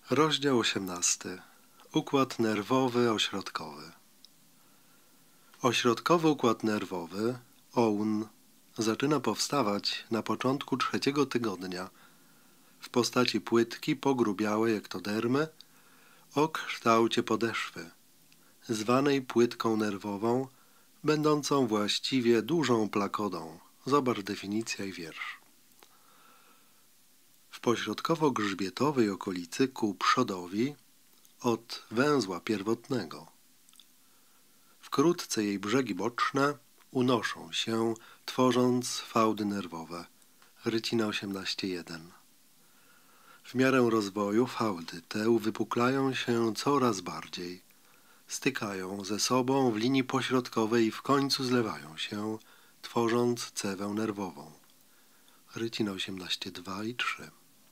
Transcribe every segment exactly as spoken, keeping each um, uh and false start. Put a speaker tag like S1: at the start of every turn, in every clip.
S1: Rozdział osiemnasty. Układ nerwowy ośrodkowy. Ośrodkowy układ nerwowy, O U N, zaczyna powstawać na początku trzeciego tygodnia w postaci płytki pogrubiałej ektodermy o kształcie podeszwy, zwanej płytką nerwową, będącą właściwie dużą plakodą. Zobacz definicja i wiersz. W pośrodkowo-grzbietowej okolicy ku przodowi od węzła pierwotnego. Wkrótce jej brzegi boczne unoszą się, tworząc fałdy nerwowe. Rycina osiemnaście jeden. W miarę rozwoju fałdy te uwypuklają się coraz bardziej, stykają ze sobą w linii pośrodkowej i w końcu zlewają się, tworząc cewę nerwową. Rycina osiemnaście dwa i trzy.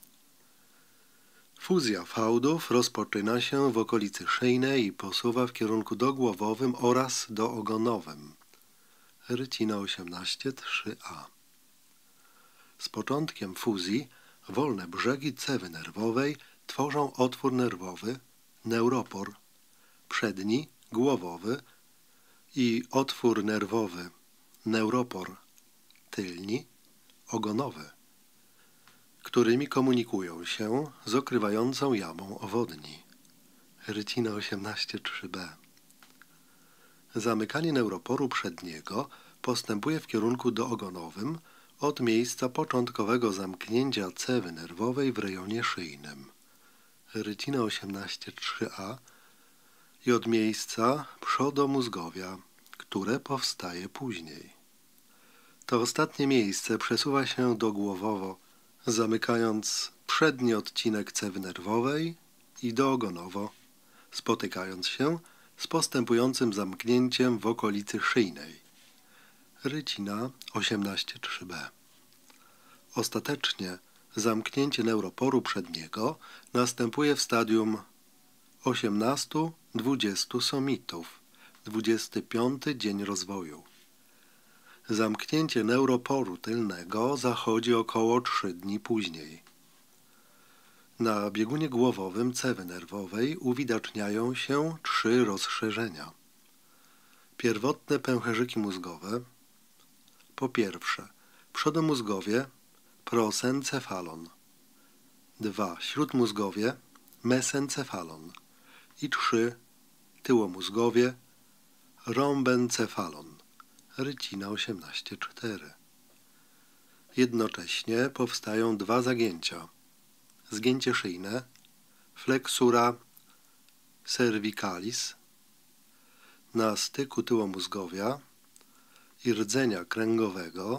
S1: Fuzja fałdów rozpoczyna się w okolicy szyjnej i posuwa w kierunku dogłowowym oraz doogonowym. Rycina osiemnaście trzy a. Z początkiem fuzji wolne brzegi cewy nerwowej tworzą otwór nerwowy, neuropor, przedni, głowowy i otwór nerwowy, neuropor, tylni, ogonowy, którymi komunikują się z okrywającą jamą owodni. Rycina osiemnaście trzy b. Zamykanie neuroporu przedniego postępuje w kierunku doogonowym od miejsca początkowego zamknięcia cewy nerwowej w rejonie szyjnym. Rycina osiemnaście trzy a i od miejsca przodomózgowia, które powstaje później. To ostatnie miejsce przesuwa się dogłowowo, zamykając przedni odcinek cewy nerwowej i doogonowo, spotykając się z postępującym zamknięciem w okolicy szyjnej. Rycina osiemnaście trzy b. Ostatecznie zamknięcie neuroporu przedniego następuje w stadium osiemnastu dwudziestu somitów, dwudziesty piąty dzień rozwoju. Zamknięcie neuroporu tylnego zachodzi około trzy dni później. Na biegunie głowowym cewy nerwowej uwidaczniają się trzy rozszerzenia. Pierwotne pęcherzyki mózgowe. Po pierwsze, przodomózgowie, prosencefalon. Dwa, śródmózgowie, mesencefalon. I trzy, tyłomózgowie, rhombencefalon. Rycina osiemnaście cztery. Jednocześnie powstają dwa zagięcia. Zgięcie szyjne, flexura cervicalis, na styku tyłomózgowia i rdzenia kręgowego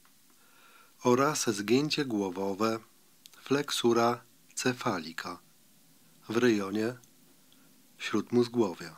S1: oraz zgięcie głowowe, flexura cefalika w rejonie śródmózgowia.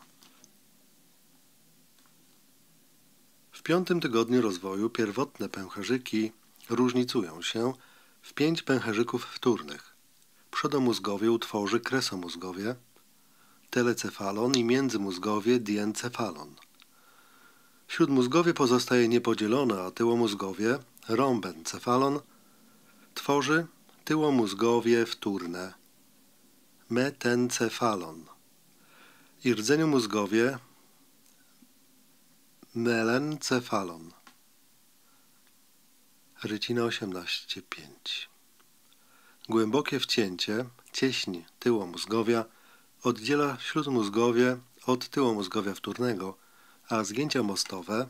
S1: W piątym tygodniu rozwoju pierwotne pęcherzyki różnicują się w pięć pęcherzyków wtórnych. Przodomózgowie utworzy kresomózgowie, telecefalon i międzymózgowie diencefalon. Śródmózgowie pozostaje niepodzielone, a tyłomózgowie, rhombencefalon, tworzy tyłomózgowie wtórne, metencefalon i rdzeniomózgowie, melencefalon. Rycina osiemnaście pięć. Głębokie wcięcie, cieśń tyłomózgowia oddziela śródmózgowie od tyłomózgowia wtórnego, a zgięcia mostowe,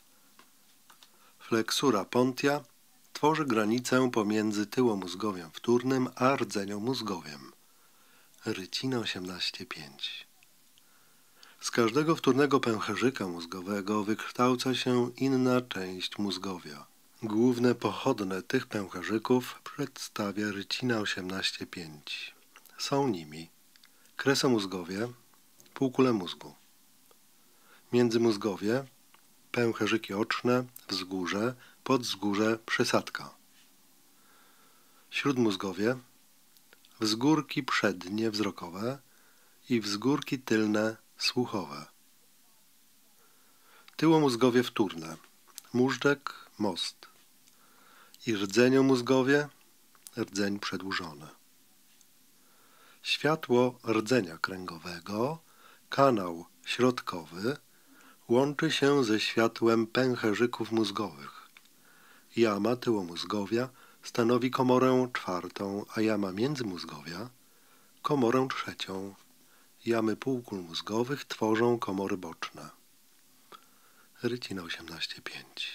S1: flexura pontia, tworzy granicę pomiędzy tyłomózgowiem wtórnym a rdzeniomózgowiem. Rycina osiemnaście pięć. Z każdego wtórnego pęcherzyka mózgowego wykształca się inna część mózgowia. Główne pochodne tych pęcherzyków przedstawia rycina osiemnaście pięć. Są nimi kresomózgowie, półkule mózgu, międzymózgowie, pęcherzyki oczne, wzgórze, podzgórze, przysadka, śródmózgowie, wzgórki przednie wzrokowe i wzgórki tylne słuchowe, tyłomózgowie wtórne, móżdżek, most i rdzeniomózgowie, rdzeń przedłużony. Światło rdzenia kręgowego, kanał środkowy, łączy się ze światłem pęcherzyków mózgowych. Jama tyłomózgowia stanowi komorę czwartą, a jama międzymózgowia komorę trzecią. Jamy półkul mózgowych tworzą komory boczne. Rycina osiemnaście pięć.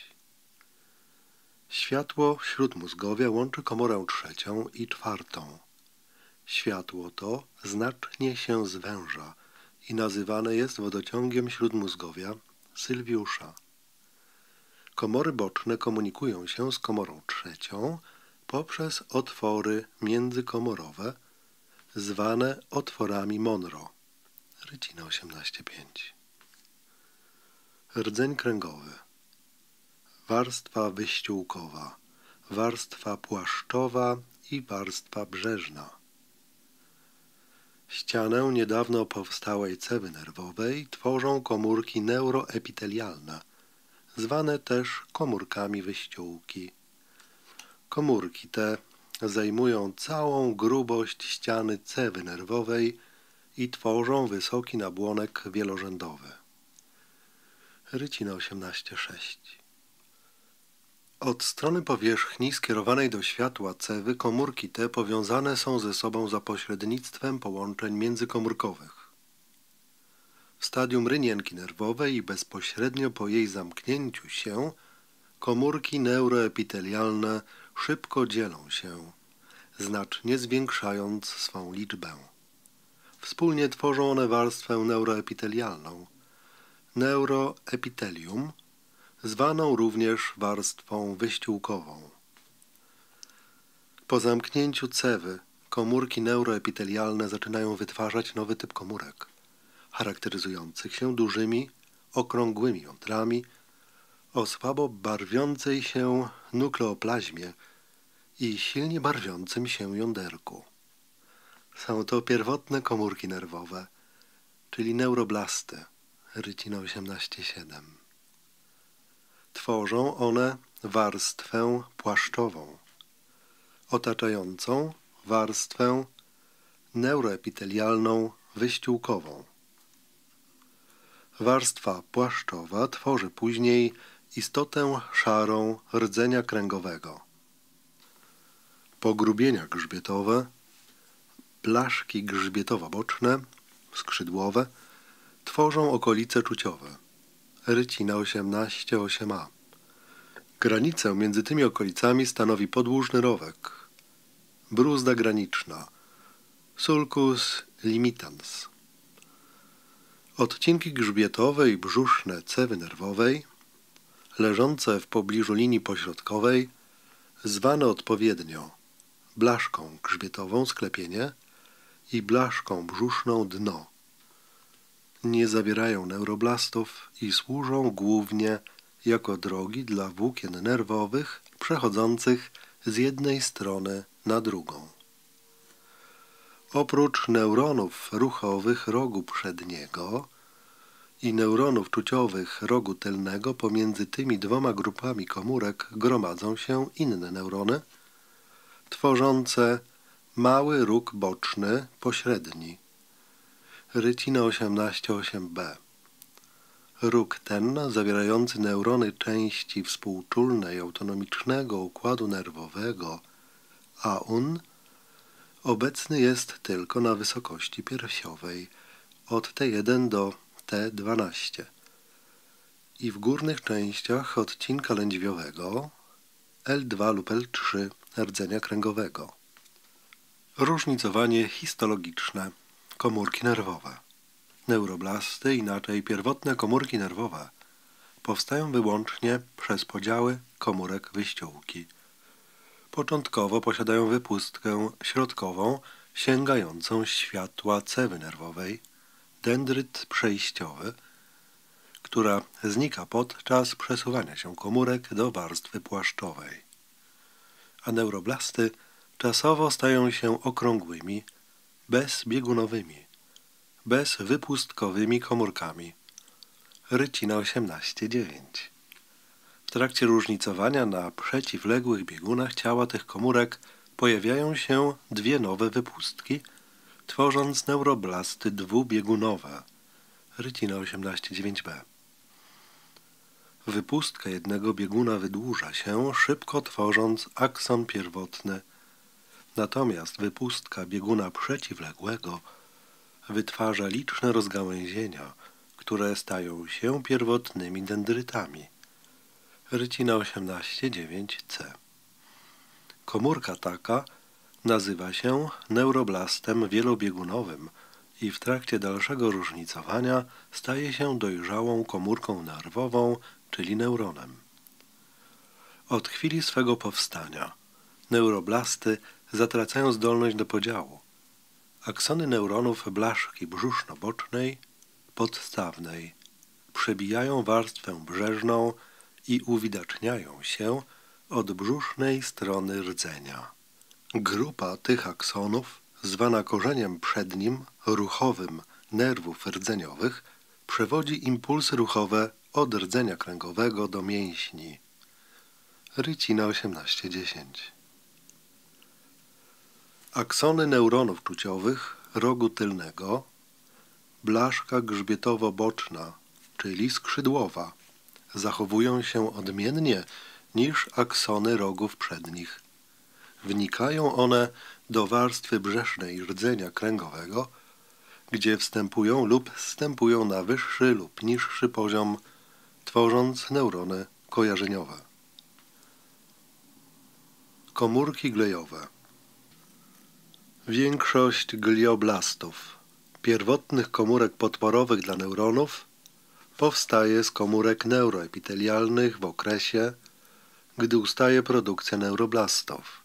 S1: Światło śródmózgowia łączy komorę trzecią i czwartą. Światło to znacznie się zwęża i nazywane jest wodociągiem śródmózgowia Sylwiusza. Komory boczne komunikują się z komorą trzecią poprzez otwory międzykomorowe zwane otworami Monro. Rycina osiemnaście pięć. Rdzeń kręgowy. Warstwa wyściółkowa, warstwa płaszczowa i warstwa brzeżna. Ścianę niedawno powstałej cewy nerwowej tworzą komórki neuroepitelialne, zwane też komórkami wyściółki. Komórki te zajmują całą grubość ściany cewy nerwowej i tworzą wysoki nabłonek wielorzędowy. Rycina osiemnaście sześć. Od strony powierzchni skierowanej do światła cewy komórki te powiązane są ze sobą za pośrednictwem połączeń międzykomórkowych. W stadium rynienki nerwowej i bezpośrednio po jej zamknięciu się komórki neuroepitelialne szybko dzielą się, znacznie zwiększając swą liczbę. Wspólnie tworzą one warstwę neuroepitelialną, neuroepitelium, zwaną również warstwą wyściółkową. Po zamknięciu cewy komórki neuroepitelialne zaczynają wytwarzać nowy typ komórek, charakteryzujących się dużymi, okrągłymi jądrami o słabo barwiącej się nukleoplazmie i silnie barwiącym się jąderku. Są to pierwotne komórki nerwowe, czyli neuroblasty. Rycina osiemnaście siedem. Tworzą one warstwę płaszczową, otaczającą warstwę neuroepitelialną wyściółkową. Warstwa płaszczowa tworzy później istotę szarą rdzenia kręgowego. Pogrubienia grzbietowe, blaszki grzbietowo-boczne, skrzydłowe, tworzą okolice czuciowe. Rycina osiemnaście osiem a. Granicę między tymi okolicami stanowi podłużny rowek, bruzda graniczna, sulcus limitans. Odcinki grzbietowe i brzuszne cewy nerwowej, leżące w pobliżu linii pośrodkowej, zwane odpowiednio blaszką grzbietową sklepienie i blaszką brzuszną dno, nie zawierają neuroblastów i służą głównie jako drogi dla włókien nerwowych przechodzących z jednej strony na drugą. Oprócz neuronów ruchowych rogu przedniego i neuronów czuciowych rogu tylnego pomiędzy tymi dwoma grupami komórek gromadzą się inne neurony tworzące mały róg boczny pośredni. Rycina osiemnaście osiem b. Róg ten, zawierający neurony części współczulnej autonomicznego układu nerwowego A U N, obecny jest tylko na wysokości piersiowej od T jeden do T dwanaście i w górnych częściach odcinka lędźwiowego L dwa lub L trzy rdzenia kręgowego. Różnicowanie histologiczne. Komórki nerwowe. Neuroblasty, inaczej pierwotne komórki nerwowe, powstają wyłącznie przez podziały komórek wyściółki. Początkowo posiadają wypustkę środkową sięgającą światła cewy nerwowej, dendryt przejściowy, która znika podczas przesuwania się komórek do warstwy płaszczowej. A neuroblasty czasowo stają się okrągłymi, bezbiegunowymi, bezwypustkowymi komórkami. Rycina osiemnaście dziewięć. W trakcie różnicowania na przeciwległych biegunach ciała tych komórek pojawiają się dwie nowe wypustki, tworząc neuroblasty dwubiegunowe. Rycina osiemnaście dziewięć b. Wypustka jednego bieguna wydłuża się, szybko tworząc akson pierwotny. Natomiast wypustka bieguna przeciwległego wytwarza liczne rozgałęzienia, które stają się pierwotnymi dendrytami. Rycina osiemnaście dziewięć c. Komórka taka nazywa się neuroblastem wielobiegunowym i w trakcie dalszego różnicowania staje się dojrzałą komórką nerwową, czyli neuronem. Od chwili swego powstania neuroblasty zatracają zdolność do podziału. Aksony neuronów blaszki brzuszno-bocznej, podstawnej przebijają warstwę brzeżną i uwidaczniają się od brzusznej strony rdzenia. Grupa tych aksonów, zwana korzeniem przednim, ruchowym nerwów rdzeniowych, przewodzi impulsy ruchowe od rdzenia kręgowego do mięśni. Rycina osiemnaście dziesięć. Aksony neuronów czuciowych rogu tylnego, blaszka grzbietowo-boczna, czyli skrzydłowa, zachowują się odmiennie niż aksony rogów przednich. Wnikają one do warstwy brzeżnej rdzenia kręgowego, gdzie wstępują lub zstępują na wyższy lub niższy poziom, tworząc neurony kojarzeniowe. Komórki glejowe. Większość glioblastów, pierwotnych komórek podporowych dla neuronów, powstaje z komórek neuroepitelialnych w okresie, gdy ustaje produkcja neuroblastów.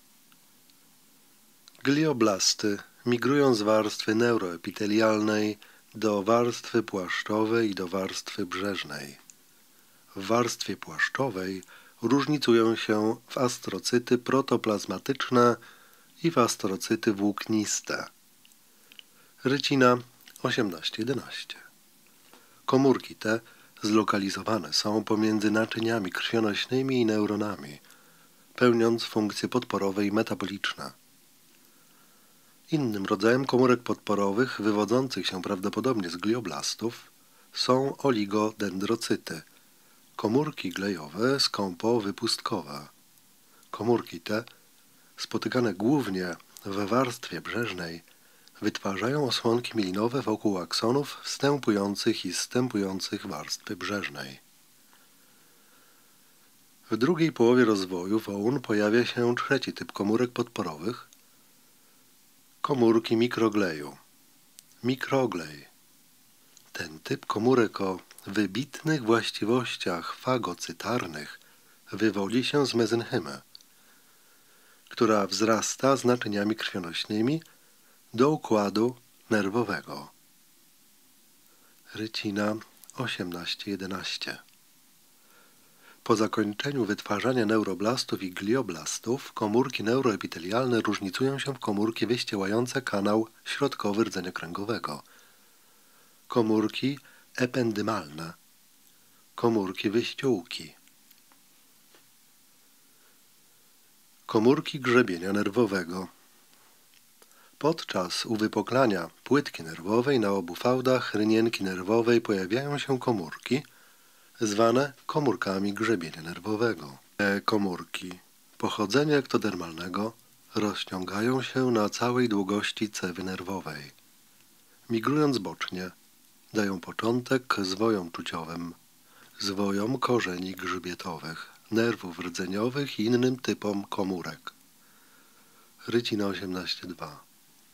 S1: Glioblasty migrują z warstwy neuroepitelialnej do warstwy płaszczowej i do warstwy brzeżnej. W warstwie płaszczowej różnicują się w astrocyty protoplazmatyczne i w astrocyty włókniste. Rycina osiemnaście jedenaście. Komórki te zlokalizowane są pomiędzy naczyniami krwionośnymi i neuronami, pełniąc funkcje podporowe i metaboliczne. Innym rodzajem komórek podporowych, wywodzących się prawdopodobnie z glioblastów, są oligodendrocyty, komórki glejowe skąpowypustkowe. Komórki te, spotykane głównie we warstwie brzeżnej, wytwarzają osłonki mielinowe wokół aksonów wstępujących i zstępujących warstwy brzeżnej. W drugiej połowie rozwoju wołun pojawia się trzeci typ komórek podporowych, komórki mikrogleju. Mikroglej. Ten typ komórek o wybitnych właściwościach fagocytarnych wywodzi się z mezenchymy, która wzrasta z naczyniami krwionośnymi do układu nerwowego. Rycina osiemnaście jedenaście. Po zakończeniu wytwarzania neuroblastów i glioblastów komórki neuroepitelialne różnicują się w komórki wyściełające kanał środkowy rdzenia kręgowego, komórki ependymalne, komórki wyściółki, komórki grzebienia nerwowego. Podczas uwypuklania płytki nerwowej na obu fałdach rynienki nerwowej pojawiają się komórki zwane komórkami grzebienia nerwowego. Te komórki pochodzenia ektodermalnego rozciągają się na całej długości cewy nerwowej. Migrując bocznie, dają początek zwojom czuciowym, zwojom korzeni grzbietowych, nerwów rdzeniowych i innym typom komórek. Rycina osiemnaście dwa.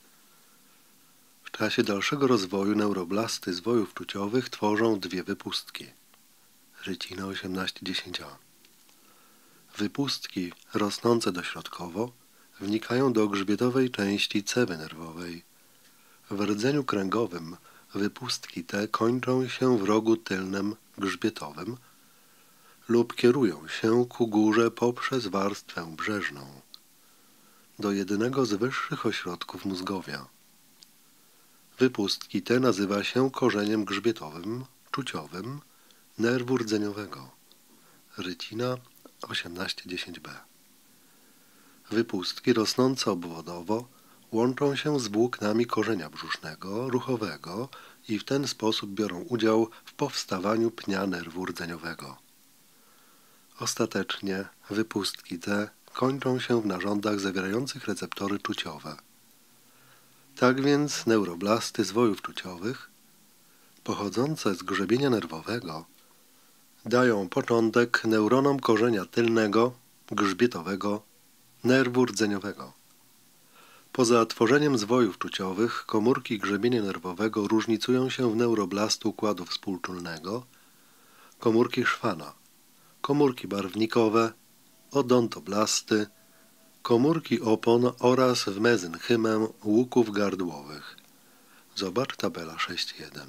S1: W czasie dalszego rozwoju neuroblasty zwojów czuciowych tworzą dwie wypustki. Rycina osiemnaście dziesięć a. Wypustki rosnące dośrodkowo wnikają do grzbietowej części cewy nerwowej. W rdzeniu kręgowym wypustki te kończą się w rogu tylnym grzbietowym lub kierują się ku górze poprzez warstwę brzeżną do jednego z wyższych ośrodków mózgowia. Wypustki te nazywa się korzeniem grzbietowym, czuciowym nerwu rdzeniowego. Rycina osiemnaście dziesięć b. Wypustki rosnące obwodowo łączą się z włóknami korzenia brzusznego, ruchowego i w ten sposób biorą udział w powstawaniu pnia nerwu rdzeniowego. Ostatecznie wypustki te kończą się w narządach zawierających receptory czuciowe. Tak więc neuroblasty zwojów czuciowych, pochodzące z grzebienia nerwowego, dają początek neuronom korzenia tylnego, grzbietowego, nerwu rdzeniowego. Poza tworzeniem zwojów czuciowych, komórki grzebienia nerwowego różnicują się w neuroblastu układu współczulnego, komórki Schwanna, komórki barwnikowe, odontoblasty, komórki opon oraz w mezenchymę łuków gardłowych. Zobacz tabela sześć jeden.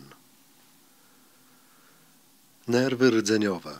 S1: Nerwy rdzeniowe.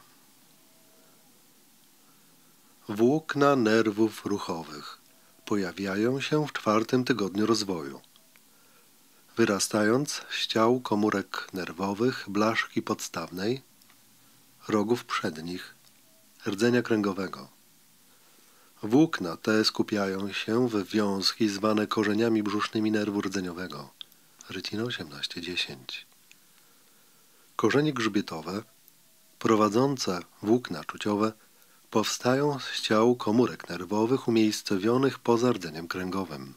S1: Włókna nerwów ruchowych pojawiają się w czwartym tygodniu rozwoju, wyrastając z ciał komórek nerwowych blaszki podstawnej, rogów przednich, rdzenia kręgowego. Włókna te skupiają się w wiązki zwane korzeniami brzusznymi nerwu rdzeniowego. Rytina osiemnaście dziesięć. Korzenie grzbietowe, prowadzące włókna czuciowe, powstają z ciał komórek nerwowych umiejscowionych poza rdzeniem kręgowym.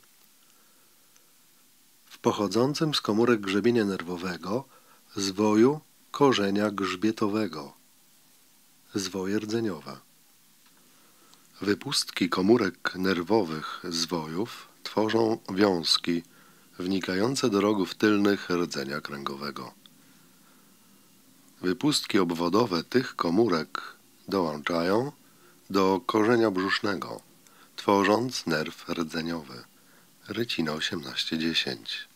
S1: W pochodzącym z komórek grzebienia nerwowego zwoju korzenia grzbietowego. Zwoje rdzeniowe. Wypustki komórek nerwowych zwojów tworzą wiązki wnikające do rogów tylnych rdzenia kręgowego. Wypustki obwodowe tych komórek dołączają do korzenia brzusznego, tworząc nerw rdzeniowy. Rycina osiemnaście dziesięć.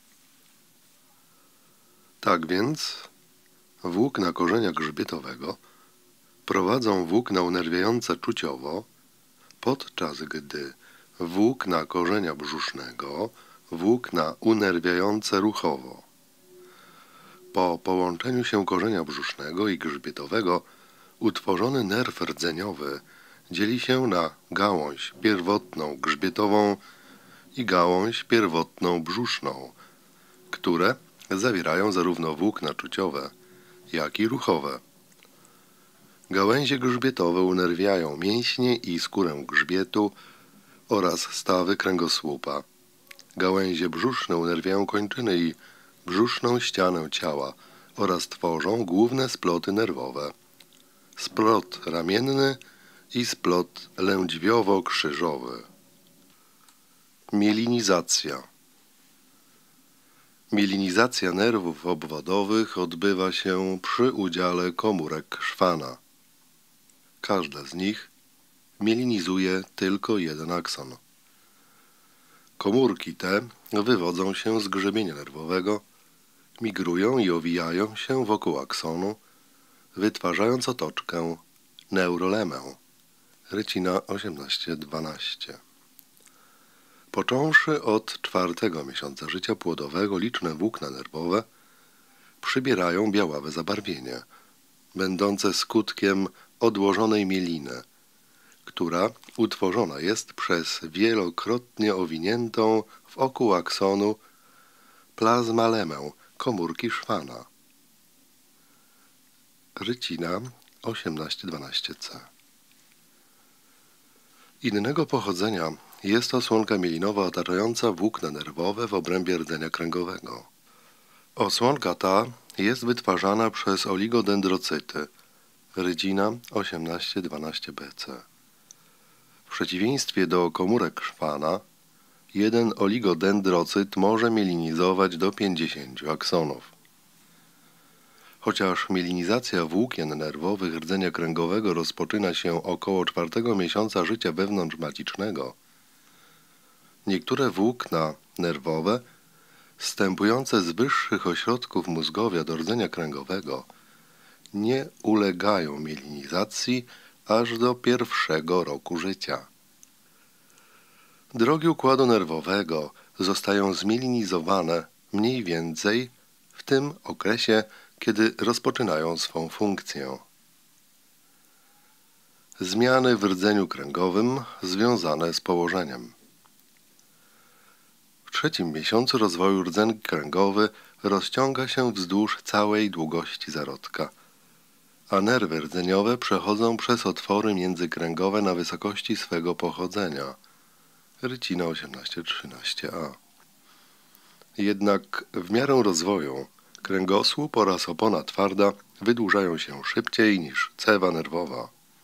S1: Tak więc włókna korzenia grzbietowego prowadzą włókna unerwiające czuciowo, podczas gdy włókna korzenia brzusznego włókna unerwiające ruchowo. Po połączeniu się korzenia brzusznego i grzbietowego utworzony nerw rdzeniowy dzieli się na gałąź pierwotną grzbietową i gałąź pierwotną brzuszną, które zawierają zarówno włókna czuciowe, jak i ruchowe. Gałęzie grzbietowe unerwiają mięśnie i skórę grzbietu oraz stawy kręgosłupa. Gałęzie brzuszne unerwiają kończyny i brzuszną ścianę ciała oraz tworzą główne sploty nerwowe. Splot ramienny i splot lędźwiowo-krzyżowy. Mielinizacja. Mielinizacja nerwów obwodowych odbywa się przy udziale komórek Schwanna. Każda z nich mielinizuje tylko jeden akson. Komórki te wywodzą się z grzebienia nerwowego, migrują i owijają się wokół aksonu, wytwarzając otoczkę neurolemę. Rycina osiemnaście dwanaście. Począwszy od czwartego miesiąca życia płodowego liczne włókna nerwowe przybierają białawe zabarwienie, będące skutkiem odłożonej mieliny, która utworzona jest przez wielokrotnie owiniętą wokół aksonu plazmalemę komórki Schwanna. Rycina osiemnaście dwanaście C. Innego pochodzenia jest osłonka mielinowa otaczająca włókna nerwowe w obrębie rdzenia kręgowego. Osłonka ta jest wytwarzana przez oligodendrocyty. Rycina osiemnaście dwanaście B C. W przeciwieństwie do komórek Schwanna, jeden oligodendrocyt może mielinizować do pięćdziesięciu aksonów. Chociaż mielinizacja włókien nerwowych rdzenia kręgowego rozpoczyna się około czwartego miesiąca życia wewnątrzmacicznego, niektóre włókna nerwowe wstępujące z wyższych ośrodków mózgowia do rdzenia kręgowego nie ulegają mielinizacji aż do pierwszego roku życia. Drogi układu nerwowego zostają zmielinizowane mniej więcej w tym okresie, kiedy rozpoczynają swą funkcję. Zmiany w rdzeniu kręgowym związane z położeniem. W trzecim miesiącu rozwoju rdzeń kręgowy rozciąga się wzdłuż całej długości zarodka, a nerwy rdzeniowe przechodzą przez otwory międzykręgowe na wysokości swego pochodzenia. Rycina osiemnaście trzynaście a. Jednak w miarę rozwoju kręgosłup oraz opona twarda wydłużają się szybciej niż cewa nerwowa,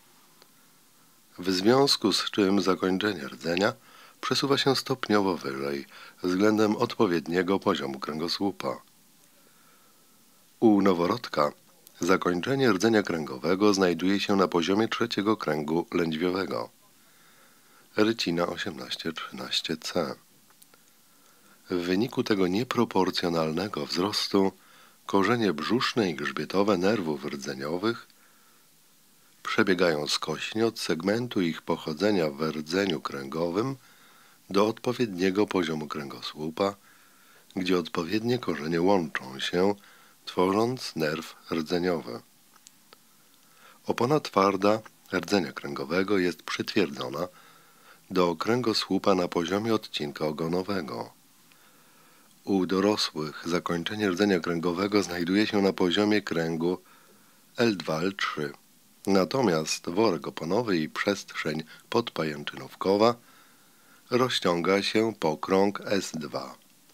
S1: w związku z czym zakończenie rdzenia przesuwa się stopniowo wyżej względem odpowiedniego poziomu kręgosłupa. U noworodka zakończenie rdzenia kręgowego znajduje się na poziomie trzeciego kręgu lędźwiowego. Rycina osiemnaście trzynaście c. W wyniku tego nieproporcjonalnego wzrostu korzenie brzuszne i grzbietowe nerwów rdzeniowych przebiegają skośnie od segmentu ich pochodzenia w rdzeniu kręgowym do odpowiedniego poziomu kręgosłupa, gdzie odpowiednie korzenie łączą się, tworząc nerw rdzeniowy. Opona twarda rdzenia kręgowego jest przytwierdzona do kręgosłupa na poziomie odcinka ogonowego. U dorosłych zakończenie rdzenia kręgowego znajduje się na poziomie kręgu L dwa L trzy, natomiast worek oponowy i przestrzeń podpajęczynówkowa rozciąga się po krąg S dwa.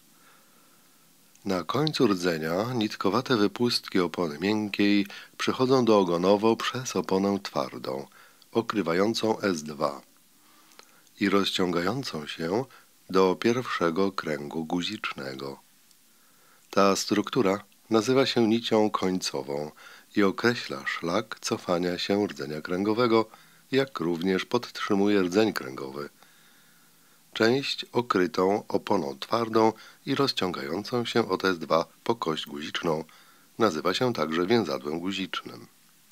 S1: Na końcu rdzenia nitkowate wypustki opony miękkiej przechodzą do ogonowo przez oponę twardą, okrywającą S dwa i rozciągającą się do pierwszego kręgu guzicznego. Ta struktura nazywa się nicią końcową i określa szlak cofania się rdzenia kręgowego, jak również podtrzymuje rdzeń kręgowy, część okrytą oponą twardą i rozciągającą się od S dwa po kość guziczną nazywa się także więzadłem guzicznym.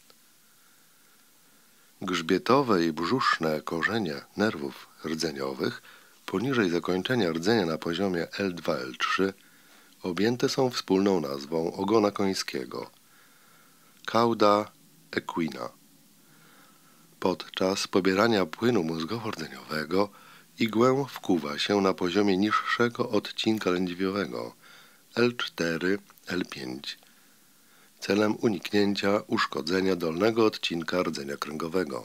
S1: Grzbietowe i brzuszne korzenie nerwów rdzeniowych poniżej zakończenia rdzenia na poziomie L dwa L trzy objęte są wspólną nazwą ogona końskiego cauda equina. Podczas pobierania płynu mózgowo-rdzeniowego igłę wkuwa się na poziomie niższego odcinka lędźwiowego L cztery L pięć celem uniknięcia uszkodzenia dolnego odcinka rdzenia kręgowego.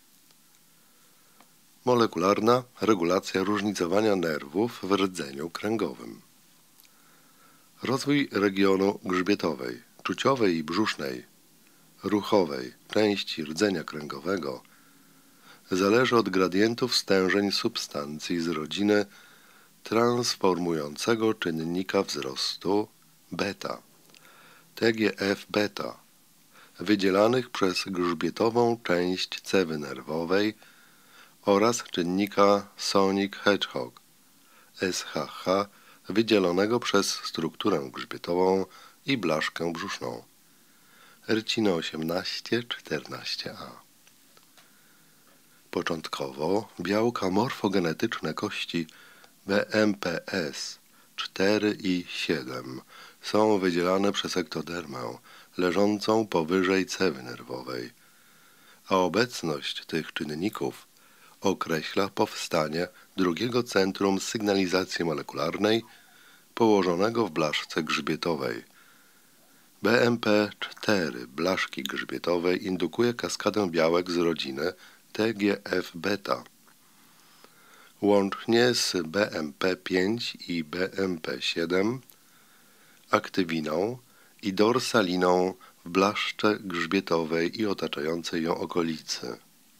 S1: Molekularna regulacja różnicowania nerwów w rdzeniu kręgowym. Rozwój regionu grzbietowej, czuciowej i brzusznej, ruchowej części rdzenia kręgowego zależy od gradientów stężeń substancji z rodziny transformującego czynnika wzrostu beta, T G F beta, wydzielanych przez grzbietową część cewy nerwowej oraz czynnika Sonic Hedgehog, S H H, wydzielonego przez strukturę grzbietową i blaszkę brzuszną. Rycina osiemnaście czternaście a. Początkowo białka morfogenetyczne kości B M P S cztery i siedem są wydzielane przez ektodermę leżącą powyżej cewy nerwowej, a obecność tych czynników określa powstanie drugiego centrum sygnalizacji molekularnej położonego w blaszce grzbietowej. B M P cztery blaszki grzbietowej indukuje kaskadę białek z rodziny T G F beta. Łącznie z B M P pięć i B M P siedem, aktywiną i dorsaliną w blaszce grzbietowej i otaczającej ją okolicy.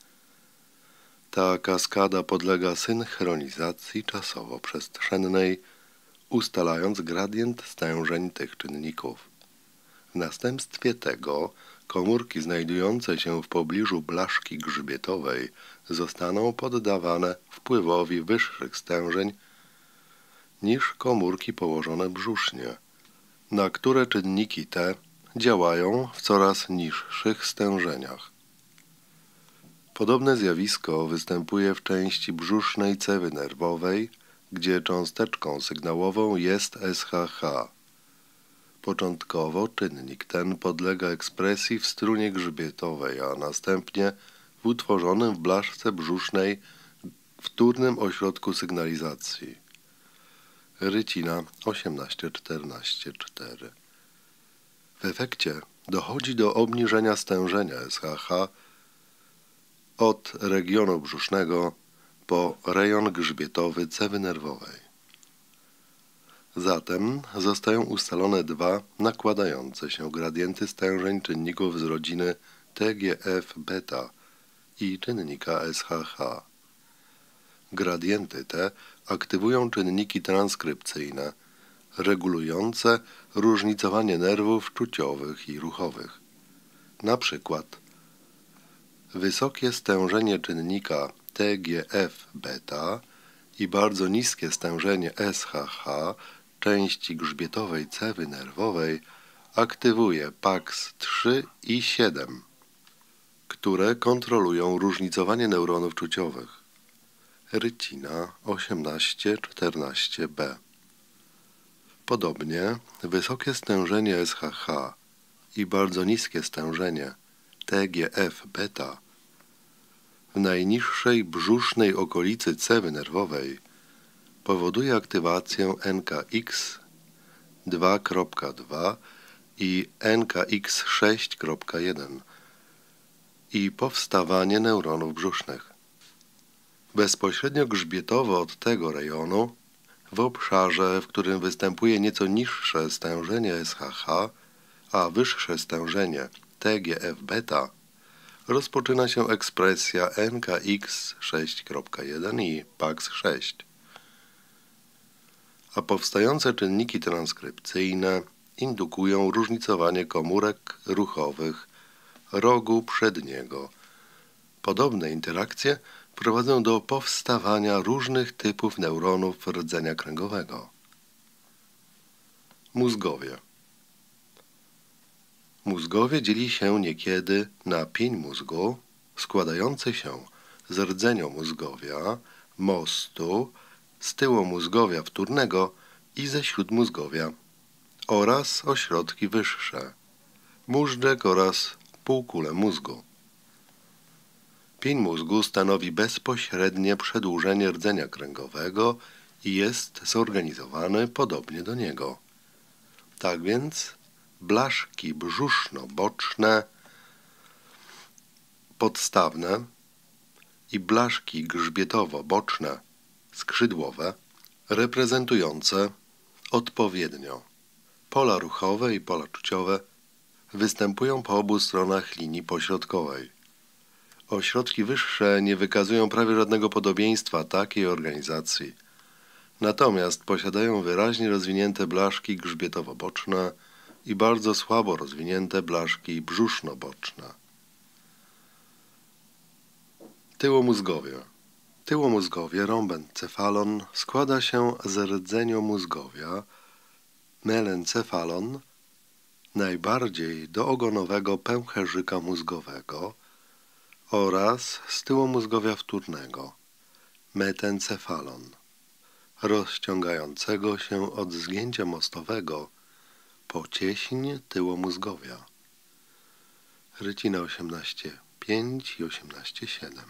S1: Ta kaskada podlega synchronizacji czasowo-przestrzennej, ustalając gradient stężeń tych czynników. W następstwie tego komórki znajdujące się w pobliżu blaszki grzbietowej zostaną poddawane wpływowi wyższych stężeń niż komórki położone brzusznie, na które czynniki te działają w coraz niższych stężeniach. Podobne zjawisko występuje w części brzusznej cewy nerwowej, gdzie cząsteczką sygnałową jest S H H. Początkowo czynnik ten podlega ekspresji w strunie grzbietowej, a następnie w utworzonym w blaszce brzusznej wtórnym ośrodku sygnalizacji. rycina osiemnaście czternaście cztery. W efekcie dochodzi do obniżenia stężenia S H H od regionu brzusznego po rejon grzbietowy cewy nerwowej. Zatem zostają ustalone dwa nakładające się gradienty stężeń czynników z rodziny T G F beta i czynnika S H H. Gradienty te aktywują czynniki transkrypcyjne, regulujące różnicowanie nerwów czuciowych i ruchowych. Na przykład wysokie stężenie czynnika T G F beta i bardzo niskie stężenie S H H części grzbietowej cewy nerwowej aktywuje P A X trzy i siedem, które kontrolują różnicowanie neuronów czuciowych. Rycina osiemnaście czternaście B. Podobnie wysokie stężenie S H H i bardzo niskie stężenie T G F beta w najniższej brzusznej okolicy cewy nerwowej powoduje aktywację N K X dwa kropka dwa i N K X sześć kropka jeden i powstawanie neuronów brzusznych. Bezpośrednio grzbietowo od tego rejonu, w obszarze, w którym występuje nieco niższe stężenie S H H, a wyższe stężenie T G F beta, rozpoczyna się ekspresja N K X sześć kropka jeden i P A X sześć, a powstające czynniki transkrypcyjne indukują różnicowanie komórek ruchowych rogu przedniego. Podobne interakcje prowadzą do powstawania różnych typów neuronów rdzenia kręgowego. Mózgowie. Mózgowie dzieli się niekiedy na pień mózgu składający się z rdzeniomózgowia, mostu, z tyłomózgowia wtórnego i ze śródmózgowia oraz ośrodki wyższe, móżdżek oraz półkulę mózgu. Pień mózgu stanowi bezpośrednie przedłużenie rdzenia kręgowego i jest zorganizowany podobnie do niego. Tak więc blaszki brzuszno-boczne, podstawne i blaszki grzbietowo-boczne, skrzydłowe, reprezentujące odpowiednio pola ruchowe i pola czuciowe, występują po obu stronach linii pośrodkowej. Ośrodki wyższe nie wykazują prawie żadnego podobieństwa takiej organizacji, natomiast posiadają wyraźnie rozwinięte blaszki grzbietowo-boczne i bardzo słabo rozwinięte blaszki brzuszno-boczne. Tyłomózgowie. Tyłomózgowie, rhombencefalon, składa się z rdzeniomózgowia, melencefalon, najbardziej doogonowego pęcherzyka mózgowego oraz z tyłomózgowia wtórnego, metencefalon, rozciągającego się od zgięcia mostowego po cieśń tyłomózgowia. Rycina osiemnaście pięć i osiemnaście siedem.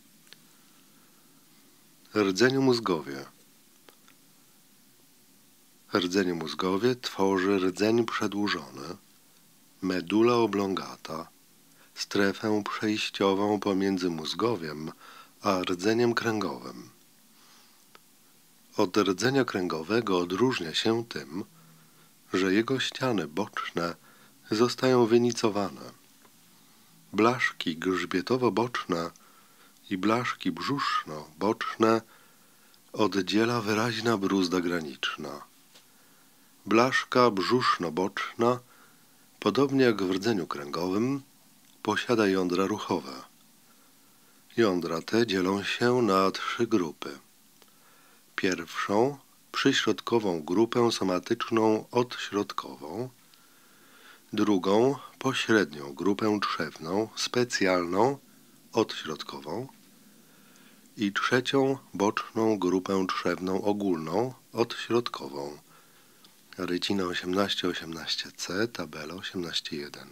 S1: Rdzeniomózgowie. Rdzeniomózgowie tworzy rdzeń przedłużony, medulla oblongata, strefę przejściową pomiędzy mózgowiem a rdzeniem kręgowym. Od rdzenia kręgowego odróżnia się tym, że jego ściany boczne zostają wynicowane. Blaszki grzbietowo-boczne i blaszki brzuszno-boczne oddziela wyraźna bruzda graniczna. Blaszka brzuszno-boczna, podobnie jak w rdzeniu kręgowym, posiada jądra ruchowe. Jądra te dzielą się na trzy grupy. Pierwszą, przyśrodkową grupę somatyczną odśrodkową, drugą, pośrednią grupę trzewną, specjalną, odśrodkową i trzecią, boczną grupę trzewną ogólną, odśrodkową. Rycina osiemnaście osiemnaście C, tabela osiemnaście jeden.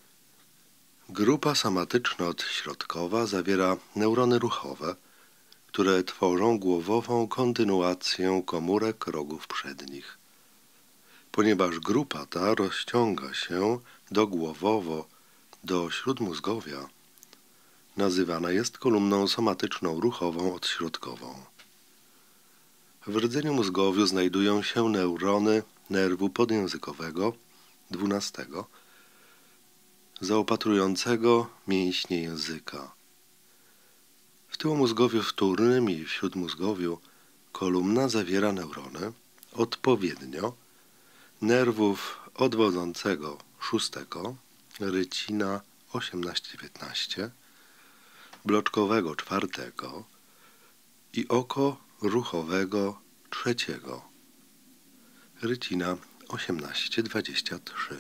S1: Grupa somatyczno-odśrodkowa zawiera neurony ruchowe, które tworzą głowową kontynuację komórek rogów przednich. Ponieważ grupa ta rozciąga się dogłowowo do śródmózgowia, nazywana jest kolumną somatyczną ruchową odśrodkową. W rdzeniu mózgowiu znajdują się neurony nerwu podjęzykowego dwunastego, zaopatrującego mięśnie języka. W tyłomózgowiu wtórnym i w śródmózgowiu kolumna zawiera neurony odpowiednio nerwów odwodzącego szóstego, rycina osiemnaście dziewiętnaście, bloczkowego czwartego i oko ruchowego trzeciego, rycina osiemnaście dwadzieścia trzy.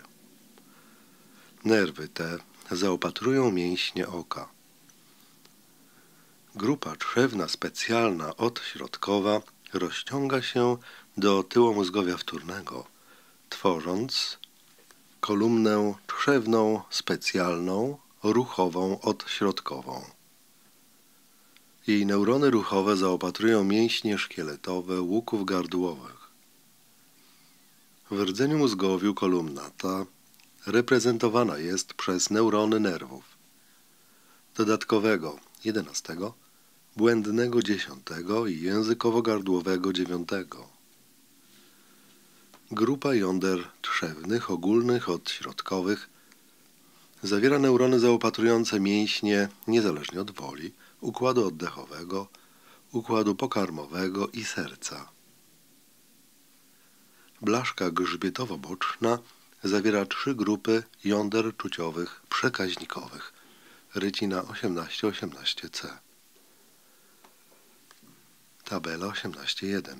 S1: Nerwy te zaopatrują mięśnie oka. Grupa trzewna specjalna odśrodkowa rozciąga się do tyłomózgowia wtórnego, tworząc kolumnę trzewną specjalną ruchową odśrodkową. Jej neurony ruchowe zaopatrują mięśnie szkieletowe łuków gardłowych. W rdzeniu mózgowiu kolumna ta reprezentowana jest przez neurony nerwów dodatkowego jedenastego, błędnego dziesiątego i językowo-gardłowego dziewiątego. Grupa jąder trzewnych ogólnych odśrodkowych zawiera neurony zaopatrujące mięśnie niezależnie od woli, układu oddechowego, układu pokarmowego i serca. Blaszka grzbietowo-boczna zawiera trzy grupy jąder czuciowych przekaźnikowych, rycina osiemnaście osiemnaście C. Tabela osiemnaście jeden.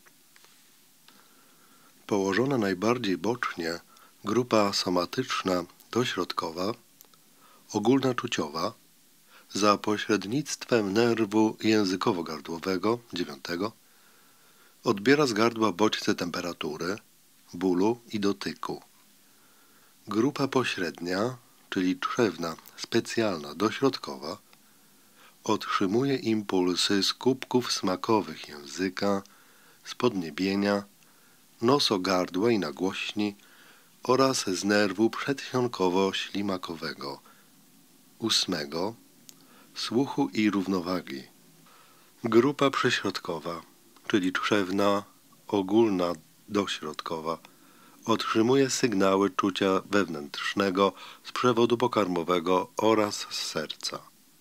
S1: Położona najbardziej bocznie grupa somatyczna dośrodkowa, ogólna czuciowa, za pośrednictwem nerwu językowo-gardłowego dziewiątego odbiera z gardła bodźce temperatury, bólu i dotyku. Grupa pośrednia, czyli trzewna specjalna dośrodkowa, otrzymuje impulsy z kubków smakowych języka, z podniebienia, nosogardła i nagłośni oraz z nerwu przedsionkowo-ślimakowego ósmego, słuchu i równowagi. Grupa przyśrodkowa, czyli trzewna ogólna dośrodkowa, otrzymuje sygnały czucia wewnętrznego z przewodu pokarmowego oraz z serca.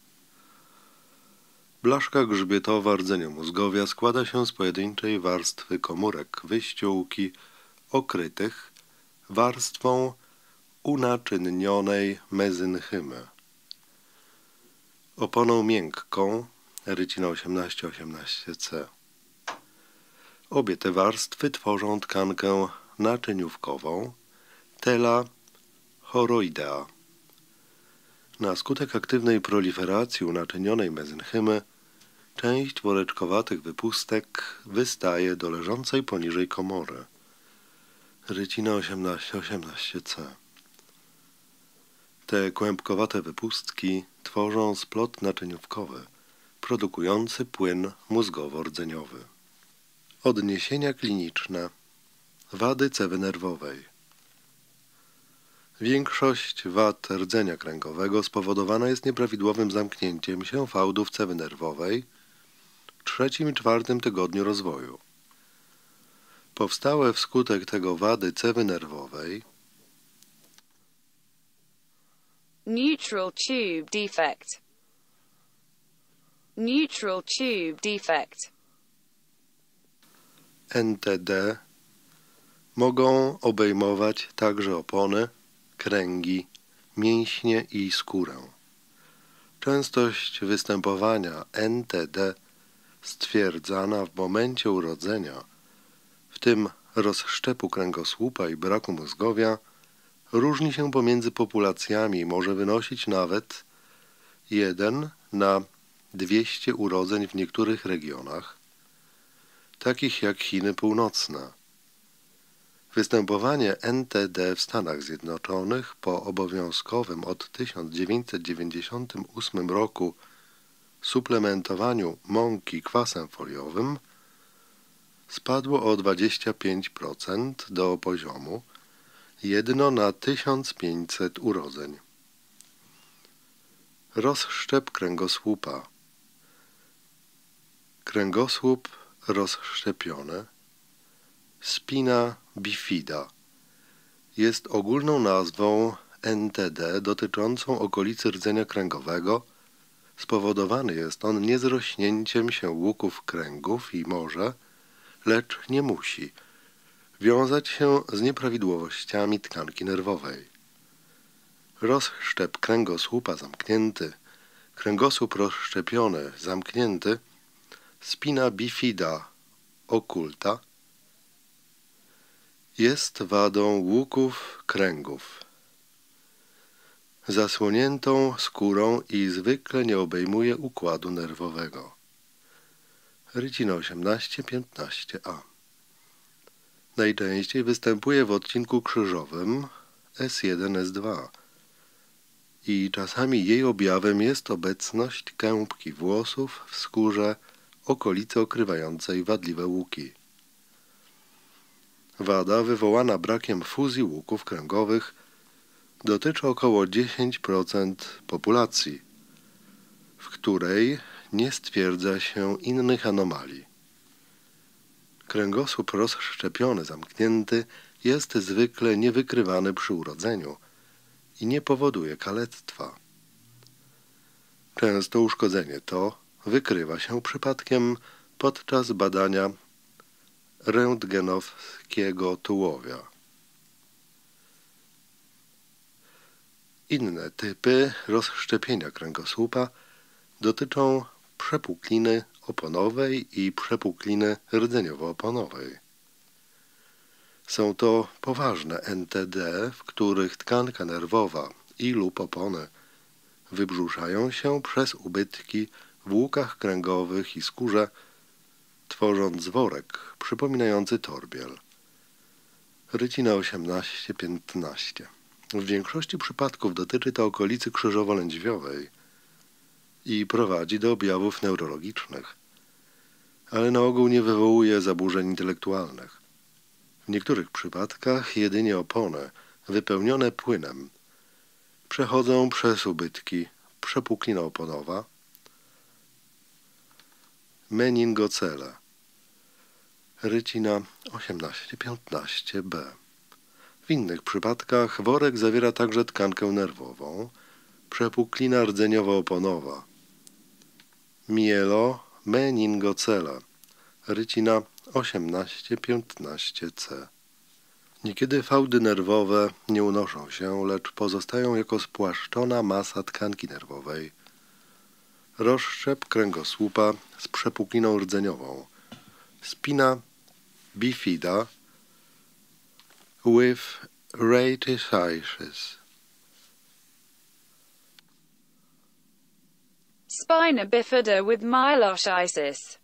S1: Blaszka grzbietowa rdzenia mózgowia składa się z pojedynczej warstwy komórek wyściółki okrytych warstwą unaczynnionej mezynchymy. Oponą miękką, rycina osiemnaście osiemnaście C. Obie te warstwy tworzą tkankę naczyniówkową, tela choroidea. Na skutek aktywnej proliferacji unaczynnionej mezynchymy część woreczkowatych wypustek wystaje do leżącej poniżej komory, rycina osiemnaście osiemnaście C. Te kłębkowate wypustki tworzą splot naczyniówkowy, produkujący płyn mózgowo-rdzeniowy. Odniesienia kliniczne. Wady cewy nerwowej. Większość wad rdzenia kręgowego spowodowana jest nieprawidłowym zamknięciem się fałdów cewy nerwowej w trzecim i czwartym tygodniu rozwoju. Powstałe wskutek tego wady cewy nerwowej
S2: Neutral tube defect. Neutral tube defect.
S1: N T D mogą obejmować także opony, kręgi, mięśnie i skórę. Częstość występowania N T D stwierdzana w momencie urodzenia, w tym rozszczepu kręgosłupa i braku mózgowia, różni się pomiędzy populacjami i może wynosić nawet jeden na dwieście urodzeń w niektórych regionach, takich jak Chiny Północne. Występowanie N T D w Stanach Zjednoczonych po obowiązkowym od tysiąc dziewięćset dziewięćdziesiątym ósmym roku suplementowaniu mąki kwasem foliowym spadło o dwadzieścia pięć procent do poziomu jedno na tysiąc pięćset urodzeń. Rozszczep kręgosłupa. Kręgosłup rozszczepiony, spina bifida, jest ogólną nazwą N T D dotyczącą okolicy rdzenia kręgowego. Spowodowany jest on niezrośnięciem się łuków kręgów i może, lecz nie musi, wiązać się z nieprawidłowościami tkanki nerwowej. Rozszczep kręgosłupa zamknięty, kręgosłup rozszczepiony zamknięty, spina bifida occulta jest wadą łuków kręgów, zasłoniętą skórą i zwykle nie obejmuje układu nerwowego. Rycina osiemnaście piętnaście a. Najczęściej występuje w odcinku krzyżowym S jeden S dwa i czasami jej objawem jest obecność kępki włosów w skórze okolicy okrywającej wadliwe łuki. Wada wywołana brakiem fuzji łuków kręgowych dotyczy około dziesięć procent populacji, w której nie stwierdza się innych anomalii. Kręgosłup rozszczepiony zamknięty jest zwykle niewykrywany przy urodzeniu i nie powoduje kalectwa. Często uszkodzenie to wykrywa się przypadkiem podczas badania rentgenowskiego tułowia. Inne typy rozszczepienia kręgosłupa dotyczą przepukliny oponowej i przepukliny rdzeniowo-oponowej. Są to poważne N T D, w których tkanka nerwowa i lub opony wybrzuszają się przez ubytki w łukach kręgowych i skórze, tworząc worek przypominający torbiel. Rycina osiemnaście piętnaście. W większości przypadków dotyczy to okolicy krzyżowo-lędźwiowej i prowadzi do objawów neurologicznych, ale na ogół nie wywołuje zaburzeń intelektualnych. W niektórych przypadkach jedynie opony wypełnione płynem przechodzą przez ubytki przepuklina oponowa, meningocele. Rycina osiemnaście piętnaście b. W innych przypadkach worek zawiera także tkankę nerwową, przepuklina rdzeniowo-oponowa, mielo-meningocele. Rycina osiemnaście piętnaście c. Niekiedy fałdy nerwowe nie unoszą się, lecz pozostają jako spłaszczona masa tkanki nerwowej. Rozszczep kręgosłupa z przepukliną rdzeniową. Spina bifida with radiasis.
S2: Spina bifida with myeloschisis.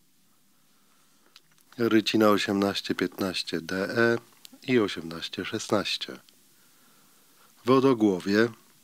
S1: Rycina osiemnaście piętnaście d e i osiemnaście szesnaście. Wodogłowie.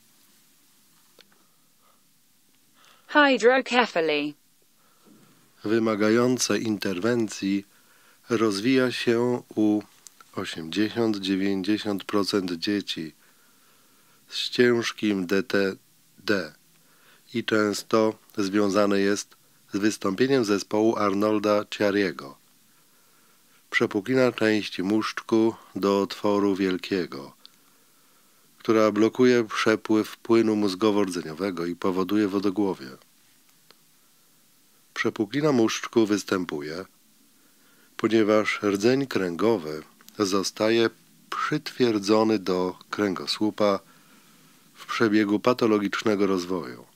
S2: Hydrocephaly.
S1: Wymagające interwencji rozwija się u osiemdziesiąt do dziewięćdziesięciu procent dzieci z ciężkim D T D i często związane jest z wystąpieniem zespołu Arnolda Chiariego. Przepuklina części muszczku do otworu wielkiego, która blokuje przepływ płynu mózgowo-rdzeniowego i powoduje wodogłowie. Przepuklina muszczku występuje, ponieważ rdzeń kręgowy zostaje przytwierdzony do kręgosłupa w przebiegu patologicznego rozwoju.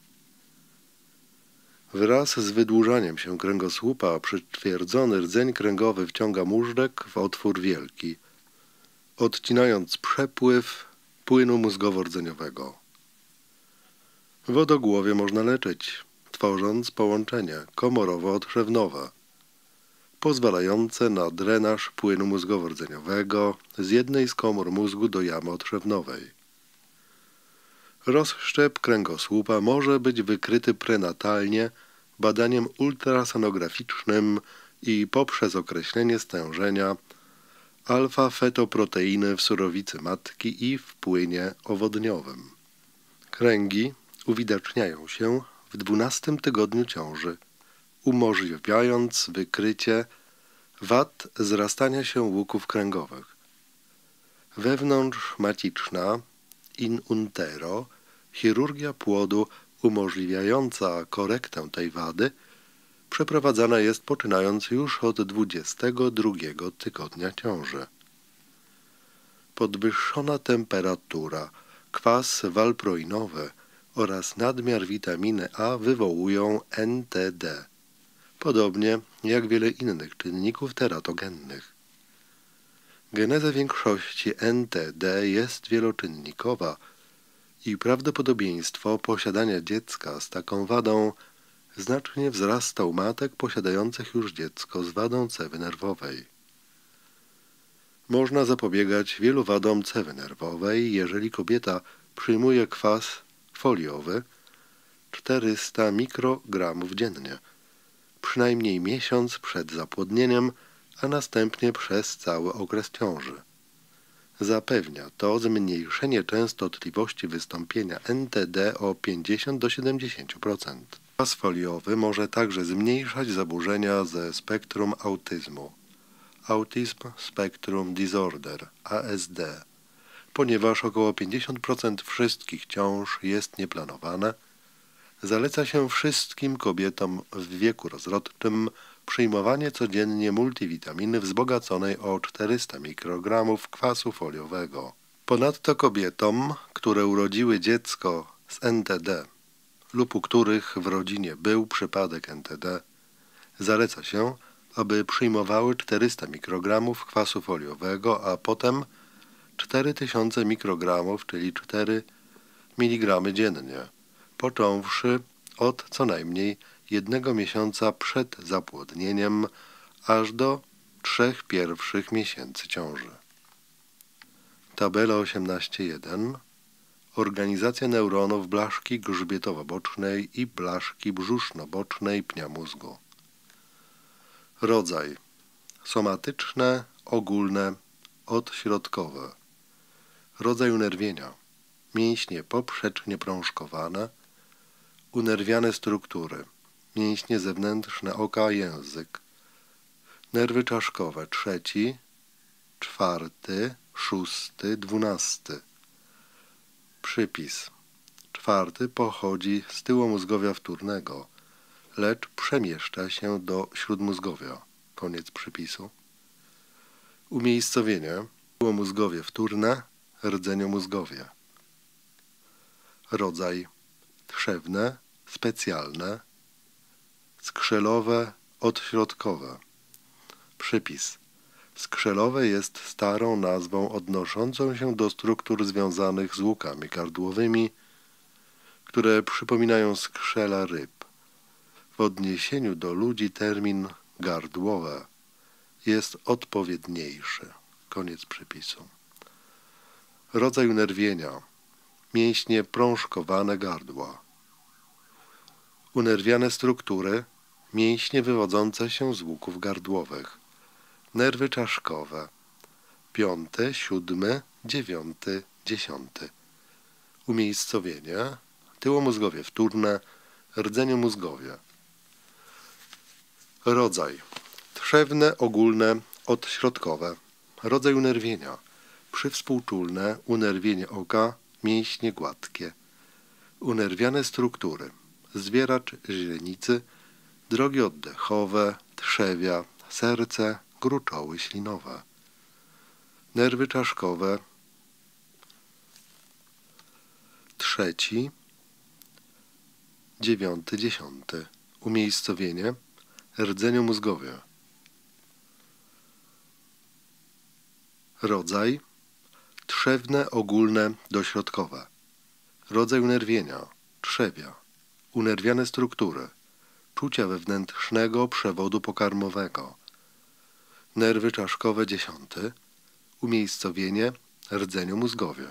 S1: Wraz z wydłużaniem się kręgosłupa przytwierdzony rdzeń kręgowy wciąga móżdżek w otwór wielki, odcinając przepływ płynu mózgowo-rdzeniowego. Wodogłowie można leczyć, tworząc połączenie komorowo-otrzewnowe, pozwalające na drenaż płynu mózgowo-rdzeniowego z jednej z komór mózgu do jamy otrzewnowej. Rozszczep kręgosłupa może być wykryty prenatalnie badaniem ultrasonograficznym i poprzez określenie stężenia alfa-fetoproteiny w surowicy matki i w płynie owodniowym. Kręgi uwidaczniają się w dwunastym tygodniu ciąży, umożliwiając wykrycie wad zrastania się łuków kręgowych. Wewnątrzmaciczna in utero chirurgia płodu umożliwiająca korektę tej wady przeprowadzana jest poczynając już od dwudziestego drugiego tygodnia ciąży. Podwyższona temperatura, kwas walproinowy oraz nadmiar witaminy A wywołują N T D, podobnie jak wiele innych czynników teratogennych. Geneza większości N T D jest wieloczynnikowa i prawdopodobieństwo posiadania dziecka z taką wadą znacznie wzrasta u matek posiadających już dziecko z wadą cewy nerwowej. Można zapobiegać wielu wadom cewy nerwowej, jeżeli kobieta przyjmuje kwas foliowy czterysta mikrogramów dziennie, przynajmniej miesiąc przed zapłodnieniem, a następnie przez cały okres ciąży. Zapewnia to zmniejszenie częstotliwości wystąpienia N T D o pięćdziesiąt do siedemdziesięciu procent. Kwas foliowy może także zmniejszać zaburzenia ze spektrum autyzmu, Autism Spectrum Disorder, A S D, ponieważ około pięćdziesiąt procent wszystkich ciąż jest nieplanowane. Zaleca się wszystkim kobietom w wieku rozrodczym przyjmowanie codziennie multivitaminy wzbogaconej o czterysta mikrogramów kwasu foliowego. Ponadto kobietom, które urodziły dziecko z N T D lub u których w rodzinie był przypadek N T D, zaleca się, aby przyjmowały czterysta mikrogramów kwasu foliowego, a potem cztery tysiące mikrogramów, czyli cztery miligramy dziennie, począwszy od co najmniej jednego miesiąca przed zapłodnieniem aż do trzech pierwszych miesięcy ciąży. Tabela osiemnaście jeden. Organizacja neuronów blaszki grzbietowo-bocznej i blaszki brzuszno-bocznej pnia mózgu. Rodzaj: somatyczne, ogólne, odśrodkowe. Rodzaj unerwienia: mięśnie poprzecznie prążkowane, unerwiane struktury, mięśnie zewnętrzne oka, język, nerwy czaszkowe trzeci, czwarty, szósty, dwunasty. Przypis: czwarty pochodzi z tyłomózgowia wtórnego, lecz przemieszcza się do śródmózgowia. Koniec przypisu. Umiejscowienie: tyłomózgowie wtórne, rdzeniomózgowie. Rodzaj: trzewne, specjalne, skrzelowe, odśrodkowe. Przypis: skrzelowe jest starą nazwą odnoszącą się do struktur związanych z łukami gardłowymi, które przypominają skrzela ryb. W odniesieniu do ludzi termin gardłowe jest odpowiedniejszy. Koniec przypisu. Rodzaj unerwienia: mięśnie prążkowane gardła. Unerwiane struktury: mięśnie wywodzące się z łuków gardłowych. Nerwy czaszkowe piąty, siódmy, dziewiąty, dziesiąty. Umiejscowienie: tyłomózgowie wtórne, rdzeniomózgowie. Rodzaj: trzewne, ogólne, odśrodkowe. Rodzaj unerwienia: przywspółczulne, unerwienie oka, mięśnie gładkie. Unerwiane struktury: zwieracz źrenicy, drogi oddechowe, trzewia, serce, gruczoły ślinowe. Nerwy czaszkowe trzeci, dziewiąty, dziesiąty. Umiejscowienie: rdzeniomózgowie. Rodzaj: trzewne, ogólne, dośrodkowe. Rodzaj unerwienia: trzewia. Unerwiane struktury: czucia wewnętrznego przewodu pokarmowego. Nerwy czaszkowe dziesiąty. Umiejscowienie: rdzeniomózgowie.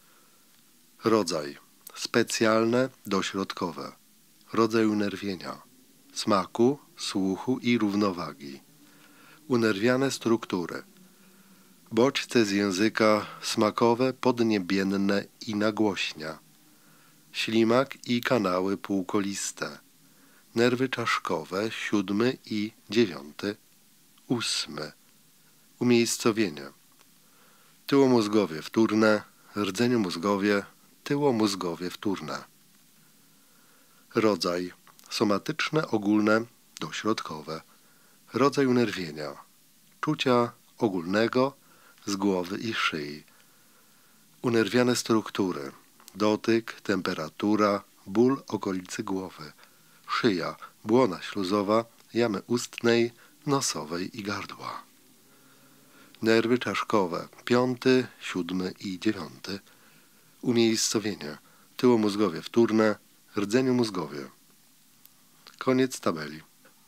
S1: Rodzaj: specjalne, dośrodkowe. Rodzaj unerwienia: smaku, słuchu i równowagi. Unerwiane struktury. Bodźce z języka smakowe, podniebienne i nagłośnia. Ślimak i kanały półkoliste. Nerwy czaszkowe, siódmy i dziewiąty. Ósmy. Umiejscowienie. Tyłomózgowie wtórne, rdzeniomózgowie, tyłomózgowie wtórne. Rodzaj. Somatyczne, ogólne, dośrodkowe. Rodzaj unerwienia. Czucia ogólnego z głowy i szyi. Unerwiane struktury. Dotyk, temperatura, ból okolicy głowy. Szyja, błona śluzowa, jamy ustnej, nosowej i gardła. Nerwy czaszkowe. Piąty, siódmy i dziewiąty. Umiejscowienie. Tyłomózgowie wtórne, rdzeniomózgowie. Koniec tabeli.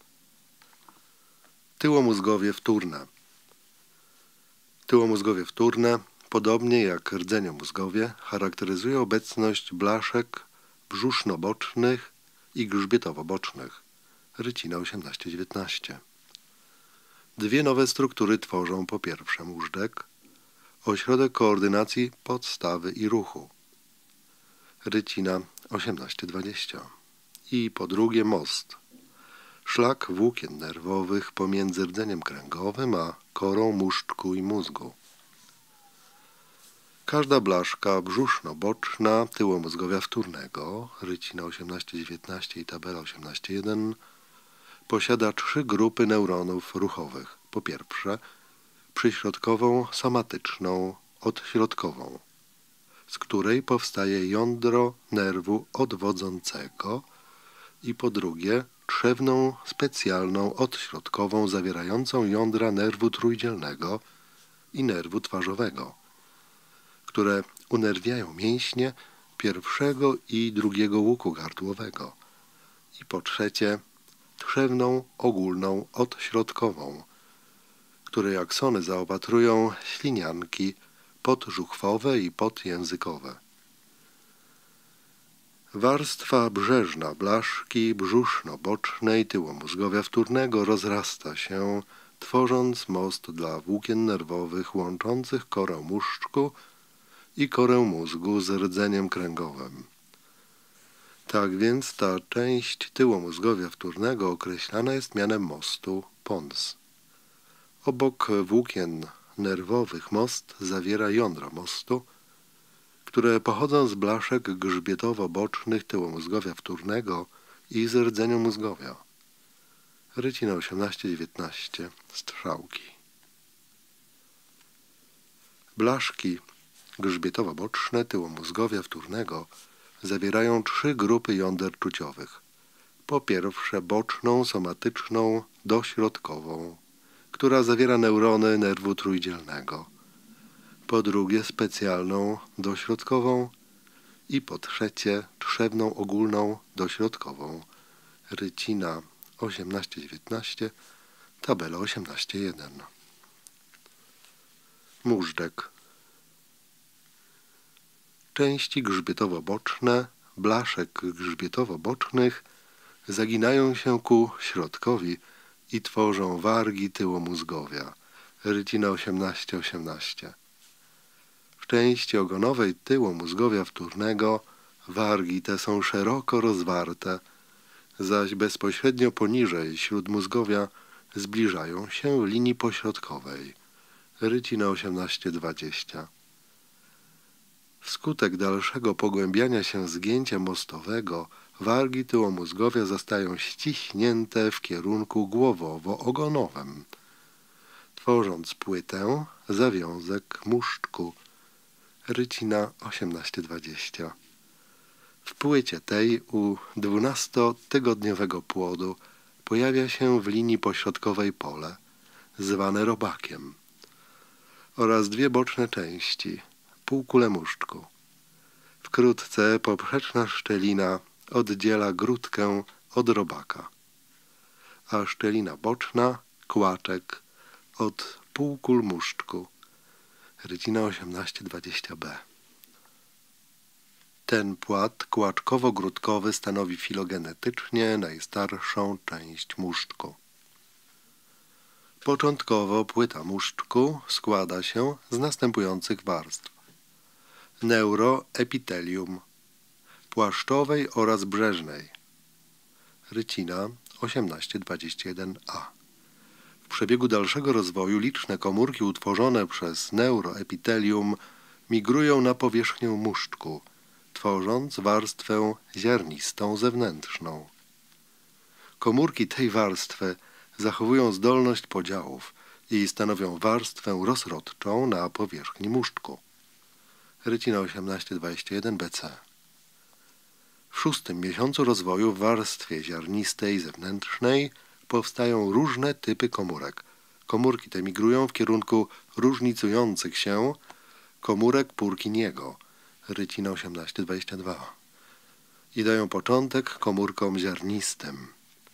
S1: Tyłomózgowie wtórne. Tyłomózgowie wtórne, podobnie jak rdzeniomózgowie, charakteryzują obecność blaszek brzuszno-bocznych i grzbietowo-bocznych. Rycina osiemnaście dziewiętnaście. Dwie nowe struktury tworzą po pierwsze móżdżek, ośrodek koordynacji podstawy i ruchu. Rycina osiemnaście dwadzieścia. I po drugie most. Szlak włókien nerwowych pomiędzy rdzeniem kręgowym a korą móżdżku i mózgu. Każda blaszka brzuszno-boczna tyłomózgowia wtórnego, rycina osiemnaście dziewiętnaście i tabela osiemnaście jeden, posiada trzy grupy neuronów ruchowych. Po pierwsze, przyśrodkową, somatyczną, odśrodkową, z której powstaje jądro nerwu odwodzącego, i po drugie, trzewną, specjalną, odśrodkową, zawierającą jądra nerwu trójdzielnego i nerwu twarzowego, które unerwiają mięśnie pierwszego i drugiego łuku gardłowego. I po trzecie, trzewną, ogólną, odśrodkową, której aksony zaopatrują ślinianki podżuchwowe i podjęzykowe. Warstwa brzeżna blaszki brzuszno-bocznej tyłomózgowia wtórnego rozrasta się, tworząc most dla włókien nerwowych łączących korę móżdżku i korę mózgu z rdzeniem kręgowym. Tak więc ta część tyłomózgowia wtórnego określana jest mianem mostu pons. Obok włókien nerwowych most zawiera jądra mostu, które pochodzą z blaszek grzbietowo-bocznych tyłomózgowia wtórnego i z rdzeniomózgowia. Rycina osiemnaście dziewiętnaście. Strzałki. Blaszki grzbietowo-boczne tyłomózgowia wtórnego zawierają trzy grupy jąder czuciowych. Po pierwsze boczną, somatyczną, dośrodkową, która zawiera neurony nerwu trójdzielnego. Po drugie specjalną, dośrodkową i po trzecie trzewną, ogólną, dośrodkową. Rycina osiemnaście dziewiętnaście, tabela osiemnaście jeden. Móżdżek. Części grzbietowo-boczne blaszek grzbietowo-bocznych zaginają się ku środkowi i tworzą wargi tyłomózgowia. Rycina osiemnaście osiemnaście. W części ogonowej tyłomózgowia wtórnego wargi te są szeroko rozwarte, zaś bezpośrednio poniżej śródmózgowia zbliżają się linii pośrodkowej. Rycina osiemnaście dwadzieścia. Wskutek dalszego pogłębiania się zgięcia mostowego wargi tyłomózgowia zostają ściśnięte w kierunku głowowo-ogonowym, tworząc płytę, zawiązek móżdżku. Rycina osiemnaście dwadzieścia. W płycie tej u dwunastotygodniowego płodu pojawia się w linii pośrodkowej pole, zwane robakiem, oraz dwie boczne części, półkule móżdżku. Wkrótce poprzeczna szczelina oddziela grudkę od robaka, a szczelina boczna, kłaczek, od półkul móżdżku. Rycina osiemnaście dwadzieścia b. Ten płat kłaczkowo-grudkowy stanowi filogenetycznie najstarszą część muszczku. Początkowo płyta muszczku składa się z następujących warstw: neuroepitelium, płaszczowej oraz brzeżnej. Rycina osiemnaście dwadzieścia jeden a. W przebiegu dalszego rozwoju liczne komórki utworzone przez neuroepitelium migrują na powierzchnię muszczku, tworząc warstwę ziarnistą zewnętrzną. Komórki tej warstwy zachowują zdolność podziałów i stanowią warstwę rozrodczą na powierzchni muszczku. Rycina osiemnaście dwadzieścia jeden b c. W szóstym miesiącu rozwoju w warstwie ziarnistej zewnętrznej powstają różne typy komórek. Komórki te migrują w kierunku różnicujących się komórek Purkinjego, rycina osiemnaście dwadzieścia dwa, i dają początek komórkom ziarnistym.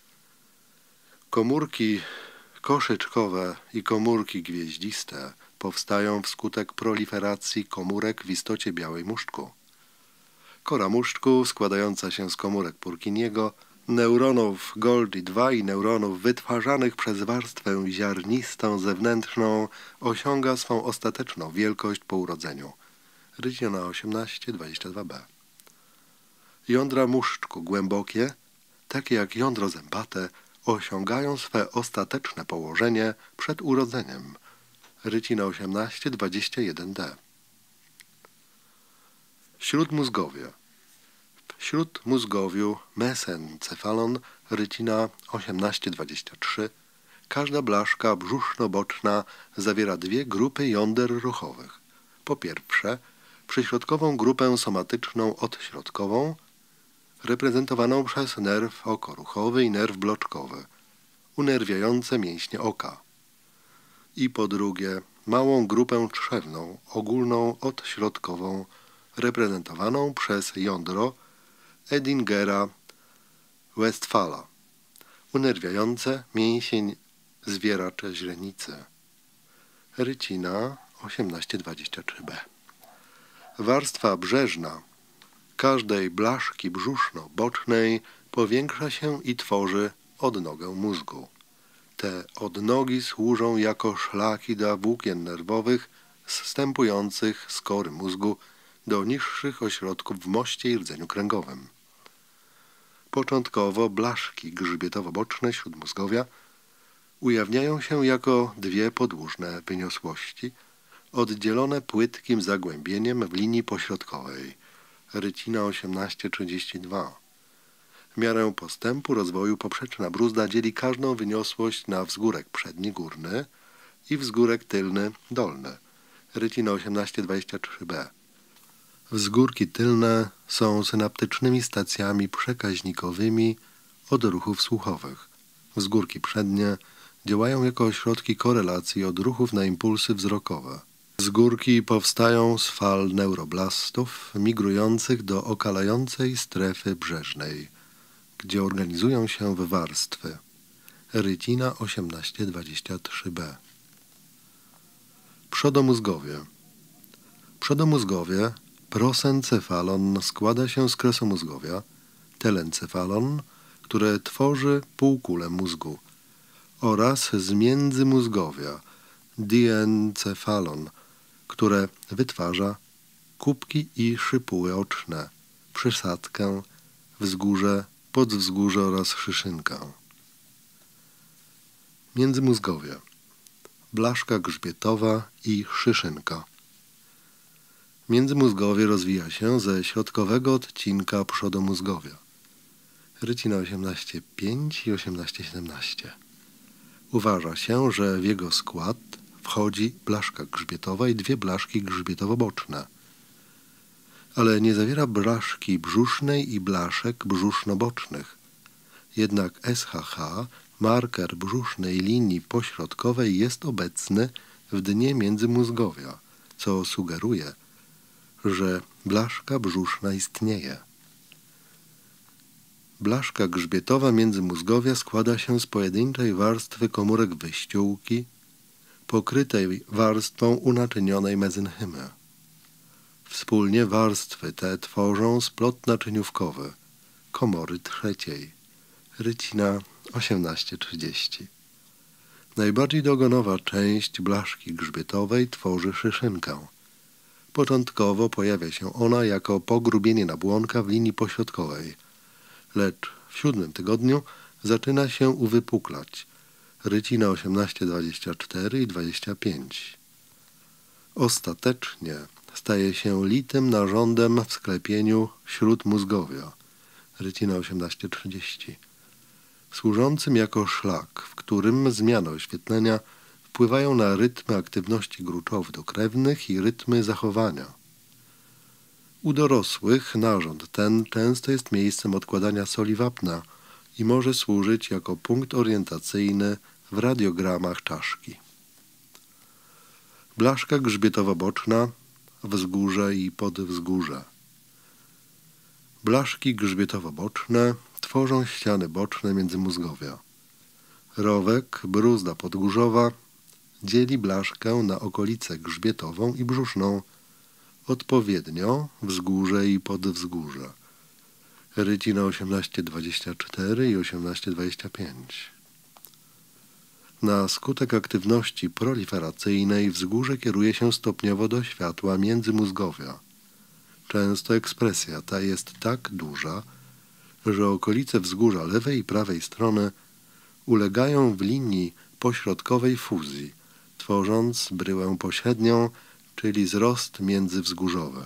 S1: Komórki koszyczkowe i komórki gwieździste powstają wskutek proliferacji komórek w istocie białej muszczku. Kora muszczku, składająca się z komórek Purkinjego, neuronów Golgi dwa i neuronów wytwarzanych przez warstwę ziarnistą zewnętrzną, osiąga swą ostateczną wielkość po urodzeniu. Rycina osiemnaście dwadzieścia dwa b. Jądra muszczku głębokie, takie jak jądro zębate, osiągają swe ostateczne położenie przed urodzeniem. Rycina osiemnaście dwadzieścia jeden d. Śródmózgowie. W śródmózgowiu mesencefalon, rycina osiemnaście dwadzieścia trzy, każda blaszka brzuszno-boczna zawiera dwie grupy jąder ruchowych. Po pierwsze, przyśrodkową grupę somatyczną odśrodkową, reprezentowaną przez nerw okoruchowy i nerw bloczkowy, unerwiające mięśnie oka. I po drugie, małą grupę trzewną, ogólną odśrodkową, reprezentowaną przez jądro Eddingera-Westphala, unerwiające mięsień zwieracza źrenicy. Rycina osiemnaście dwadzieścia trzy b. Warstwa brzeżna każdej blaszki brzuszno-bocznej powiększa się i tworzy odnogę mózgu. Te odnogi służą jako szlaki dla włókien nerwowych zstępujących z kory mózgu do niższych ośrodków w moście i rdzeniu kręgowym. Początkowo blaszki grzbietowo-boczne śródmózgowia ujawniają się jako dwie podłużne wyniosłości, oddzielone płytkim zagłębieniem w linii pośrodkowej. Rycina osiemnaście trzydzieści dwa. W miarę postępu rozwoju poprzeczna bruzda dzieli każdą wyniosłość na wzgórek przedni górny i wzgórek tylny dolny. Rycina osiemnaście dwadzieścia trzy b. Wzgórki tylne są synaptycznymi stacjami przekaźnikowymi odruchów słuchowych. Wzgórki przednie działają jako ośrodki korelacji odruchów na impulsy wzrokowe. Wzgórki powstają z fal neuroblastów migrujących do okalającej strefy brzeżnej, gdzie organizują się w warstwy. Rycina osiemnaście dwadzieścia trzy b. Przodomózgowie. Przodomózgowie, prosencefalon, składa się z kresomózgowia, telencefalon, które tworzy półkulę mózgu, oraz z międzymózgowia, diencefalon, które wytwarza kubki i szypuły oczne, przysadkę, wzgórze, podwzgórze oraz szyszynkę. Międzymózgowie. Blaszka grzbietowa i szyszynka. Międzymózgowie rozwija się ze środkowego odcinka przodomózgowia. Rycina osiemnaście pięć i osiemnaście siedemnaście. Uważa się, że w jego skład wchodzi blaszka grzbietowa i dwie blaszki grzbietowo-boczne, ale nie zawiera blaszki brzusznej i blaszek brzuszno-bocznych. Jednak S H H, marker brzusznej linii pośrodkowej, jest obecny w dnie międzymózgowia, co sugeruje, że blaszka brzuszna istnieje. Blaszka grzbietowa międzymózgowia składa się z pojedynczej warstwy komórek wyściółki, pokrytej warstwą unaczynionej mezenchymy. Wspólnie warstwy te tworzą splot naczyniówkowy komory trzeciej. Rycina osiemnaście trzydzieści. Najbardziej dogonowa część blaszki grzbietowej tworzy szyszynkę. Początkowo pojawia się ona jako pogrubienie nabłonka w linii pośrodkowej, lecz w siódmym tygodniu zaczyna się uwypuklać. Rycina osiemnaście dwadzieścia cztery i dwadzieścia pięć. Ostatecznie staje się litym narządem w sklepieniu śródmózgowia. Rycina osiemnaście trzydzieści. Służącym jako szlak, w którym zmiany oświetlenia wpływają na rytmy aktywności gruczowych dokrewnych i rytmy zachowania. U dorosłych narząd ten często jest miejscem odkładania soli wapna i może służyć jako punkt orientacyjny w radiogramach czaszki. Blaszka grzbietowo-boczna, wzgórze i podwzgórze. Blaszki grzbietowo-boczne tworzą ściany boczne międzymózgowia. Rowek, bruzda podgórzowa dzieli blaszkę na okolicę grzbietową i brzuszną, odpowiednio wzgórze i podwzgórze. Rycina osiemnaście dwadzieścia cztery i osiemnaście dwadzieścia pięć. Na skutek aktywności proliferacyjnej wzgórze kieruje się stopniowo do światła międzymózgowia. Często ekspresja ta jest tak duża, że okolice wzgórza lewej i prawej strony ulegają w linii pośrodkowej fuzji, tworząc bryłę pośrednią, czyli wzrost międzywzgórzowy.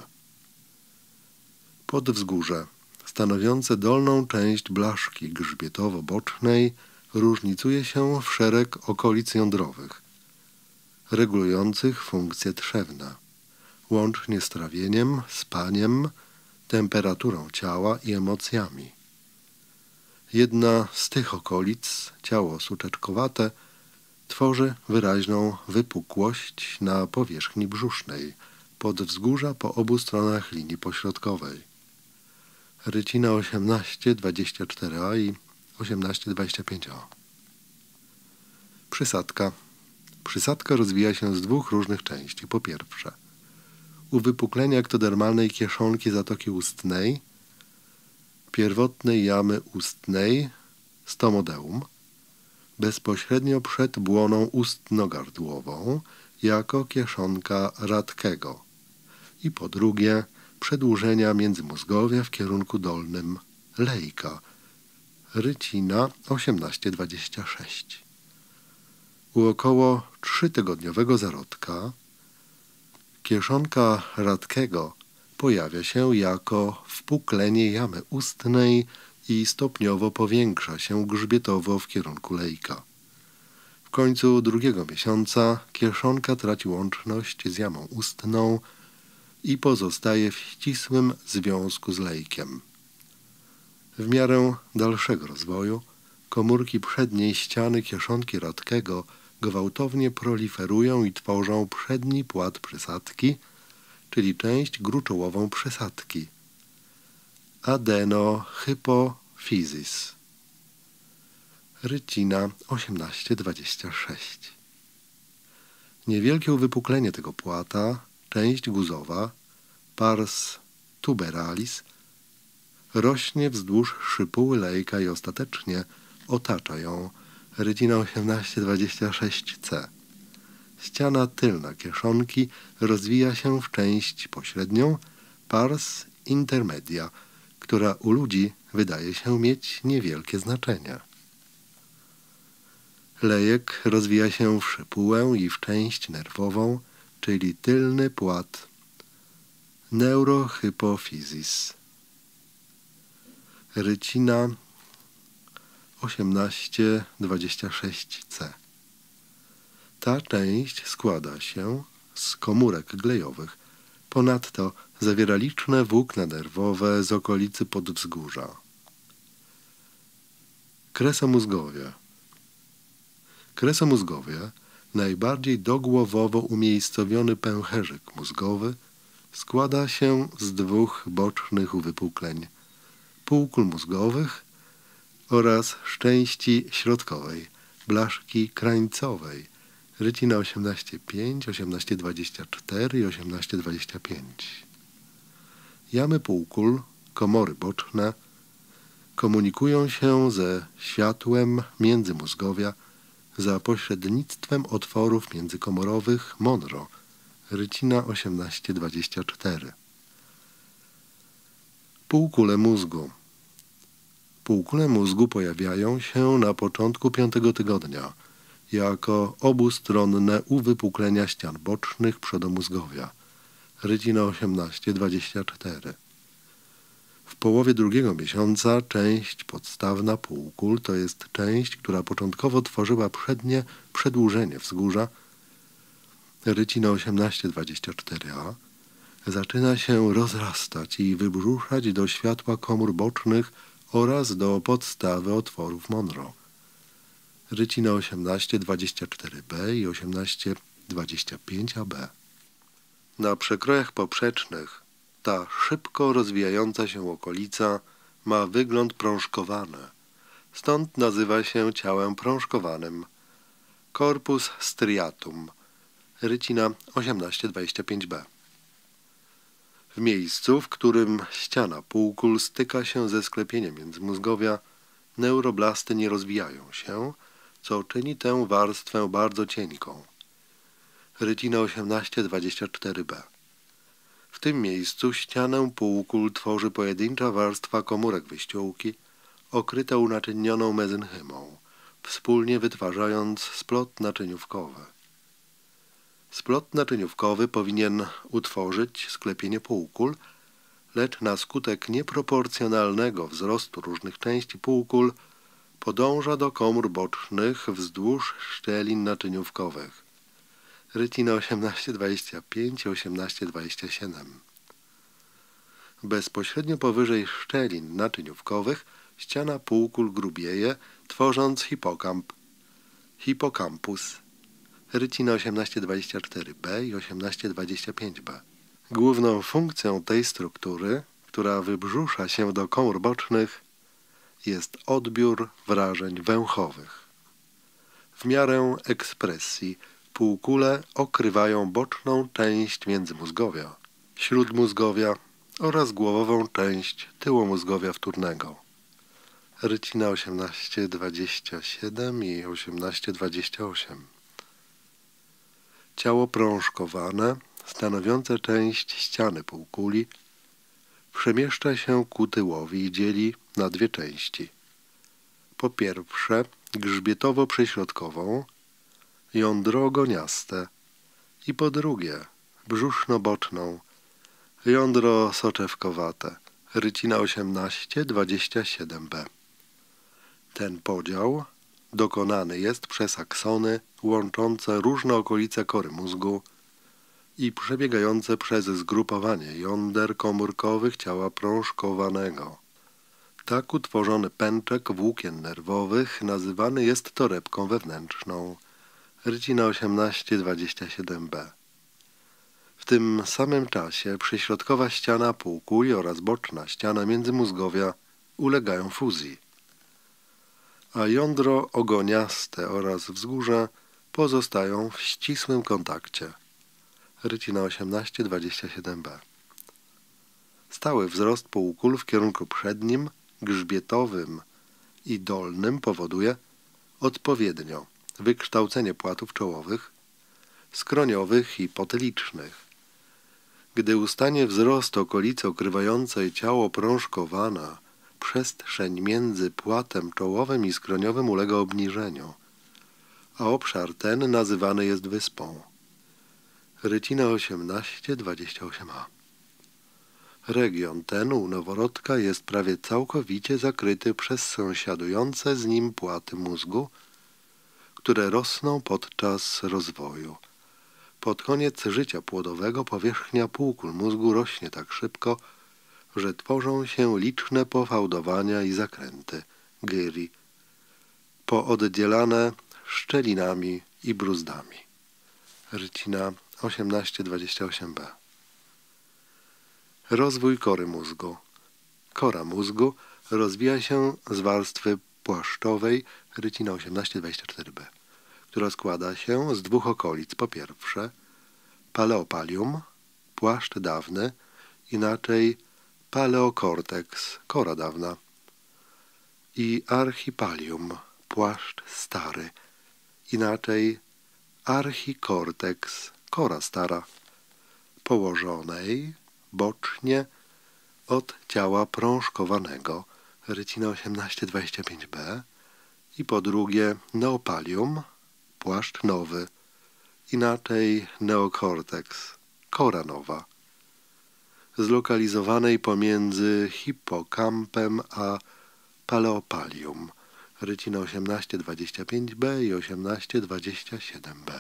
S1: Podwzgórze, stanowiące dolną część blaszki grzbietowo-bocznej, różnicuje się w szereg okolic jądrowych, regulujących funkcje trzewne, łącznie z trawieniem, spaniem, temperaturą ciała i emocjami. Jedna z tych okolic, ciało suczeczkowate, tworzy wyraźną wypukłość na powierzchni brzusznej, podwzgórza po obu stronach linii pośrodkowej. Rycina osiemnaście dwadzieścia cztery a i osiemnaście dwadzieścia pięć a. Przysadka. Przysadka rozwija się z dwóch różnych części. Po pierwsze, uwypuklenie ektodermalnej kieszonki zatoki ustnej, pierwotnej jamy ustnej, stomodeum, bezpośrednio przed błoną ustno-gardłową, jako kieszonka Radkego. I po drugie, przedłużenia międzymózgowia w kierunku dolnym, lejka, rycina osiemnaście dwadzieścia sześć. U około trzytygodniowego zarodka kieszonka Radkego pojawia się jako wpuklenie jamy ustnej i stopniowo powiększa się grzbietowo w kierunku lejka. W końcu drugiego miesiąca kieszonka traci łączność z jamą ustną i pozostaje w ścisłym związku z lejkiem. W miarę dalszego rozwoju komórki przedniej ściany kieszonki Radkego gwałtownie proliferują i tworzą przedni płat przysadki, czyli część gruczołową przysadki, adenohypofizis. Rycina osiemnaście dwadzieścia sześć. Niewielkie uwypuklenie tego płata, część guzowa, pars tuberalis, rośnie wzdłuż szypuły lejka i ostatecznie otacza ją. Rycina osiemnaście dwadzieścia sześć c. Ściana tylna kieszonki rozwija się w część pośrednią, pars intermedia, która u ludzi wydaje się mieć niewielkie znaczenie. Lejek rozwija się w szypułę i w część nerwową, czyli tylny płat neurohypofizis. Rycina osiemnaście dwadzieścia sześć c. Ta część składa się z komórek glejowych. Ponadto zawiera liczne włókna nerwowe z okolicy podwzgórza. Kresomózgowie. Kresomózgowie, najbardziej dogłowowo umiejscowiony pęcherzyk mózgowy, składa się z dwóch bocznych uwypukleń, półkul mózgowych oraz szczęści środkowej, blaszki krańcowej, rycina osiemnaście pięć, osiemnaście dwadzieścia cztery i osiemnaście dwadzieścia pięć. Jamy półkul, komory boczne, komunikują się ze światłem międzymózgowia za pośrednictwem otworów międzykomorowych Monroe, rycina osiemnaście dwadzieścia cztery. Półkule mózgu. Półkule mózgu pojawiają się na początku piątego tygodnia jako obustronne uwypuklenia ścian bocznych przodomózgowia, rycina osiemnaście dwadzieścia cztery. W połowie drugiego miesiąca część podstawna półkul, to jest część, która początkowo tworzyła przednie przedłużenie wzgórza, rycina osiemnaście dwadzieścia cztery a, zaczyna się rozrastać i wybrzuszać do światła komór bocznych oraz do podstawy otworów Monroe, rycina osiemnaście dwadzieścia cztery b i osiemnaście dwadzieścia pięć a b. Na przekrojach poprzecznych ta szybko rozwijająca się okolica ma wygląd prążkowany, stąd nazywa się ciałem prążkowanym. Corpus striatum, rycina osiemnaście dwadzieścia pięć b. W miejscu, w którym ściana półkul styka się ze sklepieniem międzymózgowia, neuroblasty nie rozwijają się, co czyni tę warstwę bardzo cienką. Rycina osiemnaście dwadzieścia cztery b. W tym miejscu ścianę półkul tworzy pojedyncza warstwa komórek wyściółki, okryta unaczynnioną mezenchymą, wspólnie wytwarzając splot naczyniówkowy. Splot naczyniówkowy powinien utworzyć sklepienie półkul, lecz na skutek nieproporcjonalnego wzrostu różnych części półkul podąża do komór bocznych wzdłuż szczelin naczyniówkowych. Rycina osiemnaście dwadzieścia pięć i osiemnaście dwadzieścia siedem. Bezpośrednio powyżej szczelin naczyniówkowych ściana półkul grubieje, tworząc hipokamp. Hipokampus. Rycina osiemnaście dwadzieścia cztery b i osiemnaście dwadzieścia pięć b. Główną funkcją tej struktury, która wybrzusza się do komór bocznych, jest odbiór wrażeń węchowych. W miarę ekspresji półkule okrywają boczną część międzymózgowia, śródmózgowia oraz głowową część tyłomózgowia wtórnego. Rycina osiemnaście dwadzieścia siedem i osiemnaście dwadzieścia osiem. Ciało prążkowane, stanowiące część ściany półkuli, przemieszcza się ku tyłowi i dzieli na dwie części. Po pierwsze grzbietowo-prześrodkową, jądro-ogoniaste i po drugie brzuszno-boczną, jądro soczewkowate, rycina osiemnaście dwadzieścia siedem b. Ten podział dokonany jest przez aksony łączące różne okolice kory mózgu i przebiegające przez zgrupowanie jąder komórkowych ciała prążkowanego. Tak utworzony pęczek włókien nerwowych nazywany jest torebką wewnętrzną, rycina osiemnaście dwadzieścia siedem b. W tym samym czasie przyśrodkowa ściana półkuli oraz boczna ściana międzymózgowia ulegają fuzji, a jądro ogoniaste oraz wzgórze pozostają w ścisłym kontakcie, rycina osiemnaście dwadzieścia siedem b. Stały wzrost półkul w kierunku przednim, grzbietowym i dolnym powoduje odpowiednio wykształcenie płatów czołowych, skroniowych i potylicznych. Gdy ustanie wzrost okolicy okrywającej ciało prążkowana, przestrzeń między płatem czołowym i skroniowym ulega obniżeniu, a obszar ten nazywany jest wyspą. Rycina osiemnaście dwadzieścia osiem a. Region ten u noworodka jest prawie całkowicie zakryty przez sąsiadujące z nim płaty mózgu, które rosną podczas rozwoju. Pod koniec życia płodowego powierzchnia półkul mózgu rośnie tak szybko, że tworzą się liczne pofałdowania i zakręty, gyri, pooddzielane szczelinami i bruzdami. Rycina osiemnaście dwadzieścia osiem b. Rozwój kory mózgu. Kora mózgu rozwija się z warstwy płaszczowej, rycina osiemnaście dwadzieścia cztery b, która składa się z dwóch okolic. Po pierwsze paleopalium, płaszcz dawny, inaczej paleokorteks, kora dawna, i archipalium, płaszcz stary, inaczej archikorteks, kora stara, położonej bocznie od ciała prążkowanego, rycina osiemnaście dwadzieścia pięć b, i po drugie neopalium, płaszcz nowy, inaczej neokorteks, kora nowa, zlokalizowanej pomiędzy hipokampem a paleopalium, rycina osiemnaście dwadzieścia pięć b i osiemnaście dwadzieścia siedem b.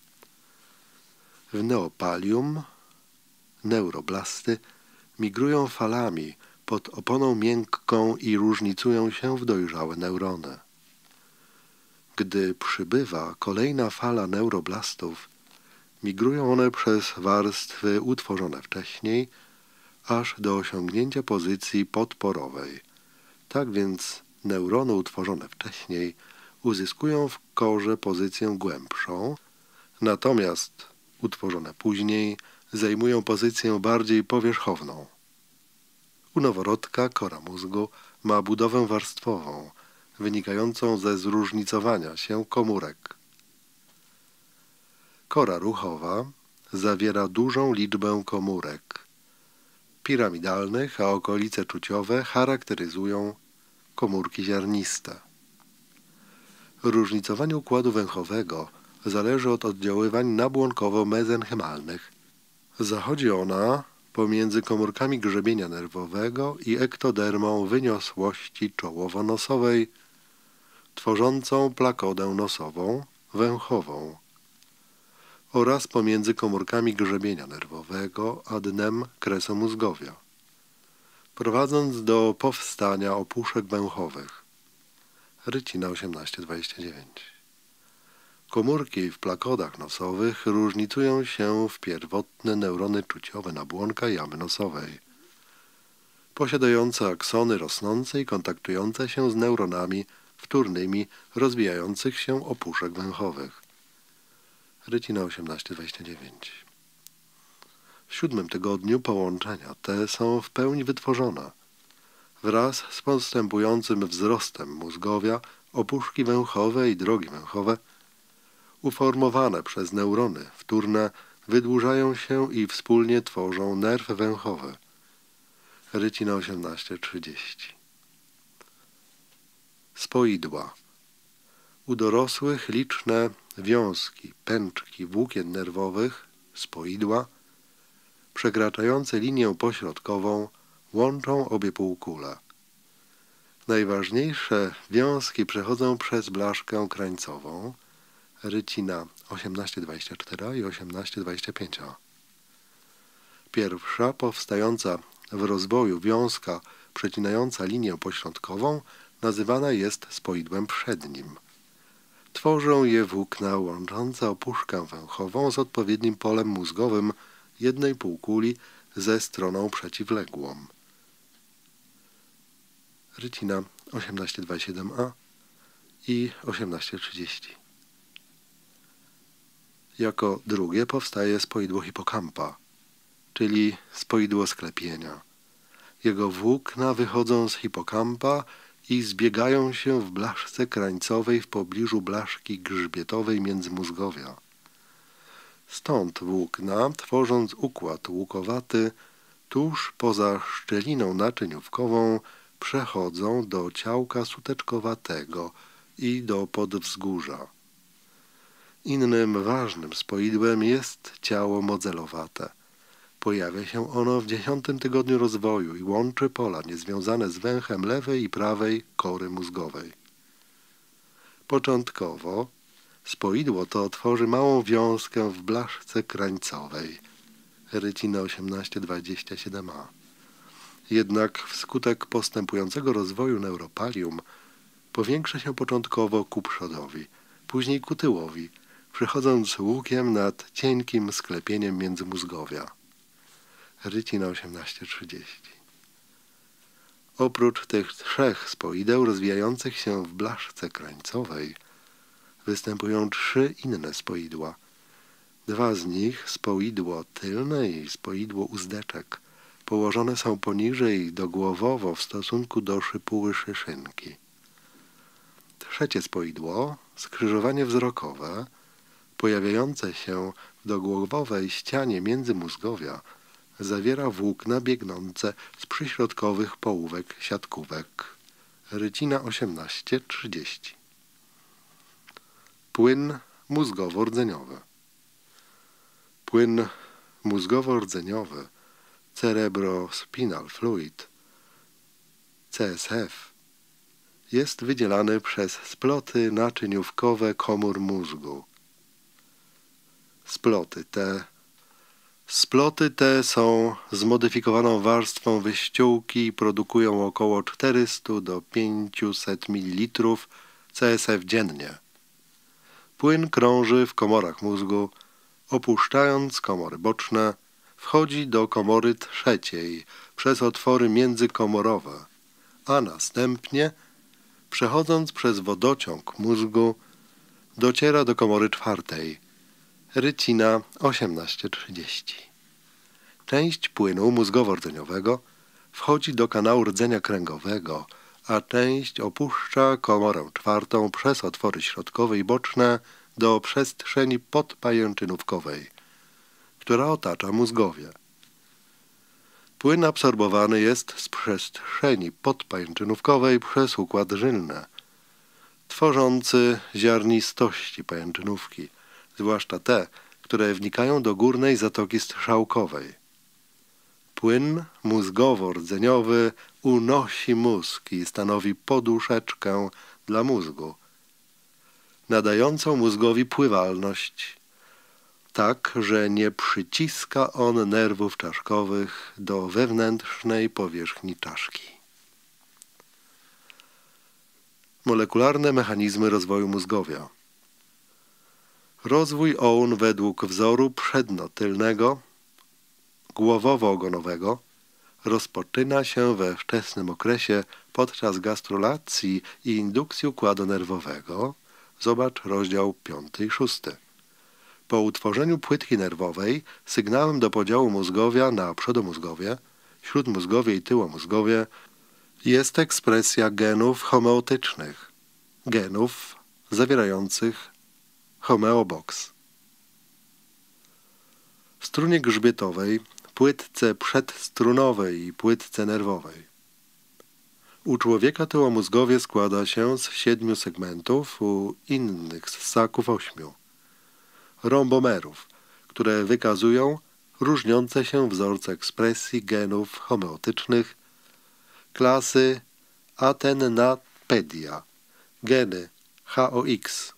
S1: W neopalium neuroblasty migrują falami pod oponą miękką i różnicują się w dojrzałe neurony. Gdy przybywa kolejna fala neuroblastów, migrują one przez warstwy utworzone wcześniej, aż do osiągnięcia pozycji podporowej. Tak więc neurony utworzone wcześniej uzyskują w korze pozycję głębszą, natomiast utworzone później zajmują pozycję bardziej powierzchowną. U noworodka kora mózgu ma budowę warstwową, wynikającą ze zróżnicowania się komórek. Kora ruchowa zawiera dużą liczbę komórek piramidalnych, a okolice czuciowe charakteryzują komórki ziarniste. Różnicowanie układu węchowego zależy od oddziaływań nabłonkowo-mezenchymalnych. Zachodzi ona pomiędzy komórkami grzebienia nerwowego i ektodermą wyniosłości czołowo-nosowej, tworzącą plakodę nosową, węchową, oraz pomiędzy komórkami grzebienia nerwowego a dnem kresomózgowia, prowadząc do powstania opuszek węchowych. Rycina osiemnaście dwadzieścia dziewięć. Komórki w plakodach nosowych różnicują się w pierwotne neurony czuciowe nabłonka jamy nosowej, posiadające aksony rosnące i kontaktujące się z neuronami wtórnymi rozwijających się opuszek węchowych. Rycina osiemnaście dwadzieścia dziewięć. W siódmym tygodniu połączenia te są w pełni wytworzone. Wraz z postępującym wzrostem mózgowia opuszki węchowe i drogi węchowe uformowane przez neurony wtórne wydłużają się i wspólnie tworzą nerw węchowy. Rycina osiemnaście trzydzieści. Spoidła. U dorosłych liczne wiązki, pęczki włókien nerwowych, spoidła, przekraczające linię pośrodkową, łączą obie półkule. Najważniejsze wiązki przechodzą przez blaszkę krańcową, rycina osiemnaście dwadzieścia cztery i osiemnaście dwadzieścia pięć a. Pierwsza, powstająca w rozwoju wiązka przecinająca linię pośrodkową, nazywana jest spoidłem przednim. Tworzą je włókna łączące opuszkę węchową z odpowiednim polem mózgowym jednej półkuli ze stroną przeciwległą. Rycina osiemnaście dwadzieścia siedem a i osiemnaście trzydzieści. Jako drugie powstaje spoidło hipokampa, czyli spoidło sklepienia. Jego włókna wychodzą z hipokampa i zbiegają się w blaszce krańcowej w pobliżu blaszki grzbietowej międzymózgowia. Stąd włókna, tworząc układ łukowaty, tuż poza szczeliną naczyniówkową przechodzą do ciałka suteczkowatego i do podwzgórza. Innym ważnym spoidłem jest ciało modelowate. Pojawia się ono w dziesiątym tygodniu rozwoju i łączy pola niezwiązane z węchem lewej i prawej kory mózgowej. Początkowo spoidło to tworzy małą wiązkę w blaszce krańcowej, rycina osiemnaście dwadzieścia siedem a. Jednak wskutek postępującego rozwoju neuropalium powiększa się początkowo ku przodowi, później ku tyłowi, przechodząc łukiem nad cienkim sklepieniem międzymózgowia. Rycina osiemnaście trzydzieści. Oprócz tych trzech spoideł rozwijających się w blaszce krańcowej występują trzy inne spoidła. Dwa z nich, spoidło tylne i spoidło uzdeczek, położone są poniżej dogłowowo w stosunku do szypuły szyszynki. Trzecie spoidło, skrzyżowanie wzrokowe, pojawiające się w dogłowowej ścianie międzymózgowia, zawiera włókna biegnące z przyśrodkowych połówek siatkówek. Rycina osiemnaście trzydzieści. Płyn mózgowo-rdzeniowy. Płyn mózgowo-rdzeniowy, cerebrospinal fluid, C S F, jest wydzielany przez sploty naczyniówkowe komór mózgu. Sploty te Sploty te są zmodyfikowaną warstwą wyściółki i produkują około czterysta do pięciuset mililitrów C S F dziennie. Płyn krąży w komorach mózgu, opuszczając komory boczne, wchodzi do komory trzeciej przez otwory międzykomorowe, a następnie, przechodząc przez wodociąg mózgu, dociera do komory czwartej. Rycina osiemnaście trzydzieści. Część płynu mózgowo-rdzeniowego wchodzi do kanału rdzenia kręgowego, a część opuszcza komorę czwartą przez otwory środkowe i boczne do przestrzeni podpajęczynówkowej, która otacza mózgowie. Płyn absorbowany jest z przestrzeni podpajęczynówkowej przez układ żylny, tworzący ziarnistości pajęczynówki, zwłaszcza te, które wnikają do górnej zatoki strzałkowej. Płyn mózgowo-rdzeniowy unosi mózg i stanowi poduszeczkę dla mózgu, nadającą mózgowi pływalność, tak, że nie przyciska on nerwów czaszkowych do wewnętrznej powierzchni czaszki. Molekularne mechanizmy rozwoju mózgowia. Rozwój O U N według wzoru przedno-tylnego, głowowo-ogonowego rozpoczyna się we wczesnym okresie podczas gastrulacji i indukcji układu nerwowego. Zobacz rozdział piąty i szósty. Po utworzeniu płytki nerwowej sygnałem do podziału mózgowia na przodomózgowie, śródmózgowie i tyłomózgowie jest ekspresja genów homeotycznych, genów zawierających homeobox. W strunie grzbietowej, płytce przedstrunowej i płytce nerwowej. U człowieka tyłomózgowie składa się z siedmiu segmentów, u innych ssaków ośmiu. Rhombomerów, które wykazują różniące się wzorce ekspresji genów homeotycznych klasy Atennapedia, geny H O X.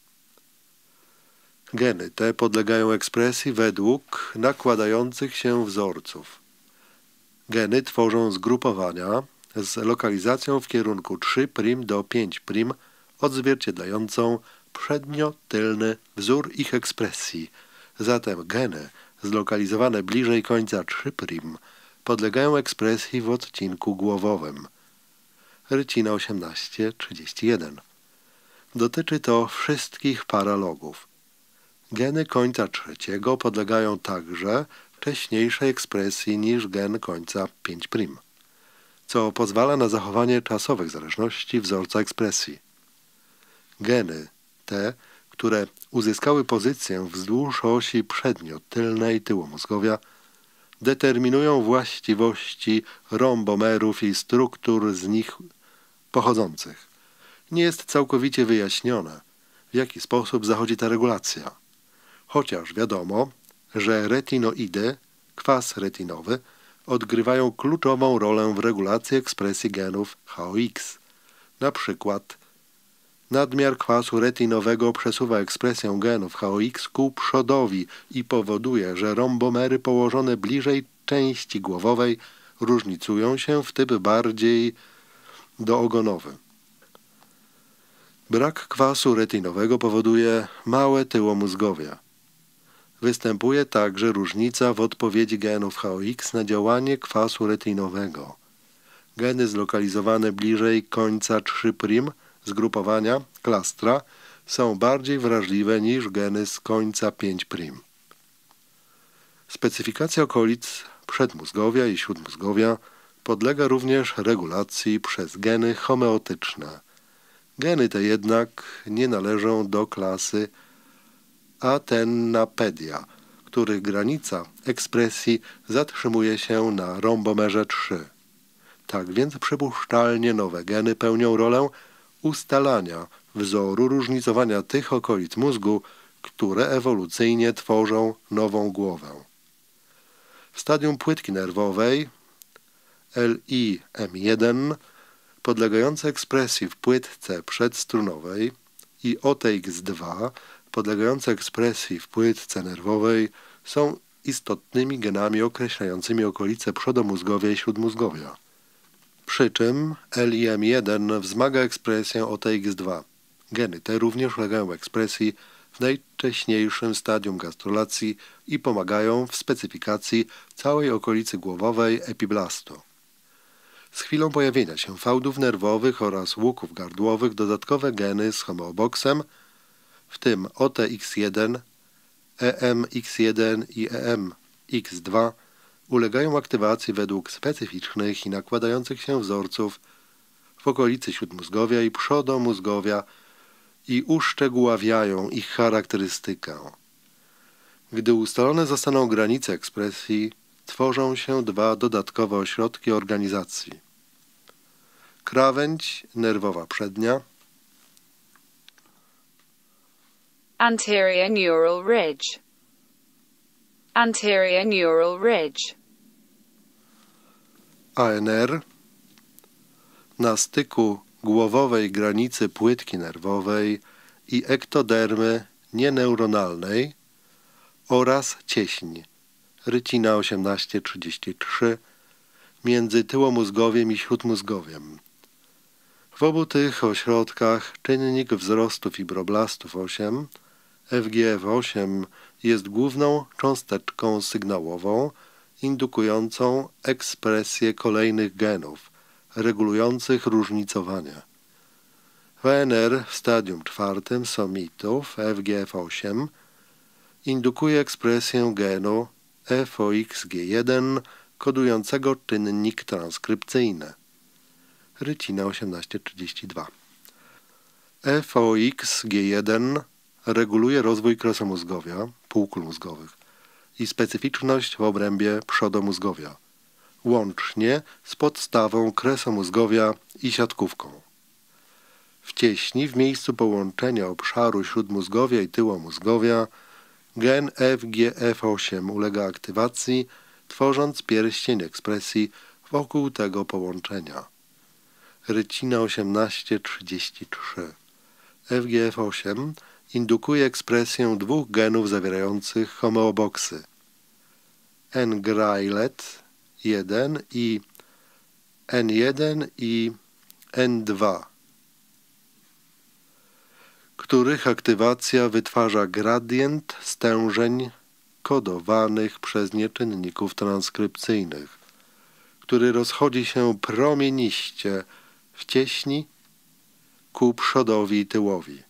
S1: Geny te podlegają ekspresji według nakładających się wzorców. Geny tworzą zgrupowania z lokalizacją w kierunku trzy do pięć, odzwierciedlającą przednio-tylny wzór ich ekspresji. Zatem geny zlokalizowane bliżej końca trzy podlegają ekspresji w odcinku głowowym. Rycina osiemnaście trzydzieści jeden. Dotyczy to wszystkich paralogów. Geny końca trzeciego podlegają także wcześniejszej ekspresji niż gen końca pięć, co pozwala na zachowanie czasowych zależności wzorca ekspresji. Geny te, które uzyskały pozycję wzdłuż osi przednio-tylnej tyłomózgowia, determinują właściwości rhombomerów i struktur z nich pochodzących. Nie jest całkowicie wyjaśnione, w jaki sposób zachodzi ta regulacja. Chociaż wiadomo, że retinoidy, kwas retinowy, odgrywają kluczową rolę w regulacji ekspresji genów H O X. Na przykład nadmiar kwasu retinowego przesuwa ekspresję genów H O X ku przodowi i powoduje, że rhombomery położone bliżej części głowowej różnicują się w typ bardziej doogonowy. Brak kwasu retinowego powoduje małe tyłomózgowia. Występuje także różnica w odpowiedzi genów H O X na działanie kwasu retinowego. Geny zlokalizowane bliżej końca trzy zgrupowania klastra są bardziej wrażliwe niż geny z końca pięć. Specyfikacja okolic przedmózgowia i śródmózgowia podlega również regulacji przez geny homeotyczne. Geny te jednak nie należą do klasy Atennapedia, których granica ekspresji zatrzymuje się na rombomerze trzy. Tak więc przypuszczalnie nowe geny pełnią rolę ustalania wzoru różnicowania tych okolic mózgu, które ewolucyjnie tworzą nową głowę. W stadium płytki nerwowej L I M jeden podlegające ekspresji w płytce przedstrunowej i O T X dwa podlegające ekspresji w płytce nerwowej są istotnymi genami określającymi okolice przodomózgowia i śródmózgowia. Przy czym L I M jeden wzmaga ekspresję O T X dwa. Geny te również ulegają ekspresji w najwcześniejszym stadium gastrulacji i pomagają w specyfikacji całej okolicy głowowej epiblastu. Z chwilą pojawienia się fałdów nerwowych oraz łuków gardłowych dodatkowe geny z homeoboksem, w tym O T X jeden, E M X jeden i E M X dwa, ulegają aktywacji według specyficznych i nakładających się wzorców w okolicy śródmózgowia i przodomózgowia i uszczegóławiają ich charakterystykę. Gdy ustalone zostaną granice ekspresji, tworzą się dwa dodatkowe ośrodki organizacji. Krawędź nerwowa przednia,
S2: anterior neural ridge, anterior neural ridge,
S1: A N R, na styku głowowej granicy płytki nerwowej i ektodermy nieneuronalnej oraz cieśń Rycina osiemnaście trzydzieści trzy między tyłomózgowiem i śródmózgowiem. W obu tych ośrodkach czynnik wzrostu fibroblastów osiem, F G F osiem, jest główną cząsteczką sygnałową indukującą ekspresję kolejnych genów regulujących różnicowanie. W A N R w stadium czwartym somitów F G F osiem indukuje ekspresję genu F O X G jeden kodującego czynnik transkrypcyjny. Rycina osiemnaście trzydzieści dwa. F O X G jeden reguluje rozwój kresomózgowia, półkul mózgowych i specyficzność w obrębie przodomózgowia, łącznie z podstawą kresomózgowia i siatkówką. W cieśni w miejscu połączenia obszaru śródmózgowia i tyłomózgowia gen F G F osiem ulega aktywacji, tworząc pierścień ekspresji wokół tego połączenia. Rycina osiemnaście trzydzieści trzy. F G F osiem indukuje ekspresję dwóch genów zawierających homeoboksy N G R I L E T jeden i N jeden i N dwa, których aktywacja wytwarza gradient stężeń kodowanych przez nieczynników transkrypcyjnych, który rozchodzi się promieniście w cieśni ku przodowi i tyłowi.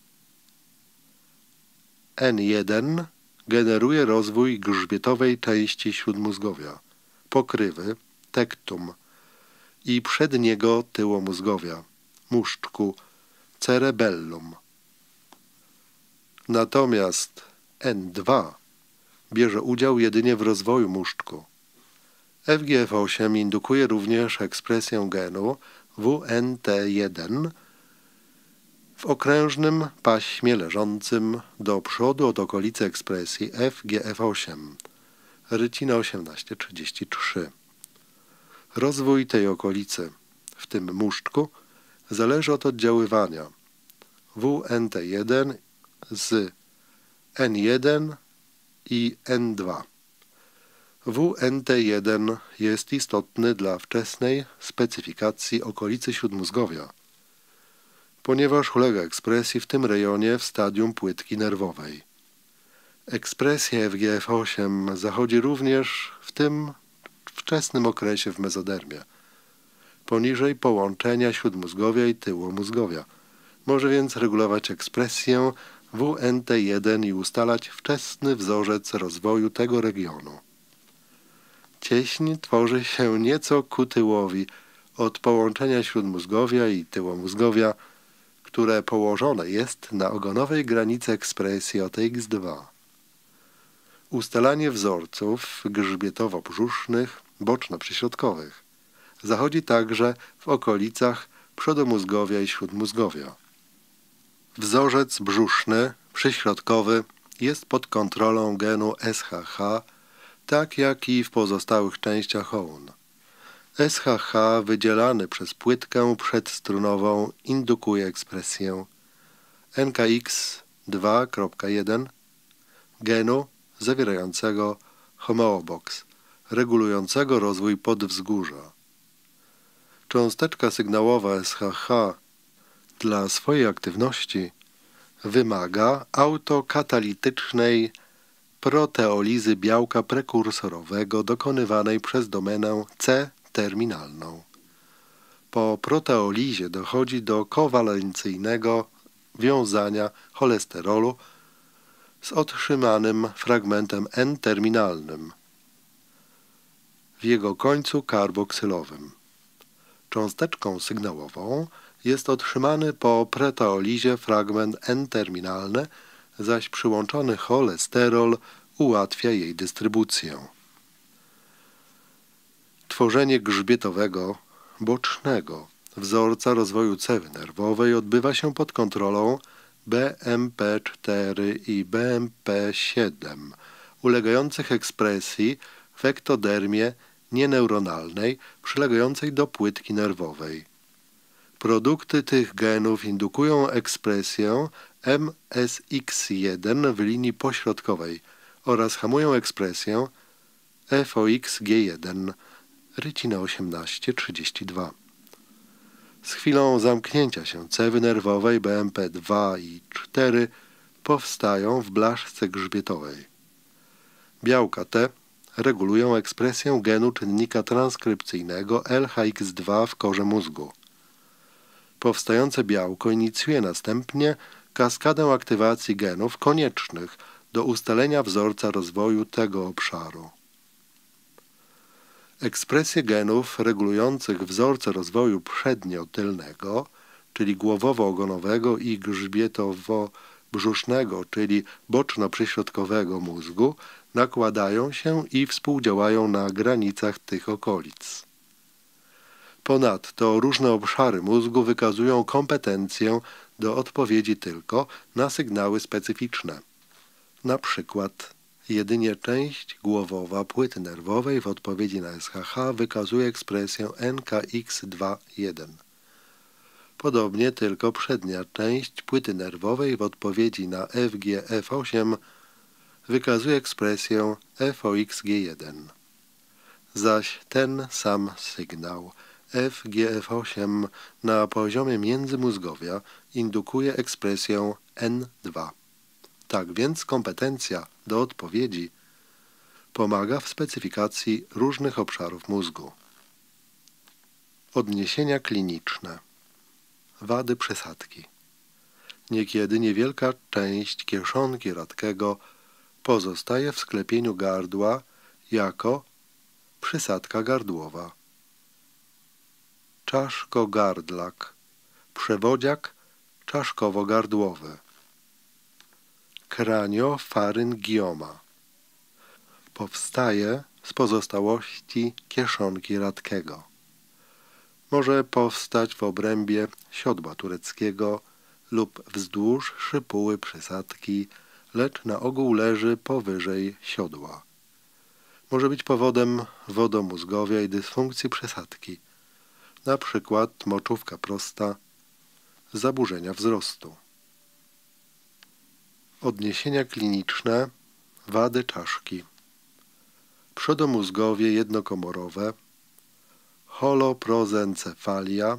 S1: N jeden generuje rozwój grzbietowej części śródmózgowia, pokrywy, tektum i przedniego tyłomózgowia, muszczku, cerebellum. Natomiast N dwa bierze udział jedynie w rozwoju muszczku. F G F osiem indukuje również ekspresję genu W N T jeden w okrężnym paśmie leżącym do przodu od okolicy ekspresji F G F osiem. Rycina osiemnaście trzydzieści trzy. Rozwój tej okolicy, w tym muszczku, zależy od oddziaływania W N T jeden z N jeden i N dwa. W N T jeden jest istotny dla wczesnej specyfikacji okolicy śródmózgowia, ponieważ ulega ekspresji w tym rejonie w stadium płytki nerwowej. Ekspresja F G F osiem zachodzi również w tym wczesnym okresie w mezodermie, poniżej połączenia śródmózgowia i tyłomózgowia. Może więc regulować ekspresję W N T jeden i ustalać wczesny wzorzec rozwoju tego regionu. Cieśń tworzy się nieco ku tyłowi od połączenia śródmózgowia i tyłomózgowia, które położone jest na ogonowej granicy ekspresji O T X dwa. Ustalanie wzorców grzbietowo-brzusznych, boczno-przyśrodkowych zachodzi także w okolicach przodomózgowia i śródmózgowia. Wzorzec brzuszny, przyśrodkowy jest pod kontrolą genu S H H, tak jak i w pozostałych częściach oun. S H H wydzielany przez płytkę przedstrunową indukuje ekspresję N K X dwa kropka jeden genu zawierającego homeobox, regulującego rozwój podwzgórza. Cząsteczka sygnałowa S H H dla swojej aktywności wymaga autokatalitycznej proteolizy białka prekursorowego dokonywanej przez domenę C-terminalną. Po proteolizie dochodzi do kowalencyjnego wiązania cholesterolu z otrzymanym fragmentem N-terminalnym w jego końcu karboksylowym. Cząsteczką sygnałową jest otrzymany po proteolizie fragment N-terminalny, zaś przyłączony cholesterol ułatwia jej dystrybucję. Tworzenie grzbietowego, bocznego wzorca rozwoju cewy nerwowej odbywa się pod kontrolą B M P cztery i B M P siedem, ulegających ekspresji w ektodermie nieneuronalnej przylegającej do płytki nerwowej. Produkty tych genów indukują ekspresję M S X jeden w linii pośrodkowej oraz hamują ekspresję F O X G jeden, rycina osiemnaście trzydzieści dwa. Z chwilą zamknięcia się cewy nerwowej B M P dwa i cztery powstają w blaszce grzbietowej. Białka te regulują ekspresję genu czynnika transkrypcyjnego L H X dwa w korze mózgu. Powstające białko inicjuje następnie kaskadę aktywacji genów koniecznych do ustalenia wzorca rozwoju tego obszaru. Ekspresję genów regulujących wzorce rozwoju przednio-tylnego, czyli głowowo-ogonowego i grzbietowo-brzusznego, czyli boczno-przyśrodkowego mózgu, nakładają się i współdziałają na granicach tych okolic. Ponadto różne obszary mózgu wykazują kompetencję do odpowiedzi tylko na sygnały specyficzne. Na przykład jedynie część głowowa płyty nerwowej w odpowiedzi na S H H wykazuje ekspresję N K X dwa jeden. Podobnie tylko przednia część płyty nerwowej w odpowiedzi na F G F osiem wykazuje ekspresję F O X G jeden. Zaś ten sam sygnał F G F osiem na poziomie międzymózgowia indukuje ekspresję N dwa. Tak więc kompetencja do odpowiedzi pomaga w specyfikacji różnych obszarów mózgu. Odniesienia kliniczne. Wady przesadki. Niekiedy niewielka część kieszonki Radkego pozostaje w sklepieniu gardła jako przysadka gardłowa. Czaszkogardlak, przewodziak czaszkowo-gardłowy. Kraniofaryngioma. Powstaje z pozostałości kieszonki Radkego. Może powstać w obrębie siodła tureckiego lub wzdłuż szypuły przysadki, lecz na ogół leży powyżej siodła. Może być powodem wodomózgowia i dysfunkcji przysadki, na przykład moczówka prosta, zaburzenia wzrostu. Odniesienia kliniczne, wady czaszki. Przodomózgowie jednokomorowe, holoprozencefalia,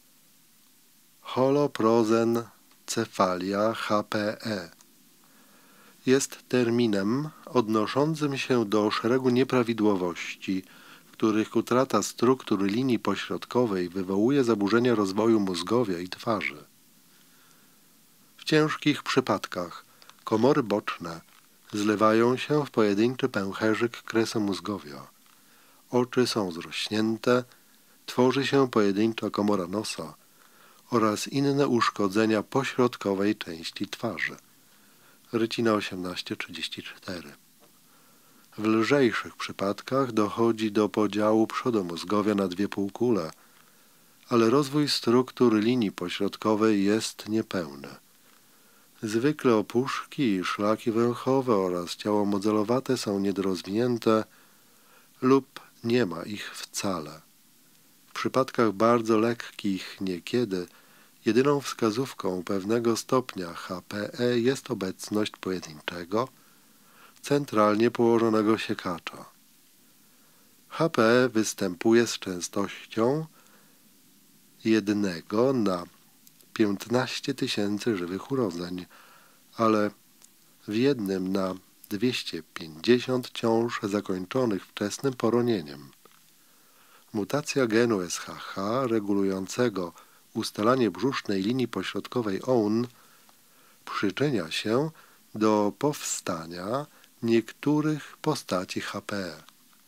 S1: holoprozencefalia H P E. Jest terminem odnoszącym się do szeregu nieprawidłowości, w których utrata struktur linii pośrodkowej wywołuje zaburzenia rozwoju mózgowia i twarzy. W ciężkich przypadkach komory boczne zlewają się w pojedynczy pęcherzyk kresomózgowia. oczy są zrośnięte, tworzy się pojedyncza komora nosa oraz inne uszkodzenia pośrodkowej części twarzy. Rycina osiemnaście trzydzieści cztery. W lżejszych przypadkach dochodzi do podziału przodomózgowia na dwie półkule, ale rozwój struktur linii pośrodkowej jest niepełny. Zwykle opuszki i szlaki węchowe oraz ciało modelowate są niedorozwinięte lub nie ma ich wcale. W przypadkach bardzo lekkich niekiedy jedyną wskazówką pewnego stopnia H P E jest obecność pojedynczego, centralnie położonego siekacza. H P E występuje z częstością jednego na piętnaście tysięcy żywych urodzeń, ale w jednym na dwieście pięćdziesiąt ciąż zakończonych wczesnym poronieniem. Mutacja genu S H H regulującego ustalanie brzusznej linii pośrodkowej O N przyczynia się do powstania niektórych postaci H P E.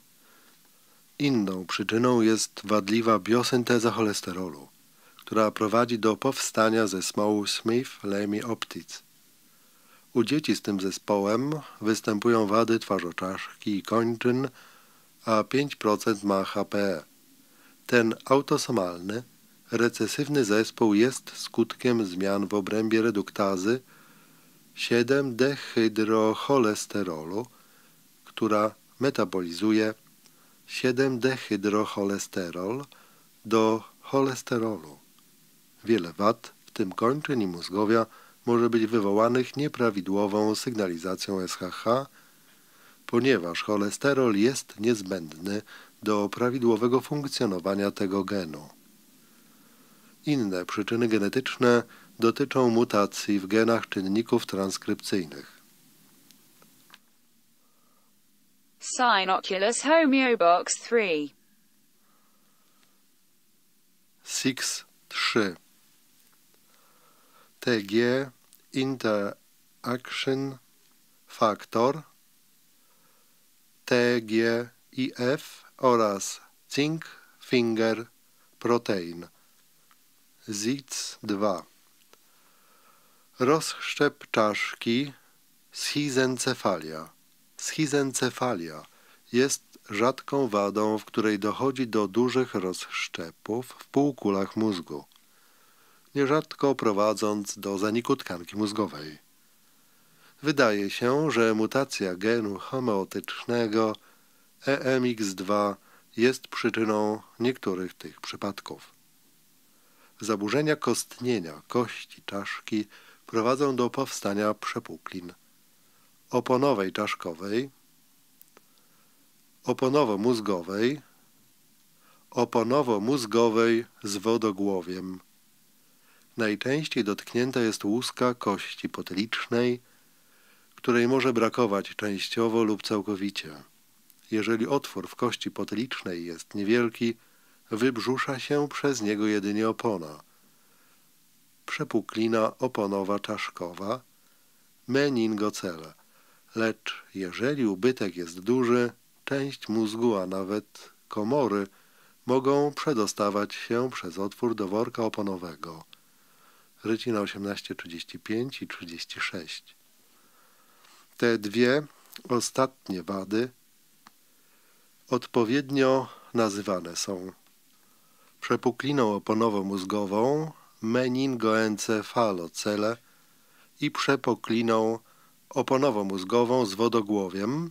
S1: Inną przyczyną jest wadliwa biosynteza cholesterolu, która prowadzi do powstania zespołu Smith-Lemmy-Opitz. U dzieci z tym zespołem występują wady twarzoczaszki i kończyn, a pięć procent ma H P E. Ten autosomalny, recesywny zespół jest skutkiem zmian w obrębie reduktazy siedem dehydrocholesterolu, która metabolizuje siedem dehydrocholesterol do cholesterolu. Wiele wad, w tym kończyn i mózgowia, może być wywołanych nieprawidłową sygnalizacją S H H, ponieważ cholesterol jest niezbędny do prawidłowego funkcjonowania tego genu. Inne przyczyny genetyczne dotyczą mutacji w genach czynników transkrypcyjnych.
S2: Synoculus homeobox trzy.
S1: S I X trzy. T G Interaction Factor, T G I F oraz Zinc Finger Protein, Z I C dwa. Rozszczep czaszki, schizencefalia. Schizencefalia jest rzadką wadą, w której dochodzi do dużych rozszczepów w półkulach mózgu, nierzadko prowadząc do zaniku tkanki mózgowej. Wydaje się, że mutacja genu homeotycznego E M X dwa jest przyczyną niektórych tych przypadków. Zaburzenia kostnienia kości czaszki prowadzą do powstania przepuklin oponowej czaszkowej, oponowo-mózgowej, oponowo-mózgowej z wodogłowiem. Najczęściej dotknięta jest łuska kości potylicznej, której może brakować częściowo lub całkowicie. Jeżeli otwór w kości potylicznej jest niewielki, wybrzusza się przez niego jedynie opona, przepuklina oponowa czaszkowa, meningocele. Lecz jeżeli ubytek jest duży, część mózgu, a nawet komory mogą przedostawać się przez otwór do worka oponowego. Rycina osiemnaście trzydzieści pięć i trzydzieści sześć. Te dwie ostatnie wady odpowiednio nazywane są przepukliną oponowo-mózgową, meningoencefalocele i przepukliną oponowo-mózgową z wodogłowiem,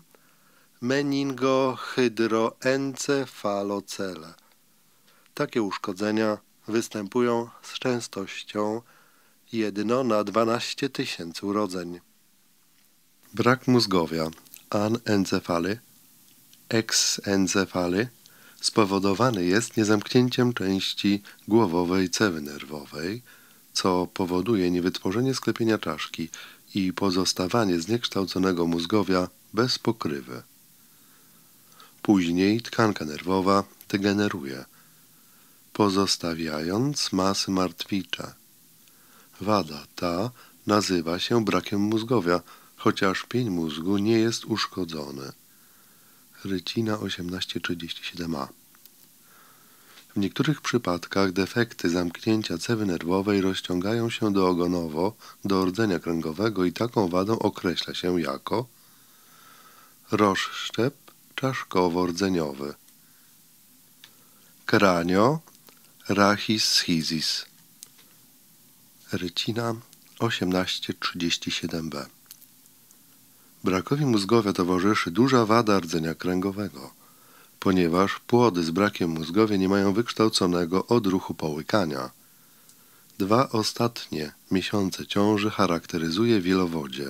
S1: meningohydroencefalocele. Takie uszkodzenia występują z częstością jedno na dwanaście tysięcy urodzeń. Brak mózgowia, anencefaly, eksencefaly, spowodowany jest niezamknięciem części głowowej cewy nerwowej, co powoduje niewytworzenie sklepienia czaszki i pozostawanie zniekształconego mózgowia bez pokrywy. Później tkanka nerwowa degeneruje, pozostawiając masy martwicze. Wada ta nazywa się brakiem mózgowia, chociaż pień mózgu nie jest uszkodzony. Rycina osiemnaście trzydzieści siedem a. W niektórych przypadkach defekty zamknięcia cewy nerwowej rozciągają się doogonowo do rdzenia kręgowego i taką wadę określa się jako rozszczep czaszkowo-rdzeniowy. Kranio rachis schisis. Rycina osiemnaście trzydzieści siedem b. Brakowi mózgowia towarzyszy duża wada rdzenia kręgowego, ponieważ płody z brakiem mózgowia nie mają wykształconego odruchu połykania. Dwa ostatnie miesiące ciąży charakteryzuje wielowodzie.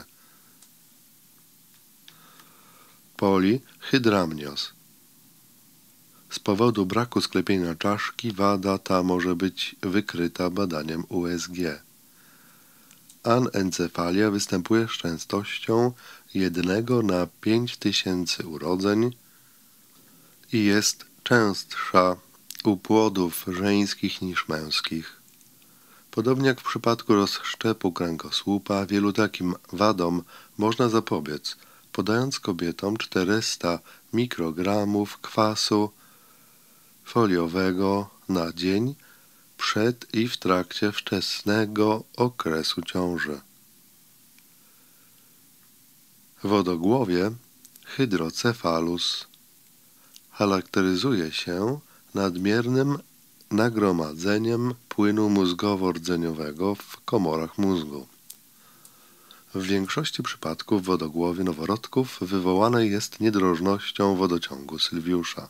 S1: Polihydramnios. Z powodu braku sklepienia czaszki wada ta może być wykryta badaniem U S G. Anencefalia występuje z częstością jednego na pięć tysięcy urodzeń i jest częstsza u płodów żeńskich niż męskich. Podobnie jak w przypadku rozszczepu kręgosłupa, wielu takim wadom można zapobiec, podając kobietom czterysta mikrogramów kwasu foliowego na dzień przed i w trakcie wczesnego okresu ciąży. Wodogłowie hydrocefalus charakteryzuje się nadmiernym nagromadzeniem płynu mózgowo-rdzeniowego w komorach mózgu. W większości przypadków wodogłowie noworodków wywołane jest niedrożnością wodociągu Sylwiusza.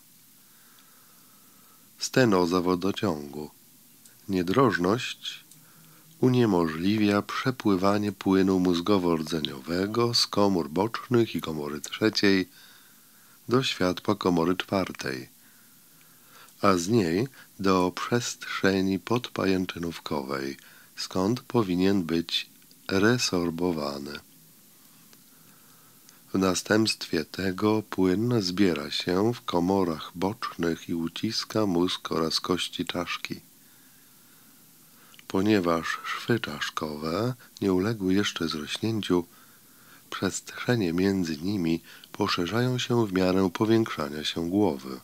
S1: Stenoza wodociągu. Niedrożność uniemożliwia przepływanie płynu mózgowo-rdzeniowego z komór bocznych i komory trzeciej do światła komory czwartej, a z niej do przestrzeni podpajęczynówkowej, skąd powinien być resorbowany. W następstwie tego płyn zbiera się w komorach bocznych i uciska mózg oraz kości czaszki. Ponieważ szwy czaszkowe nie uległy jeszcze zrośnięciu, przestrzenie między nimi poszerzają się w miarę powiększania się głowy.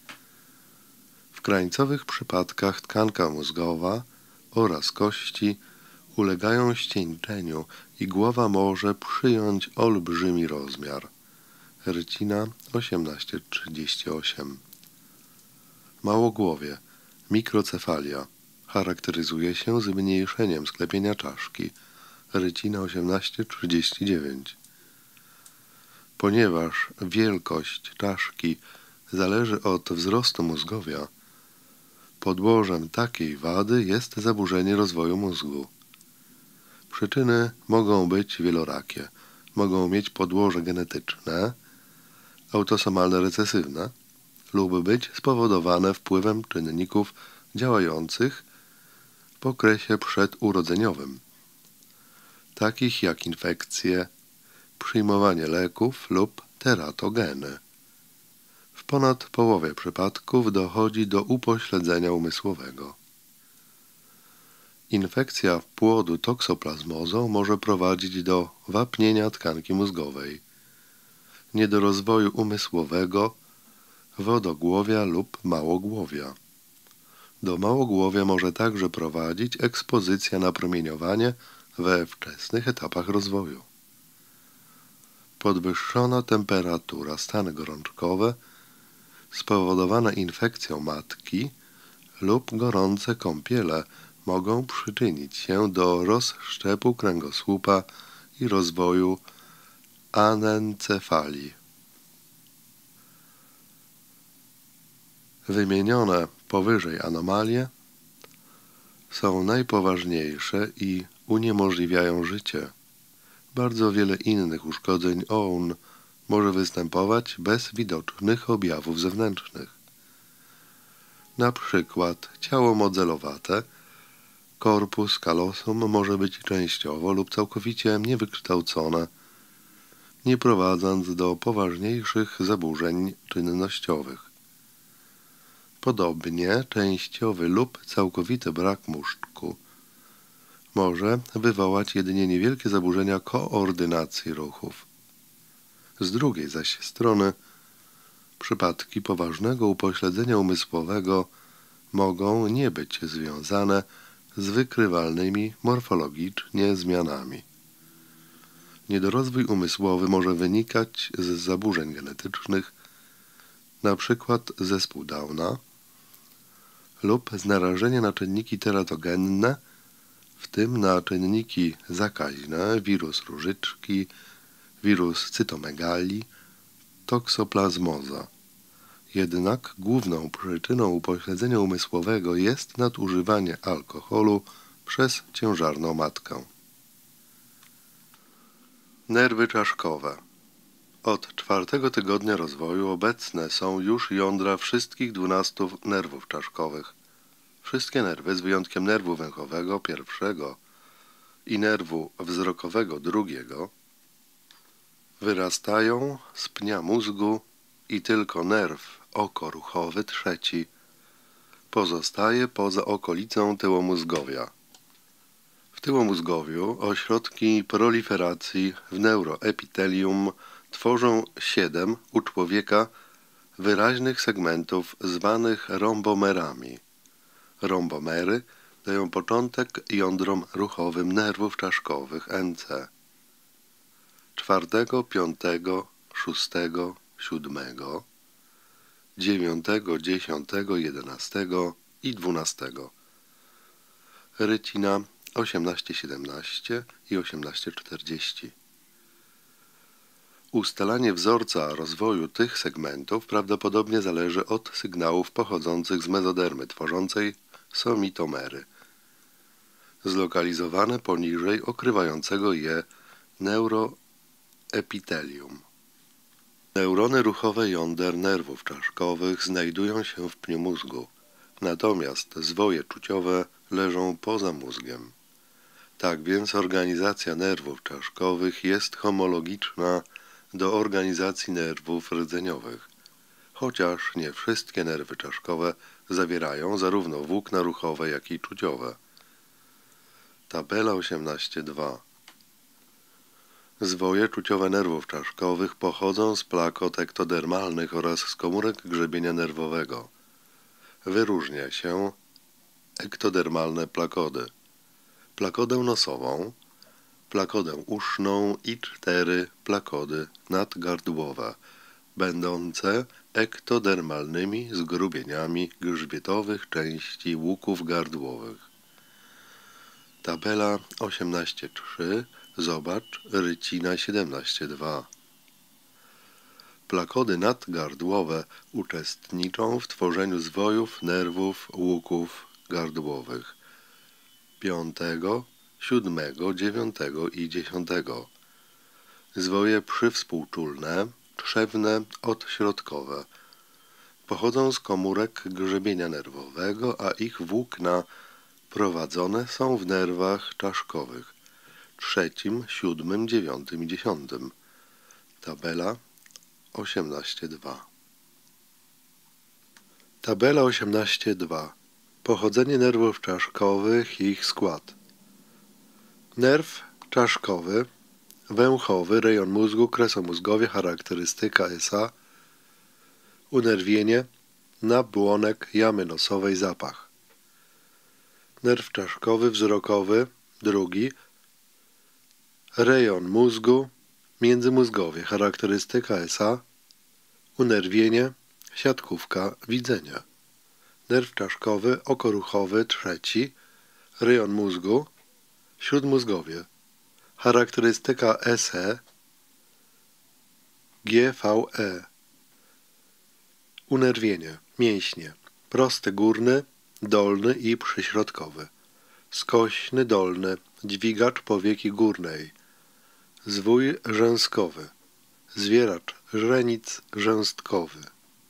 S1: W krańcowych przypadkach tkanka mózgowa oraz kości ulegają ścieńczeniu i głowa może przyjąć olbrzymi rozmiar. Rycina osiemnaście trzydzieści osiem. Małogłowie, mikrocefalia, charakteryzuje się zmniejszeniem sklepienia czaszki. Rycina osiemnaście trzydzieści dziewięć. Ponieważ wielkość czaszki zależy od wzrostu mózgowia, podłożem takiej wady jest zaburzenie rozwoju mózgu. Przyczyny mogą być wielorakie. Mogą mieć podłoże genetyczne, autosomalne recesywne lub być spowodowane wpływem czynników działających w okresie przedurodzeniowym, takich jak infekcje, przyjmowanie leków lub teratogeny. W ponad połowie przypadków dochodzi do upośledzenia umysłowego. Infekcja płodu toksoplazmozą może prowadzić do wapnienia tkanki mózgowej, niedorozwoju umysłowego, wodogłowia lub małogłowia. Do małogłowia może także prowadzić ekspozycja na promieniowanie we wczesnych etapach rozwoju. Podwyższona temperatura, stany gorączkowe spowodowane infekcją matki lub gorące kąpiele mogą przyczynić się do rozszczepu kręgosłupa i rozwoju anencefalii. Wymienione powyżej anomalie są najpoważniejsze i uniemożliwiają życie. Bardzo wiele innych uszkodzeń O U N może występować bez widocznych objawów zewnętrznych. Na przykład ciało modelowate, corpus callosum może być częściowo lub całkowicie niewykształcone, nie prowadząc do poważniejszych zaburzeń czynnościowych. Podobnie częściowy lub całkowity brak mózgu może wywołać jedynie niewielkie zaburzenia koordynacji ruchów. Z drugiej zaś strony Przypadki poważnego upośledzenia umysłowego mogą nie być związane z wykrywalnymi morfologicznie zmianami. Niedorozwój umysłowy może wynikać z zaburzeń genetycznych, np. zespół Downa, lub z narażenia na czynniki teratogenne, w tym na czynniki zakaźne, wirus różyczki, wirus cytomegalii, toksoplazmoza. Jednak główną przyczyną upośledzenia umysłowego jest nadużywanie alkoholu przez ciężarną matkę. Nerwy czaszkowe. Od czwartego tygodnia rozwoju obecne są już jądra wszystkich dwunastu nerwów czaszkowych. Wszystkie nerwy, z wyjątkiem nerwu węchowego pierwszego i nerwu wzrokowego drugiego, wyrastają z pnia mózgu i tylko nerw okoruchowy trzeci pozostaje poza okolicą tyłomózgowia. W tyłomózgowiu ośrodki proliferacji w neuroepitelium tworzą siedem u człowieka wyraźnych segmentów zwanych rombomerami. Rombomery dają początek jądrom ruchowym nerwów czaszkowych N C. Czwartego, piątego, szóstego, siódmego, dziewiątego, dziesiątego, jedenastego i dwunastego. Rycina osiemnaście siedemnaście i osiemnaście czterdzieści. Ustalanie wzorca rozwoju tych segmentów prawdopodobnie zależy od sygnałów pochodzących z mezodermy tworzącej somitomery, zlokalizowane poniżej okrywającego je neuroepitelium. Neurony ruchowe jąder nerwów czaszkowych znajdują się w pniu mózgu, natomiast zwoje czuciowe leżą poza mózgiem. Tak więc organizacja nerwów czaszkowych jest homologiczna do organizacji nerwów rdzeniowych, chociaż nie wszystkie nerwy czaszkowe zawierają zarówno włókna ruchowe, jak i czuciowe. Tabela osiemnaście dwa. Zwoje czuciowe nerwów czaszkowych pochodzą z plakod ektodermalnych oraz z komórek grzebienia nerwowego. Wyróżnia się ektodermalne plakody, plakodę nosową, plakodę uszną i cztery plakody nadgardłowe, będące ektodermalnymi zgrubieniami grzbietowych części łuków gardłowych. Tabela osiemnaście trzy. Zobacz rycina siedemnaście dwa. Plakody nadgardłowe uczestniczą w tworzeniu zwojów nerwów łuków gardłowych piątego, siódmego, dziewiątego i dziesiątego. Zwoje przywspółczulne, trzewne, odśrodkowe pochodzą z komórek grzebienia nerwowego, a ich włókna prowadzone są w nerwach czaszkowych trzecim, siódmym, dziewiątym i dziesiątym. Tabela osiemnaście dwa. Tabela osiemnaście dwa. Pochodzenie nerwów czaszkowych i ich skład. Nerw czaszkowy, węchowy, rejon mózgu, kresomózgowie, charakterystyka S A, unerwienie, nabłonek jamy nosowej, zapach. Nerw czaszkowy, wzrokowy, drugi, rejon mózgu, międzymózgowie, charakterystyka S A, unerwienie, siatkówka, widzenia. Nerw czaszkowy, okoruchowy, trzeci, rejon mózgu, śródmózgowie, charakterystyka S E, G V E. Unerwienie, mięśnie, prosty górny, dolny i przyśrodkowy, skośny dolny, dźwigacz powieki górnej, zwój rzęskowy, zwieracz źrenic rzęstkowy.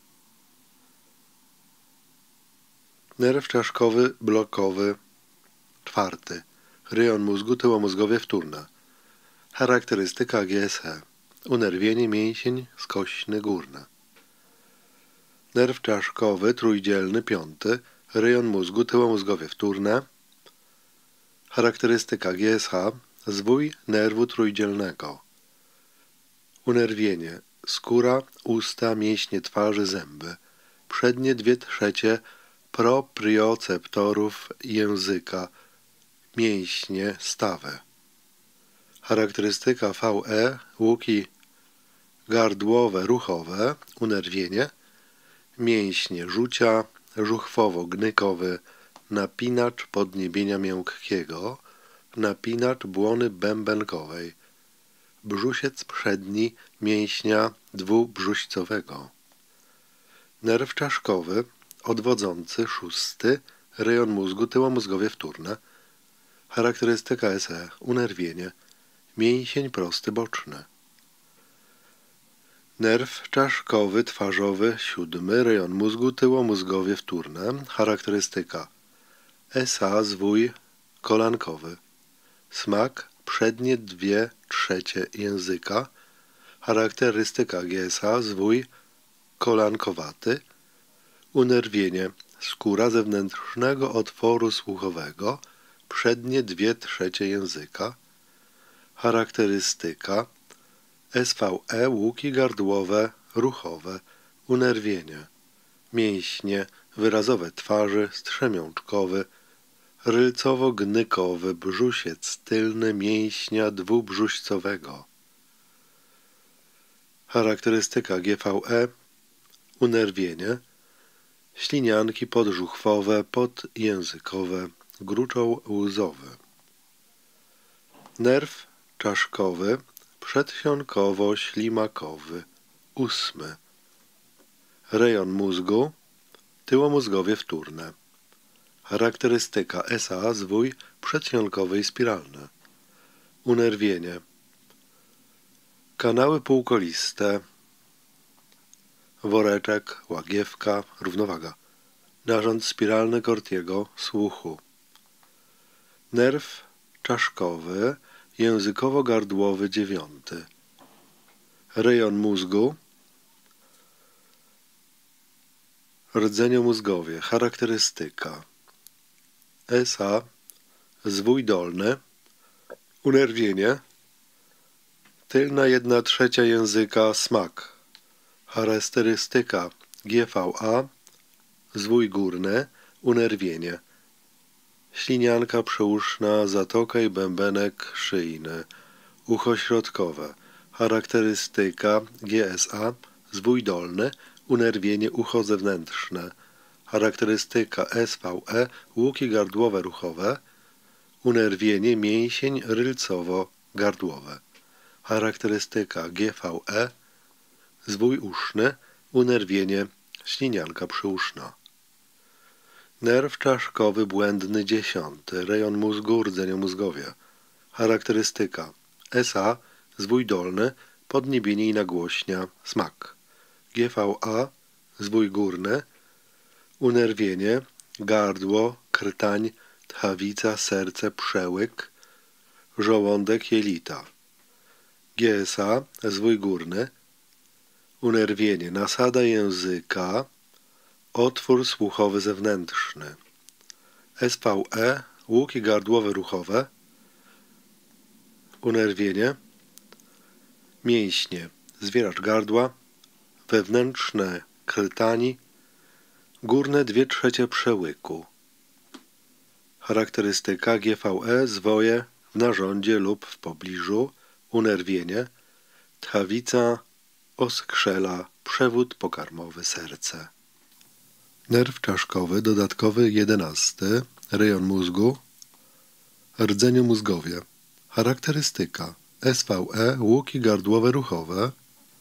S1: Nerw czaszkowy blokowy, czwarty, rejon mózgu, tyłomózgowie, wtórna, charakterystyka G S E, unerwienie, mięsień skośny górny. Nerw czaszkowy trójdzielny, piąty, rejon mózgu, tyłomózgowie, wtórne, charakterystyka G S H, zwój nerwu trójdzielnego, unerwienie, skóra, usta, mięśnie twarzy, zęby. Przednie dwie trzecie proprioceptorów języka, mięśnie stawy. Charakterystyka V E, łuki gardłowe, ruchowe, unerwienie, mięśnie rzucia, żuchwowo-gnykowy, napinacz podniebienia miękkiego, napinacz błony bębenkowej, brzusiec przedni mięśnia dwubrzuścowego. Nerw czaszkowy, odwodzący, szósty, rejon mózgu, tyłomózgowie wtórne. Charakterystyka S E, unerwienie, mięsień prosty boczny. Nerw czaszkowy, twarzowy, siódmy, rejon mózgu, tyłomózgowie wtórne. Charakterystyka S A, zwój kolankowy. Smak, przednie dwie trzecie języka. Charakterystyka G S A, zwój kolankowaty. Unerwienie, skóra zewnętrznego otworu słuchowego, przednie dwie trzecie języka. Charakterystyka S V E, łuki gardłowe, ruchowe, unerwienie, mięśnie wyrazowe twarzy, strzemiączkowy, rylcowo-gnykowy, brzusiec tylny mięśnia dwubrzuścowego. Charakterystyka G V E, unerwienie, ślinianki podżuchwowe, podjęzykowe, gruczoł łzowy. Nerw czaszkowy, przedsionkowo-ślimakowy, ósmy. Rejon mózgu, tyłomózgowie wtórne. Charakterystyka S A, zwój przedsionkowy i spiralny. Unerwienie, kanały półkoliste, woreczek, łagiewka, równowaga, narząd spiralny Cortiego, słuchu. Nerw czaszkowy, językowo-gardłowy, dziewiąty. Rejon mózgu, rdzenio-mózgowie. Charakterystyka S A, zwój dolny, unerwienie, tylna jedna trzecia języka, smak. Charakterystyka G V A, zwój górny, unerwienie, ślinianka przyuszna, zatoka i bębenek szyjny, ucho środkowe. Charakterystyka G S A, zwój dolny, unerwienie, ucho zewnętrzne. Charakterystyka S V E, łuki gardłowe ruchowe, unerwienie, mięsień rylcowo-gardłowe. Charakterystyka G V E, zwój uszny, unerwienie, ślinianka przyuszna. Nerw czaszkowy błędny, dziesiąty, rejon mózgu, rdzenio-mózgowie. Charakterystyka S A, zwój dolny, podniebienie i nagłośnia, smak. G V A, zwój górny, unerwienie, gardło, krtań, tchawica, serce, przełyk, żołądek, jelita. G S A, zwój górny, unerwienie, nasada języka, otwór słuchowy zewnętrzny. S V E, łuki gardłowe ruchowe, unerwienie, mięśnie, zwieracz gardła, wewnętrzne krtani, górne dwie trzecie przełyku. Charakterystyka G V E, zwoje w narządzie lub w pobliżu, unerwienie, tchawica, oskrzela, przewód pokarmowy, serce. Nerw czaszkowy, dodatkowy, jedenasty, rejon mózgu, rdzenio-mózgowie. Charakterystyka S V E, łuki gardłowe ruchowe,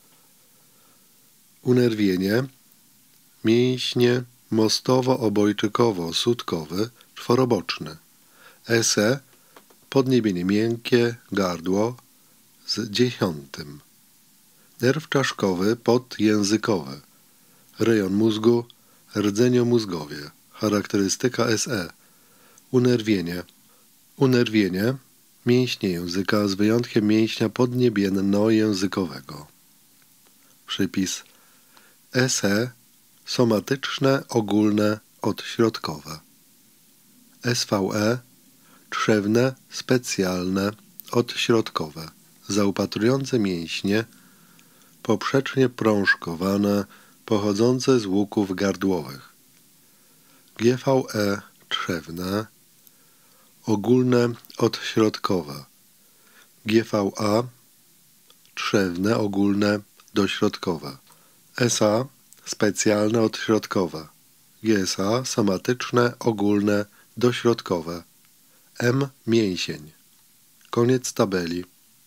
S1: unerwienie, mięśnie mostowo-obojczykowo-sutkowy, czworoboczny. S E, podniebienie miękkie, gardło z dziesiątym. Nerw czaszkowy, podjęzykowy, rejon mózgu, rdzenio-mózgowie. Charakterystyka S E, unerwienie, unerwienie, mięśnie języka z wyjątkiem mięśnia podniebienno-językowego. Przypis S E, somatyczne, ogólne, odśrodkowe. S V E, trzewne, specjalne, odśrodkowe, zaopatrujące mięśnie poprzecznie prążkowane, pochodzące z łuków gardłowych. G V E trzewne, ogólne odśrodkowe. G V A trzewne, ogólne dośrodkowe. S A specjalne odśrodkowe. G S A somatyczne, ogólne dośrodkowe. M mięsień. Koniec tabeli.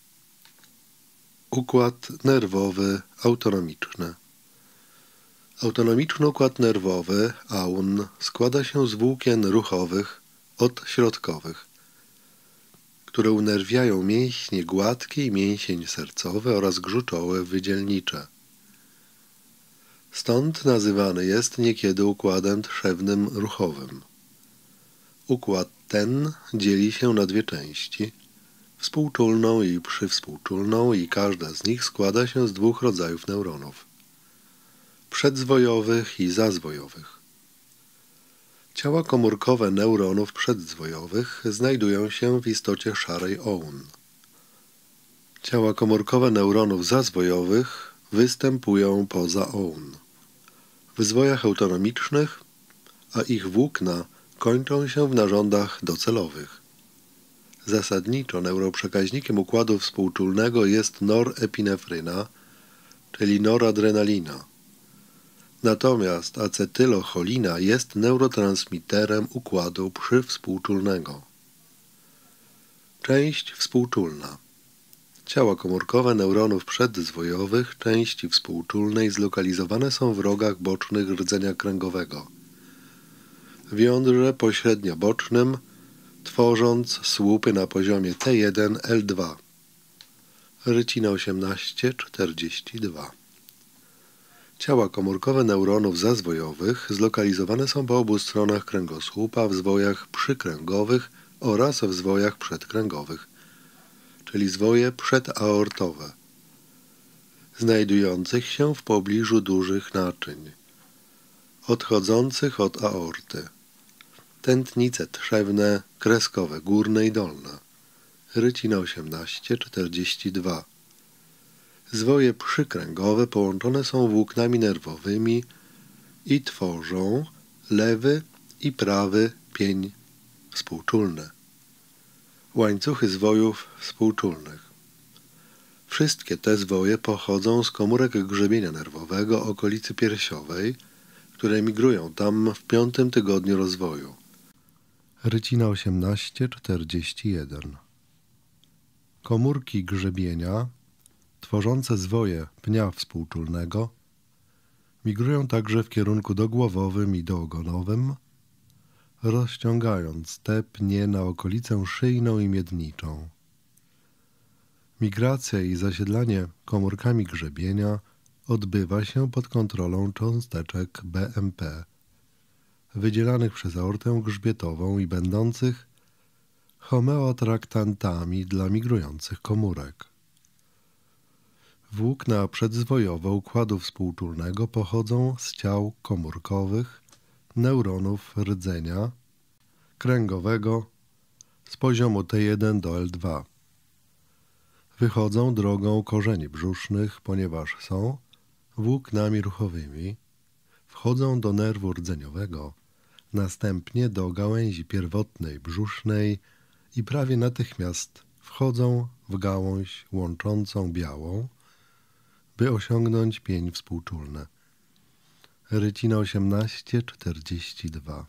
S1: Układ nerwowy autonomiczny. Autonomiczny układ nerwowy A U N składa się z włókien ruchowych odśrodkowych, które unerwiają mięśnie gładkie i mięsień sercowy oraz gruczołe wydzielnicze. Stąd nazywany jest niekiedy układem trzewnym ruchowym. Układ ten dzieli się na dwie części, współczulną i przywspółczulną, i każda z nich składa się z dwóch rodzajów neuronów: przedzwojowych i zazwojowych. Ciała komórkowe neuronów przedzwojowych znajdują się w istocie szarej O U N. Ciała komórkowe neuronów zazwojowych występują poza O U N. W zwojach autonomicznych, a ich włókna kończą się w narządach docelowych. Zasadniczo neuroprzekaźnikiem układu współczulnego jest norepinefryna, czyli noradrenalina. Natomiast acetylocholina jest neurotransmiterem układu przywspółczulnego. Część współczulna. Ciała komórkowe neuronów przedzwojowych części współczulnej zlokalizowane są w rogach bocznych rdzenia kręgowego, w jądrze pośredniobocznym, tworząc słupy na poziomie T jeden L dwa. Rycina osiemnaście czterdzieści dwa. Ciała komórkowe neuronów zazwojowych zlokalizowane są po obu stronach kręgosłupa w zwojach przykręgowych oraz w zwojach przedkręgowych, czyli zwoje przedaortowe, znajdujących się w pobliżu dużych naczyń, odchodzących od aorty. Tętnice trzewne, kreskowe, górne i dolne. Rycina osiemnaście czterdzieści dwa. Zwoje przykręgowe połączone są włóknami nerwowymi i tworzą lewy i prawy pień współczulny. Łańcuchy zwojów współczulnych. Wszystkie te zwoje pochodzą z komórek grzebienia nerwowego okolicy piersiowej, które migrują tam w piątym tygodniu rozwoju. Rycina osiemnaście czterdzieści jeden. Komórki grzebienia, tworzące zwoje pnia współczulnego, migrują także w kierunku dogłowowym i doogonowym, rozciągając te pnie na okolicę szyjną i miedniczą. Migracja i zasiedlanie komórkami grzebienia odbywa się pod kontrolą cząsteczek B M P, wydzielanych przez aortę grzbietową i będących homeotraktantami dla migrujących komórek. Włókna przedzwojowe układu współczulnego pochodzą z ciał komórkowych neuronów rdzenia kręgowego z poziomu T jeden do L dwa. Wychodzą drogą korzeni brzusznych, ponieważ są włóknami ruchowymi, wchodzą do nerwu rdzeniowego, następnie do gałęzi pierwotnej brzusznej i prawie natychmiast wchodzą w gałąź łączącą białą, by osiągnąć pień współczulny. Rycina osiemnaście czterdzieści dwa.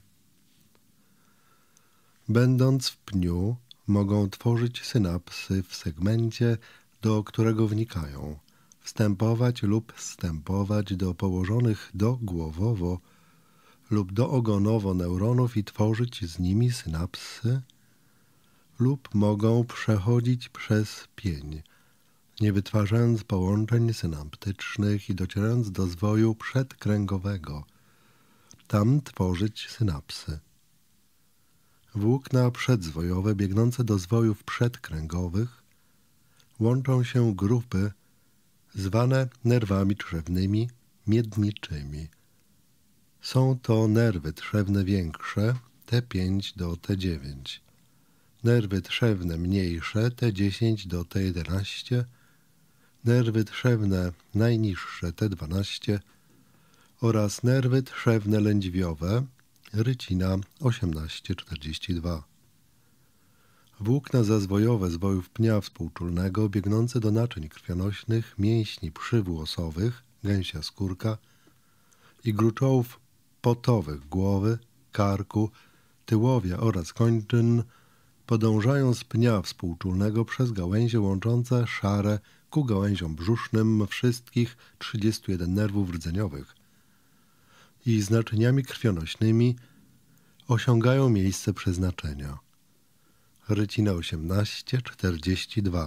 S1: Będąc w pniu, mogą tworzyć synapsy w segmencie, do którego wnikają, wstępować lub zstępować do położonych dogłowowo lub doogonowo neuronów i tworzyć z nimi synapsy, lub mogą przechodzić przez pień, nie wytwarzając połączeń synaptycznych i docierając do zwoju przedkręgowego, tam tworzyć synapsy. Włókna przedzwojowe biegnące do zwojów przedkręgowych łączą się grupy zwane nerwami trzewnymi miedniczymi. Są to nerwy trzewne większe T pięć do T dziewięć, nerwy trzewne mniejsze T dziesięć do T jedenaście, nerwy trzewne najniższe T dwanaście oraz nerwy trzewne lędźwiowe rycina osiemnaście czterdzieści dwa. Włókna zazwojowe zwojów pnia współczulnego biegnące do naczyń krwionośnych, mięśni przywłosowych, gęsia skórka i gruczołów potowych głowy, karku, tyłowia oraz kończyn podążają z pnia współczulnego przez gałęzie łączące szare ku gałęziom brzusznym wszystkich trzydziestu jeden nerwów rdzeniowych i z naczyniami krwionośnymi osiągają miejsce przeznaczenia. Rycina osiemnaście czterdzieści dwa.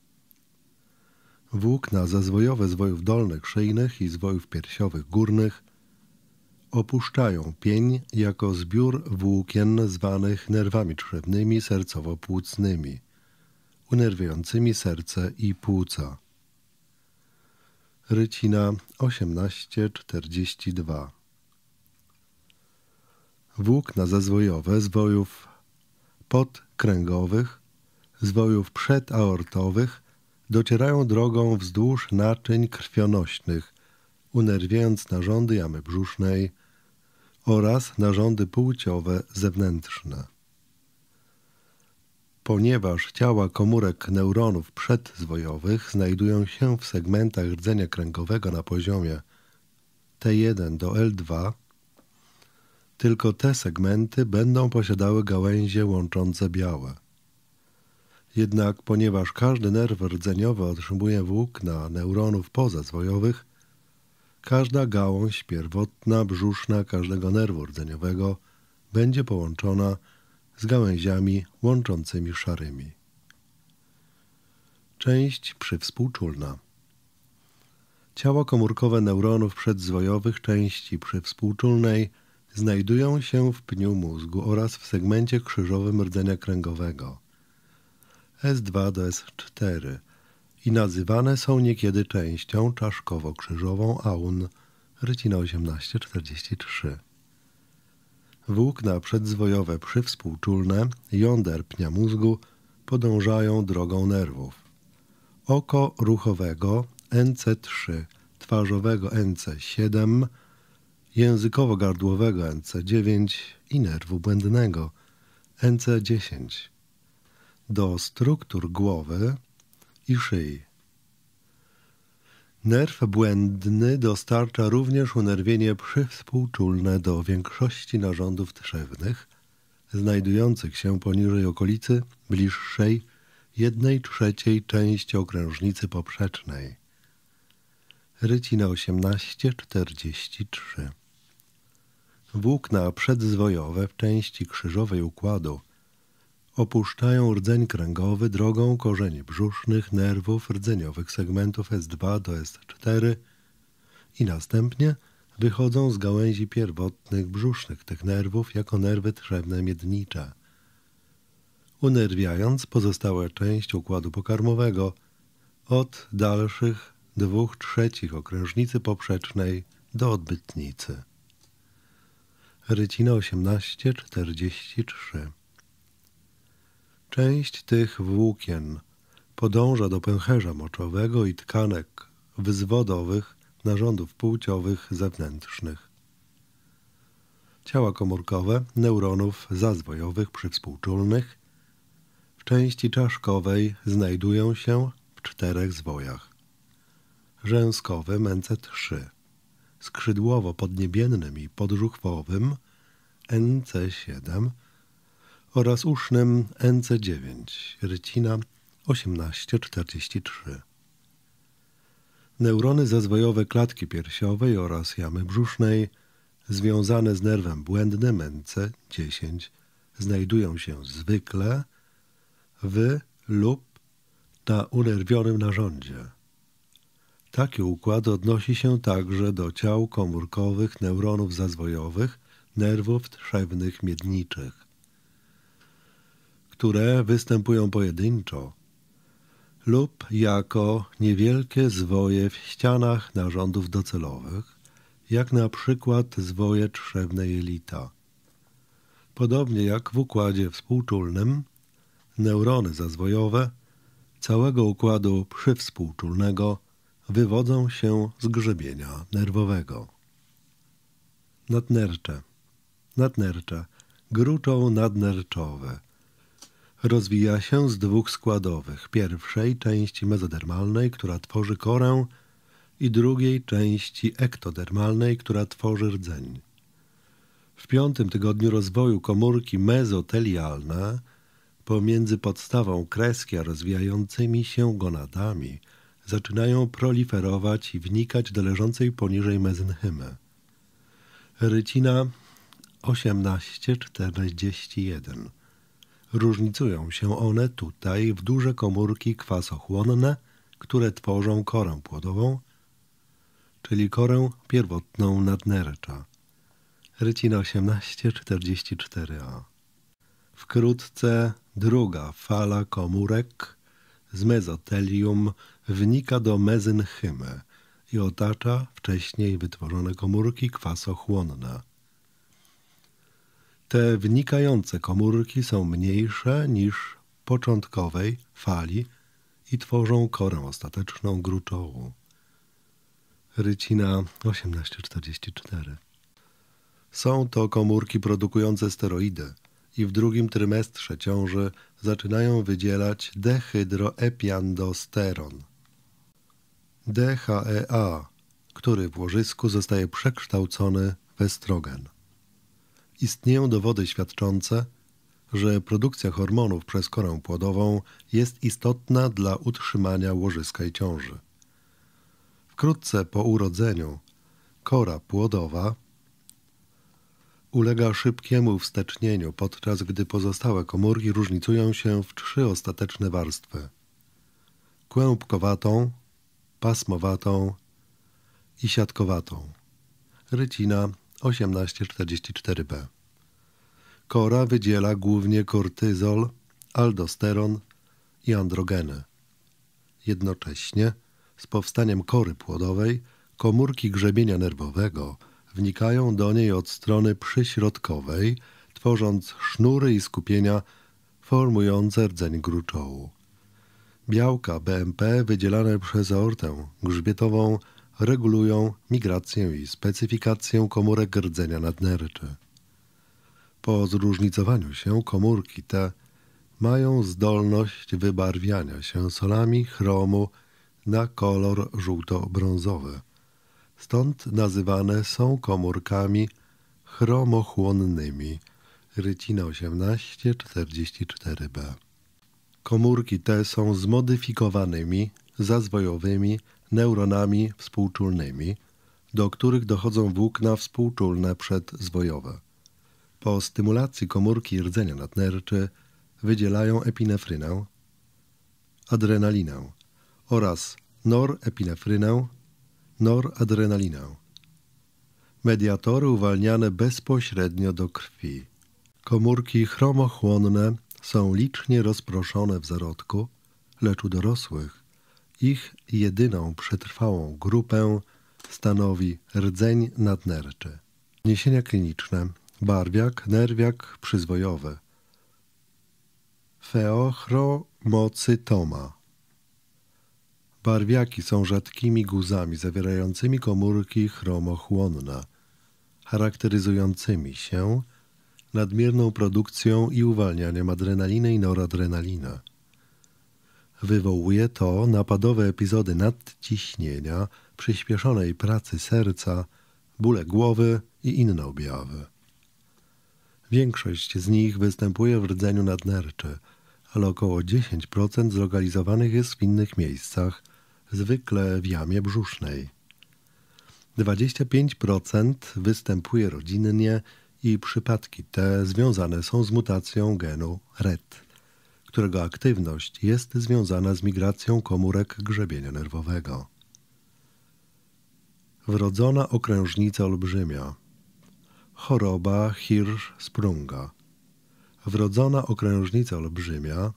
S1: Włókna zazwojowe zwojów dolnych szyjnych i zwojów piersiowych górnych opuszczają pień jako zbiór włókien zwanych nerwami trzewnymi sercowo-płucnymi, unerwiającymi serce i płuca. Rycina osiemnaście czterdzieści dwa. Włókna zazwojowe zwojów podkręgowych, zwojów przedaortowych docierają drogą wzdłuż naczyń krwionośnych, unerwiając narządy jamy brzusznej oraz narządy płciowe zewnętrzne. Ponieważ ciała komórek neuronów przedzwojowych znajdują się w segmentach rdzenia kręgowego na poziomie T jeden do L dwa, tylko te segmenty będą posiadały gałęzie łączące białe. Jednak ponieważ każdy nerw rdzeniowy otrzymuje włókna neuronów pozazwojowych, każda gałąź pierwotna brzuszna każdego nerwu rdzeniowego będzie połączona z gałęziami łączącymi szarymi. Część przywspółczulna. Ciała komórkowe neuronów przedzwojowych części przywspółczulnej znajdują się w pniu mózgu oraz w segmencie krzyżowym rdzenia kręgowego S dwa do S cztery i nazywane są niekiedy częścią czaszkowo-krzyżową Aun, rycina osiemnaście czterdzieści trzy. Włókna przedzwojowe przywspółczulne jąder pnia mózgu podążają drogą nerwów oko ruchowego N C trzy, twarzowego N C siedem, językowo-gardłowego N C dziewięć i nerwu błędnego N C dziesięć do struktur głowy i szyi. Nerw błędny dostarcza również unerwienie przywspółczulne do większości narządów trzewnych znajdujących się poniżej okolicy bliższej jednej trzeciej części okrężnicy poprzecznej. Rycina osiemnaście czterdzieści trzy. Włókna przedzwojowe w części krzyżowej układu opuszczają rdzeń kręgowy drogą korzeni brzusznych nerwów rdzeniowych segmentów S dwa do S cztery i następnie wychodzą z gałęzi pierwotnych brzusznych tych nerwów jako nerwy trzewne miednicze, unerwiając pozostałe części układu pokarmowego od dalszych dwóch trzecich okrężnicy poprzecznej do odbytnicy. Rycina osiemnaście czterdzieści trzy. Część tych włókien podąża do pęcherza moczowego i tkanek wyzwodowych narządów płciowych zewnętrznych. Ciała komórkowe neuronów zazwojowych przywspółczulnych w części czaszkowej znajdują się w czterech zwojach. Rzęskowym N C trzy, skrzydłowo-podniebiennym i podżuchwowym N C siedem oraz usznym N C dziewięć, rycina osiemnaście czterdzieści trzy. Neurony zazwojowe klatki piersiowej oraz jamy brzusznej związane z nerwem błędnym N C dziesięć znajdują się zwykle w lub na unerwionym narządzie. Taki układ odnosi się także do ciał komórkowych neuronów zazwojowych nerwów trzewnych miedniczych, które występują pojedynczo lub jako niewielkie zwoje w ścianach narządów docelowych, jak na przykład zwoje trzewne jelita. Podobnie jak w układzie współczulnym, neurony zazwojowe całego układu przywspółczulnego wywodzą się z grzebienia nerwowego. Nadnercze. Nadnercze. Gruczoł nadnerczowy. Rozwija się z dwóch składowych. Pierwszej części mezodermalnej, która tworzy korę, i drugiej części ektodermalnej, która tworzy rdzeń. W piątym tygodniu rozwoju komórki mezotelialne pomiędzy podstawą kreski a rozwijającymi się gonadami zaczynają proliferować i wnikać do leżącej poniżej mezenchymy. Rycina osiemnaście czterdzieści jeden. Różnicują się one tutaj w duże komórki kwasochłonne, które tworzą korę płodową, czyli korę pierwotną nadnercza. Rycina osiemnaście czterdzieści cztery a. Wkrótce druga fala komórek z mezotelium wnika do mezenchymy i otacza wcześniej wytworzone komórki kwasochłonne. Te wnikające komórki są mniejsze niż początkowej fali i tworzą korę ostateczną gruczołu. Rycina osiemnaście czterdzieści cztery. Są to komórki produkujące steroidy i w drugim trymestrze ciąży zaczynają wydzielać dehydroepiandosteron, D H E A, który w łożysku zostaje przekształcony w estrogen. Istnieją dowody świadczące, że produkcja hormonów przez korę płodową jest istotna dla utrzymania łożyska i ciąży. Wkrótce po urodzeniu kora płodowa ulega szybkiemu wstecznieniu, podczas gdy pozostałe komórki różnicują się w trzy ostateczne warstwy: kłębkowatą, pasmowatą i siatkowatą. Rycina osiemnaście czterdzieści cztery b. Kora wydziela głównie kortyzol, aldosteron i androgeny. Jednocześnie z powstaniem kory płodowej komórki grzebienia nerwowego wnikają do niej od strony przyśrodkowej, tworząc sznury i skupienia formujące rdzeń gruczołu. Białka B M P wydzielane przez aortę grzbietową regulują migrację i specyfikację komórek rdzenia nadnerczy. Po zróżnicowaniu się komórki te mają zdolność wybarwiania się solami chromu na kolor żółto-brązowy. Stąd nazywane są komórkami chromochłonnymi. Rycina osiemnaście czterdzieści cztery b. Komórki te są zmodyfikowanymi, zazwojowymi neuronami współczulnymi, do których dochodzą włókna współczulne przedzwojowe. Po stymulacji komórki rdzenia nadnerczy wydzielają epinefrynę, adrenalinę oraz norepinefrynę, noradrenalinę. Mediatory uwalniane bezpośrednio do krwi. Komórki chromochłonne są licznie rozproszone w zarodku, lecz u dorosłych ich jedyną przetrwałą grupę stanowi rdzeń nadnerczy. Odniesienia kliniczne: barwiak, nerwiak przyzwojowy, feochromocytoma. Barwiaki są rzadkimi guzami zawierającymi komórki chromochłonne, charakteryzującymi się nadmierną produkcją i uwalnianiem adrenaliny i noradrenaliny. Wywołuje to napadowe epizody nadciśnienia, przyspieszonej pracy serca, bóle głowy i inne objawy. Większość z nich występuje w rdzeniu nadnerczy, ale około dziesięć procent zlokalizowanych jest w innych miejscach, zwykle w jamie brzusznej. dwadzieścia pięć procent występuje rodzinnie i przypadki te związane są z mutacją genu R E T, którego aktywność jest związana z migracją komórek grzebienia nerwowego. Wrodzona okrężnica olbrzymia. Choroba Hirschsprunga. Wrodzona okrężnica olbrzymia,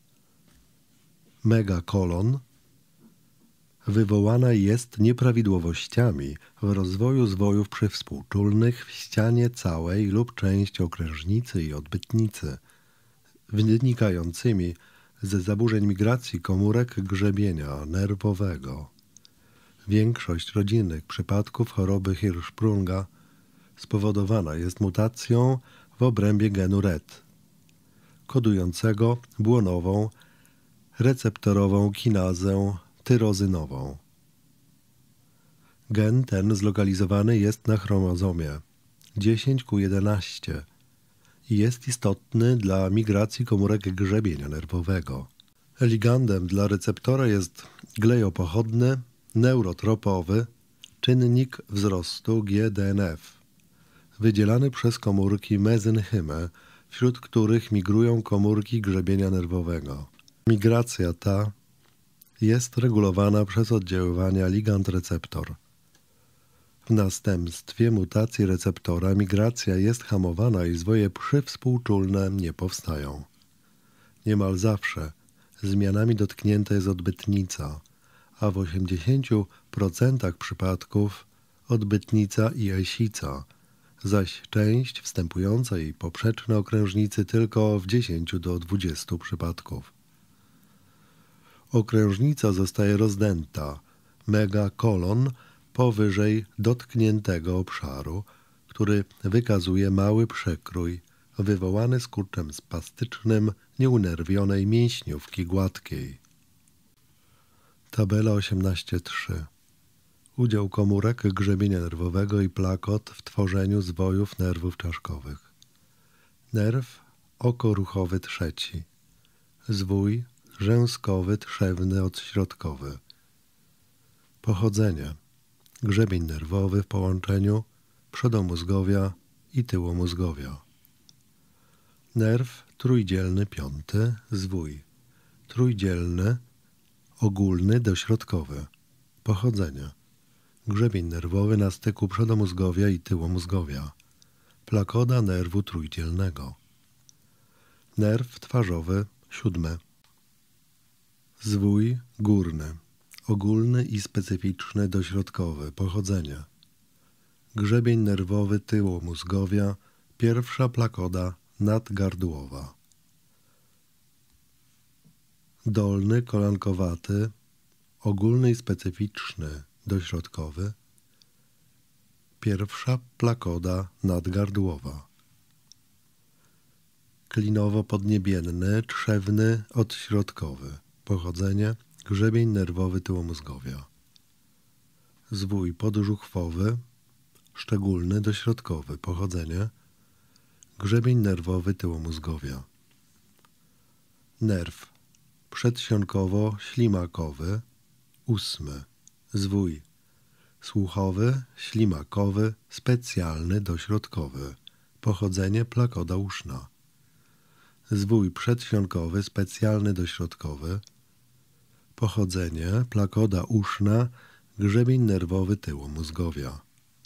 S1: megakolon, wywołana jest nieprawidłowościami w rozwoju zwojów przywspółczulnych w ścianie całej lub części okrężnicy i odbytnicy, wynikającymi ze zaburzeń migracji komórek grzebienia nerwowego. Większość rodzinnych przypadków choroby Hirschsprunga spowodowana jest mutacją w obrębie genu R E T, kodującego błonową receptorową kinazę tyrozynową. Gen ten zlokalizowany jest na chromozomie dziesięć q jedenaście i jest istotny dla migracji komórek grzebienia nerwowego. Ligandem dla receptora jest glejopochodny, neurotropowy czynnik wzrostu G D N F, wydzielany przez komórki mezenchymy, wśród których migrują komórki grzebienia nerwowego. Migracja ta jest regulowana przez oddziaływania ligand-receptor. W następstwie mutacji receptora migracja jest hamowana i zwoje przywspółczulne nie powstają. Niemal zawsze zmianami dotknięta jest odbytnica, a w osiemdziesięciu procentach przypadków odbytnica i jasica, zaś część wstępująca i poprzeczna okrężnicy tylko w dziesięciu do dwudziestu przypadków. Okrężnica zostaje rozdęta, megakolon, powyżej dotkniętego obszaru, który wykazuje mały przekrój wywołany skurczem spastycznym nieunerwionej mięśniówki gładkiej. Tabela osiemnaście trzy. Udział komórek grzebienia nerwowego i plakot w tworzeniu zwojów nerwów czaszkowych. Nerw okoruchowy trzeci. Zwój rzęskowy trzewny odśrodkowy. Pochodzenie. Grzebień nerwowy w połączeniu przodomózgowia i tyłomózgowia. Nerw trójdzielny piąty, zwój trójdzielny, ogólny dośrodkowy. Pochodzenie. Grzebień nerwowy na styku przodomózgowia i tyłomózgowia. Plakoda nerwu trójdzielnego. Nerw twarzowy siódmy. Zwój górny, ogólny i specyficzny dośrodkowy. Pochodzenie. Grzebień nerwowy tyłomózgowia, pierwsza plakoda nadgardłowa. Dolny kolankowaty, ogólny i specyficzny dośrodkowy, pierwsza plakoda nadgardłowa. Klinowo-podniebienny, trzewny odśrodkowy. Pochodzenie. Grzebień nerwowy tyłomózgowia. Zwój podżuchwowy, szczególny dośrodkowy. Pochodzenie. Grzebień nerwowy tyłomózgowia. Nerw przedsionkowo-ślimakowy, ósmy. Zwój słuchowy, ślimakowy, specjalny dośrodkowy. Pochodzenie. Plakoda uszna. Zwój przedsionkowy, specjalny dośrodkowy. Pochodzenie. Plakoda uszna, grzebień nerwowy tyłomózgowia.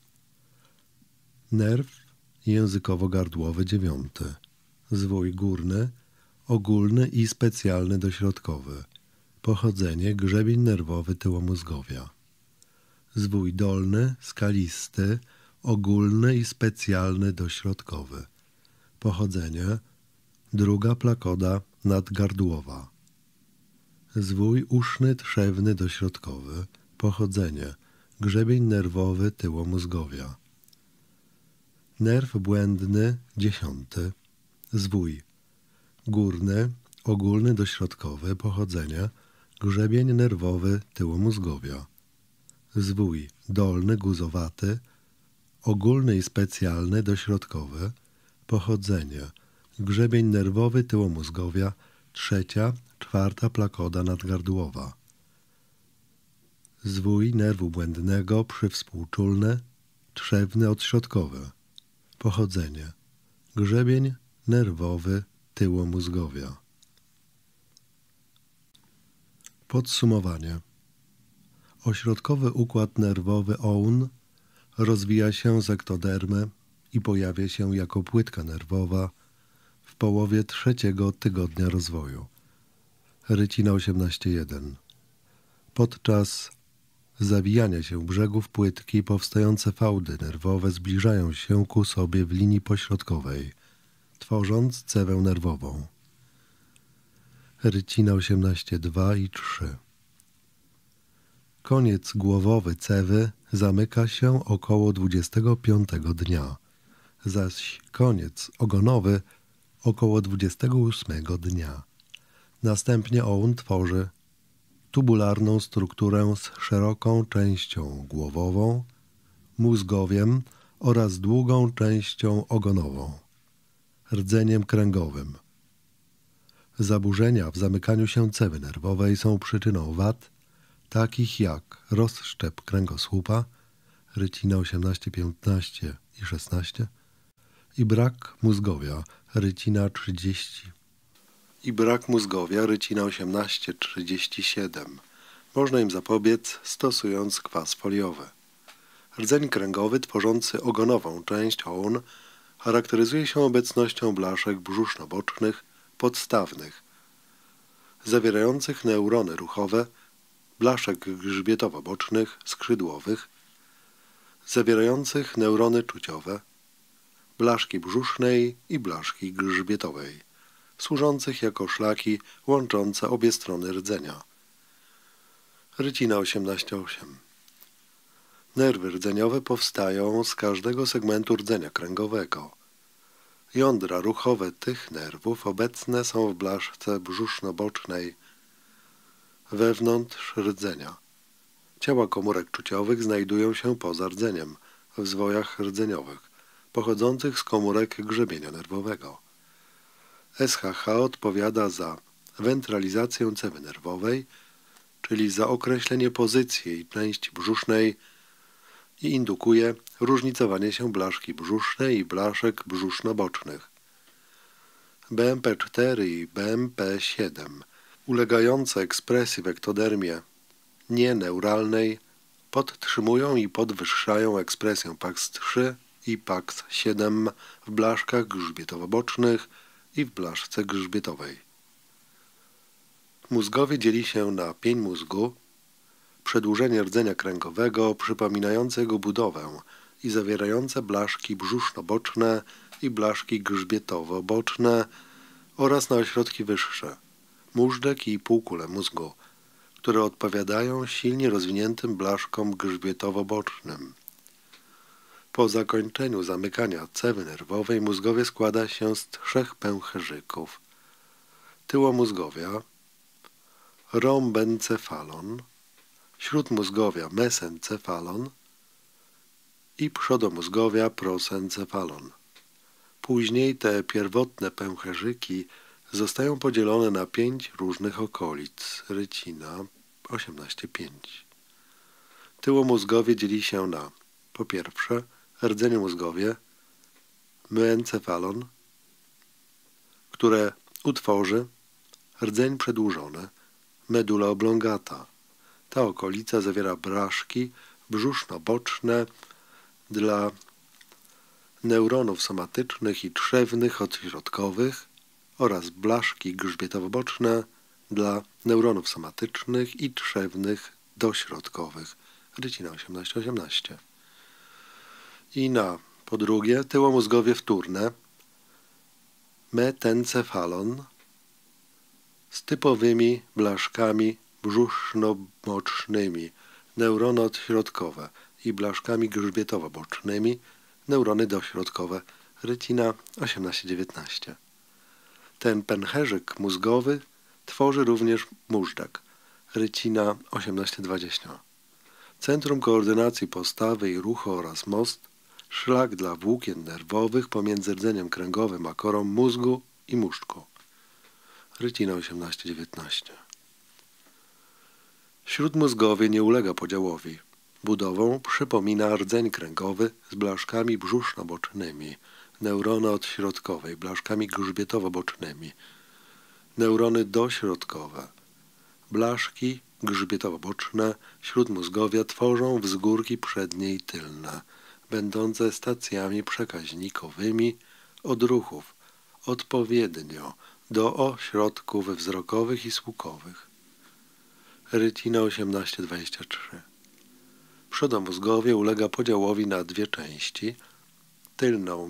S1: Nerw językowo-gardłowy dziewiąty. Zwój górny, ogólny i specjalny dośrodkowy. Pochodzenie. Grzebień nerwowy tyłomózgowia. Zwój dolny, skalisty, ogólny i specjalny dośrodkowy. Pochodzenie. Druga plakoda nadgardłowa. Zwój uszny trzewny dośrodkowy. Pochodzenie. Grzebień nerwowy tyłomózgowia. Nerw błędny dziesiąty. Zwój górny, ogólny dośrodkowy. Pochodzenie. Grzebień nerwowy tyłomózgowia. Zwój dolny guzowaty, ogólny i specjalny dośrodkowy. Pochodzenie. Grzebień nerwowy tyłomózgowia, trzecia, czwarta plakoda nadgardłowa. Zwój nerwu błędnego przywspółczulny, trzewny odśrodkowy. Pochodzenie. Grzebień nerwowy tyłomózgowia. Podsumowanie. Ośrodkowy układ nerwowy oun rozwija się z ektodermy i pojawia się jako płytka nerwowa w połowie trzeciego tygodnia rozwoju. Rycina osiemnaście jeden. Podczas zawijania się brzegów płytki powstające fałdy nerwowe zbliżają się ku sobie w linii pośrodkowej, tworząc cewę nerwową. Rycina osiemnaście dwa i trzy. Koniec głowowy cewy zamyka się około dwudziestego piątego dnia, zaś koniec ogonowy około dwudziestego ósmego dnia. Następnie oun tworzy tubularną strukturę z szeroką częścią głowową, mózgowiem oraz długą częścią ogonową, rdzeniem kręgowym. Zaburzenia w zamykaniu się cewy nerwowej są przyczyną wad, takich jak rozszczep kręgosłupa, rycina osiemnaście, piętnaście i szesnaście i brak mózgowia, rycina trzydzieści i brak mózgowia, rycina osiemnaście, trzydzieści siedem. Można im zapobiec stosując kwas foliowy. Rdzeń kręgowy tworzący ogonową część oun charakteryzuje się obecnością blaszek brzuszno-bocznych podstawnych, zawierających neurony ruchowe, blaszek grzbietowo-bocznych skrzydłowych, zawierających neurony czuciowe, blaszki brzusznej i blaszki grzbietowej, służących jako szlaki łączące obie strony rdzenia. Rycina osiemnaście osiem. Nerwy rdzeniowe powstają z każdego segmentu rdzenia kręgowego. Jądra ruchowe tych nerwów obecne są w blaszce brzuszno-bocznej wewnątrz rdzenia. Ciała komórek czuciowych znajdują się poza rdzeniem, w zwojach rdzeniowych, pochodzących z komórek grzebienia nerwowego. S H H odpowiada za wentralizację cewy nerwowej, czyli za określenie pozycji jej części brzusznej i indukuje różnicowanie się blaszki brzusznej i blaszek brzuszno-bocznych. B M P cztery i B M P siedem, ulegające ekspresji w ektodermie nieneuralnej, podtrzymują i podwyższają ekspresję P A X trzy i P A X siedem w blaszkach grzbietowo-bocznych i w blaszce grzbietowej. Mózgowie dzieli się na pień mózgu, przedłużenie rdzenia kręgowego przypominające jego budowę i zawierające blaszki brzuszno-boczne i blaszki grzbietowo-boczne oraz na ośrodki wyższe, móżdżek i półkulę mózgu, które odpowiadają silnie rozwiniętym blaszkom grzbietowo-bocznym. Po zakończeniu zamykania cewy nerwowej mózgowie składa się z trzech pęcherzyków: tyłomózgowia, rhombencefalon, śródmózgowia mesencefalon i przodomózgowia prosencefalon. Później te pierwotne pęcherzyki zostają podzielone na pięć różnych okolic, rycina osiemnaście pięć. Tyłomózgowie dzieli się na, po pierwsze, rdzeniomózgowie, mencefalon, które utworzy rdzeń przedłużony, medulla oblongata. Ta okolica zawiera blaszki brzuszno-boczne dla neuronów somatycznych i trzewnych odśrodkowych oraz blaszki grzbietowo-boczne dla neuronów somatycznych i trzewnych dośrodkowych. Rycina osiemnaście osiemnaście. I na, po drugie, tyłomózgowie wtórne, metencefalon z typowymi blaszkami brzuszno-bocznymi, neurony odśrodkowe i blaszkami grzbietowo-bocznymi, neurony dośrodkowe. Rycina osiemnaście dziewiętnaście. Ten pęcherzyk mózgowy tworzy również móżdżek. Rycina osiemnaście dwadzieścia. Centrum koordynacji postawy i ruchu oraz most, szlak dla włókien nerwowych pomiędzy rdzeniem kręgowym a korą mózgu i móżdżku. Rycina osiemnaście dziewiętnaście. Śródmózgowie nie ulega podziałowi. Budową przypomina rdzeń kręgowy z blaszkami brzuszno-bocznymi, neurony odśrodkowe i blaszkami grzbietowo-bocznymi, neurony dośrodkowe. Blaszki grzbietowo-boczne śródmózgowia tworzą wzgórki przednie i tylne, będące stacjami przekaźnikowymi odruchów odpowiednio do ośrodków wzrokowych i słuchowych. Rycina osiemnaście dwadzieścia trzy. Przodomózgowie ulega podziałowi na dwie części: tylną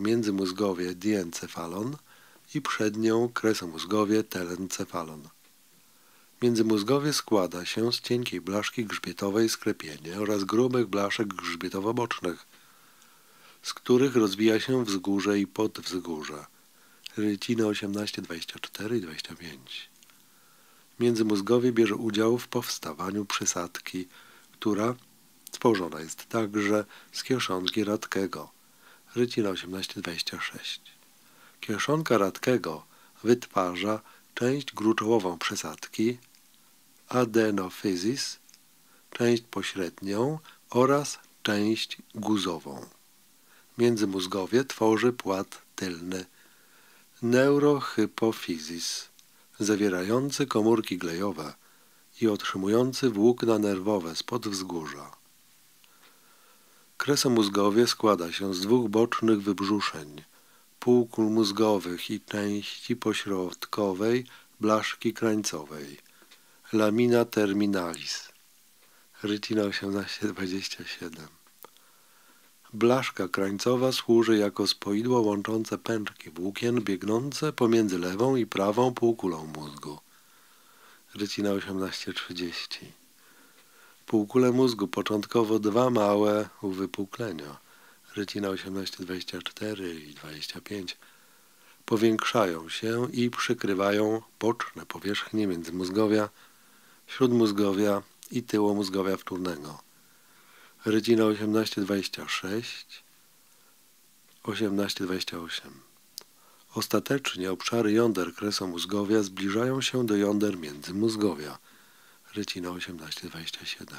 S1: międzymózgowie diencefalon i przednią kresomózgowie telencefalon. Międzymózgowie składa się z cienkiej blaszki grzbietowej sklepienia oraz grubych blaszek grzbietowo-bocznych, z których rozwija się wzgórze i podwzgórze. Rytiny osiemnaście, dwadzieścia cztery i dwadzieścia pięć. Międzymózgowie bierze udział w powstawaniu przysadki, która tworzona jest także z kieszonki Radkego. Rytina osiemnaście, dwadzieścia sześć. Kieszonka Radkego wytwarza część gruczołową przysadki, adenofizis, część pośrednią oraz część guzową. Międzymózgowie tworzy płat tylny, neurohypofizis, zawierający komórki glejowe i otrzymujący włókna nerwowe z podwzgórza. Kresomózgowie składa się z dwóch bocznych wybrzuszeń, półkul mózgowych i części pośrodkowej blaszki krańcowej, lamina terminalis. Rytina osiemnaście, dwadzieścia siedem. Blaszka krańcowa służy jako spoidło łączące pęczki włókien biegnące pomiędzy lewą i prawą półkulą mózgu. Rytina osiemnaście, trzydzieści. Półkule mózgu początkowo dwa małe uwypuklenia. Rytina osiemnaście, dwadzieścia cztery i dwadzieścia pięć. Powiększają się i przykrywają boczne powierzchnie międzymózgowia, śródmózgowia i tyłomózgowia wtórnego. Rytina osiemnaście, dwadzieścia sześć, osiemnaście, dwadzieścia osiem. Ostatecznie obszary jąder kresomózgowia zbliżają się do jąder międzymózgowia. Rytina osiemnaście, dwadzieścia siedem.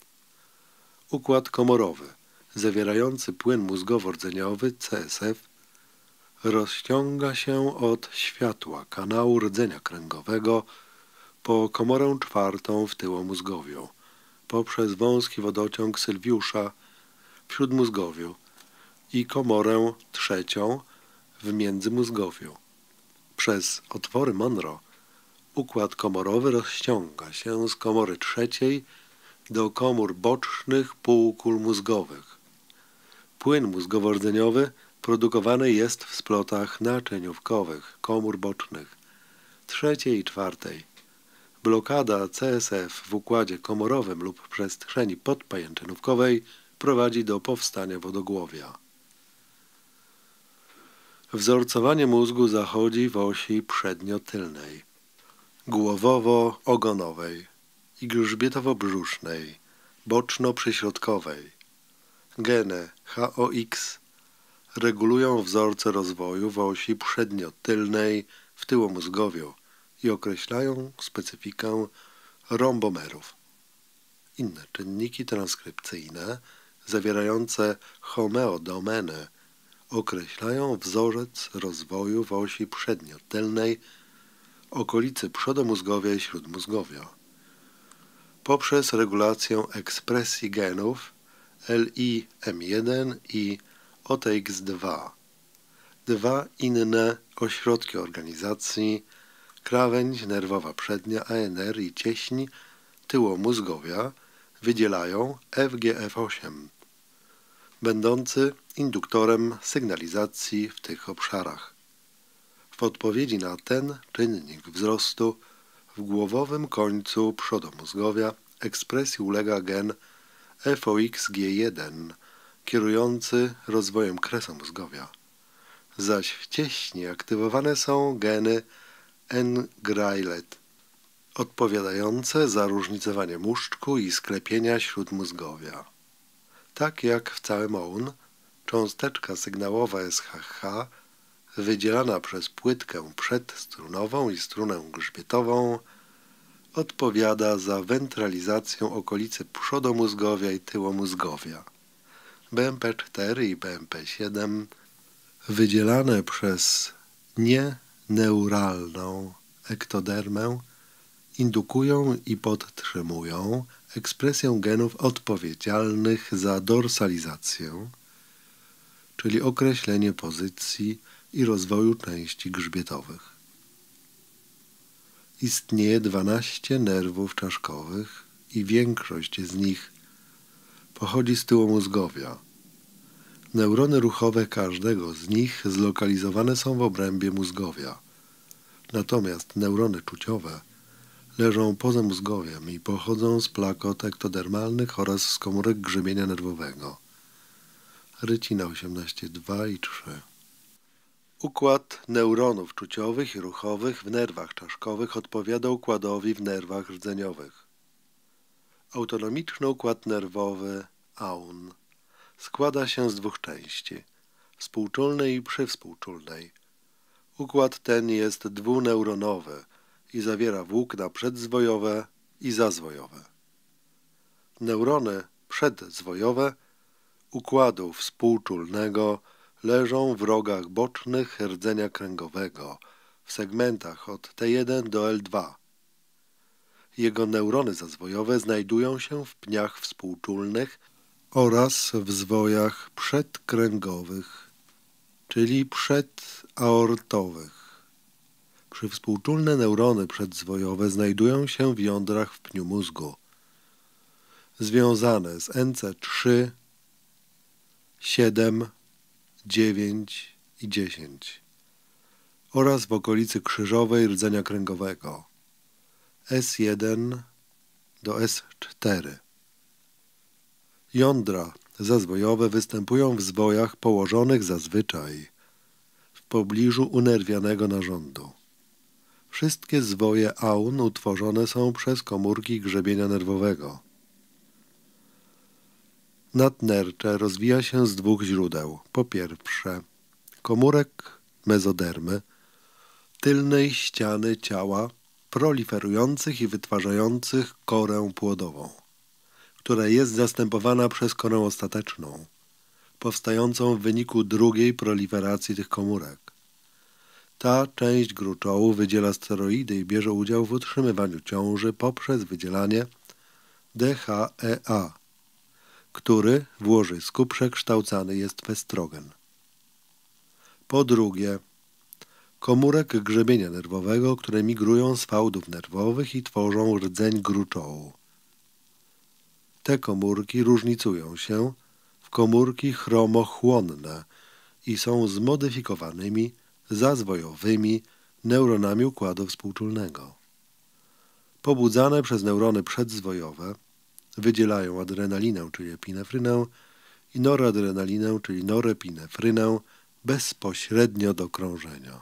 S1: Układ komorowy, zawierający płyn mózgowo-rdzeniowy C S F, rozciąga się od światła kanału rdzenia kręgowego po komorę czwartą w tyłomózgowiu, poprzez wąski wodociąg Sylwiusza w śródmózgowiu i komorę trzecią w międzymózgowiu. Przez otwory Monro układ komorowy rozciąga się z komory trzeciej do komór bocznych półkul mózgowych. Płyn mózgowo-rdzeniowy produkowany jest w splotach naczyniówkowych komór bocznych trzeciej i czwartej. Blokada C S F w układzie komorowym lub przestrzeni podpajęczynówkowej prowadzi do powstania wodogłowia. Wzorcowanie mózgu zachodzi w osi przednio-tylnej, głowowo-ogonowej i grzbietowo-brzusznej, boczno-przyśrodkowej. Geny H O X regulują wzorce rozwoju w osi przednio-tylnej w tyłomózgowiu i określają specyfikę rombomerów. Inne czynniki transkrypcyjne zawierające homeodomeny określają wzorzec rozwoju w osi przednio-tylnej, okolicy przodomózgowia i śródmózgowia. Poprzez regulację ekspresji genów L I M jeden i O T X dwa. Dwa inne ośrodki organizacji, krawędź nerwowa przednia A N R i cieśń tyłomózgowia, wydzielają F G F osiem, będący induktorem sygnalizacji w tych obszarach. W odpowiedzi na ten czynnik wzrostu w głowowym końcu przodomózgowia ekspresji ulega gen F O X G jeden, kierujący rozwojem kresomózgowia, zaś w cieśni aktywowane są geny N-Greilet, odpowiadające za różnicowanie muszczku i sklepienia śródmózgowia. Tak jak w całym oun, cząsteczka sygnałowa S H H, wydzielana przez płytkę przedstrunową i strunę grzbietową, odpowiada za wentralizację okolicy przodomózgowia i tyłomózgowia. B M P cztery i B M P siedem, wydzielane przez nieneuralną ektodermę, indukują i podtrzymują ekspresję genów odpowiedzialnych za dorsalizację, czyli określenie pozycji i rozwoju części grzbietowych. Istnieje dwanaście nerwów czaszkowych i większość z nich pochodzi z tyłomózgowia. Neurony ruchowe każdego z nich zlokalizowane są w obrębie mózgowia, natomiast neurony czuciowe Leżą poza mózgowiem i pochodzą z plakot ektodermalnych oraz z komórek grzebienia nerwowego. Rycina osiemnaście dwa i trzy. Układ neuronów czuciowych i ruchowych w nerwach czaszkowych odpowiada układowi w nerwach rdzeniowych. Autonomiczny układ nerwowy A U N składa się z dwóch części, współczulnej i przywspółczulnej. Układ ten jest dwuneuronowy i zawiera włókna przedzwojowe i zazwojowe. Neurony przedzwojowe układu współczulnego leżą w rogach bocznych rdzenia kręgowego, w segmentach od T jeden do L dwa. Jego neurony zazwojowe znajdują się w pniach współczulnych oraz w zwojach przedkręgowych, czyli przedaortowych. Przywspółczulne neurony przedzwojowe znajdują się w jądrach w pniu mózgu, związane z N C trzy, siedem, dziewięć i dziesięć oraz w okolicy krzyżowej rdzenia kręgowego S jeden do S cztery. Jądra zazwojowe występują w zwojach położonych zazwyczaj w pobliżu unerwianego narządu. Wszystkie zwoje A U N utworzone są przez komórki grzebienia nerwowego. Nadnercze rozwija się z dwóch źródeł. Po pierwsze, komórek mezodermy, tylnej ściany ciała proliferujących i wytwarzających korę płodową, która jest zastępowana przez korę ostateczną, powstającą w wyniku drugiej proliferacji tych komórek. Ta część gruczołu wydziela steroidy i bierze udział w utrzymywaniu ciąży poprzez wydzielanie D H E A, który w łożysku przekształcany jest w estrogen. Po drugie, komórek grzebienia nerwowego, które migrują z fałdów nerwowych i tworzą rdzeń gruczołu. Te komórki różnicują się w komórki chromochłonne i są zmodyfikowanymi zazwojowymi neuronami układu współczulnego. Pobudzane przez neurony przedzwojowe wydzielają adrenalinę, czyli epinefrynę, i noradrenalinę, czyli norepinefrynę, bezpośrednio do krążenia.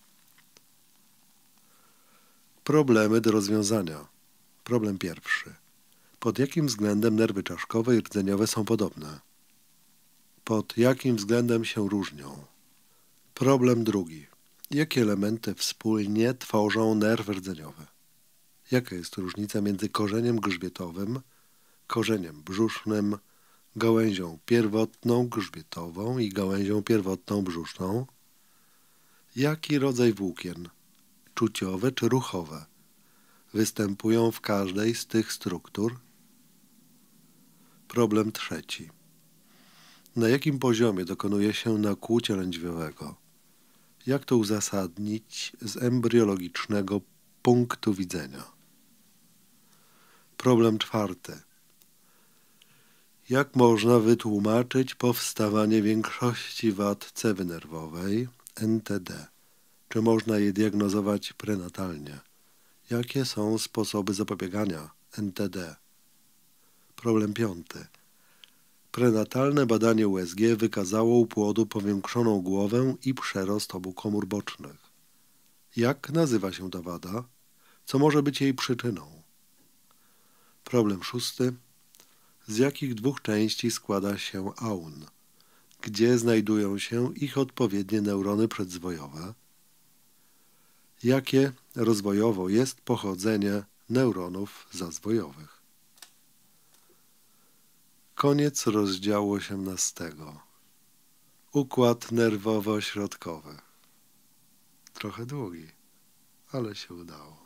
S1: Problemy do rozwiązania. Problem pierwszy. Pod jakim względem nerwy czaszkowe i rdzeniowe są podobne? Pod jakim względem się różnią? Problem drugi. Jakie elementy wspólnie tworzą nerw rdzeniowy? Jaka jest różnica między korzeniem grzbietowym, korzeniem brzusznym, gałęzią pierwotną grzbietową i gałęzią pierwotną brzuszną? Jaki rodzaj włókien, czuciowe czy ruchowe, występują w każdej z tych struktur? Problem trzeci. Na jakim poziomie dokonuje się nakłucia lędźwiowego? Jak to uzasadnić z embriologicznego punktu widzenia? Problem czwarty. Jak można wytłumaczyć powstawanie większości wad cewy nerwowej, N T D? Czy można je diagnozować prenatalnie? Jakie są sposoby zapobiegania N T D? Problem piąty. Prenatalne badanie U S G wykazało u płodu powiększoną głowę i przerost obu komór bocznych. Jak nazywa się ta wada? Co może być jej przyczyną? Problem szósty. Z jakich dwóch części składa się A U N? Gdzie znajdują się ich odpowiednie neurony przedzwojowe? Jakie rozwojowo jest pochodzenie neuronów zazwojowych? Koniec rozdziału osiemnastego. Układ nerwowo-środkowy. Trochę długi, ale się udało.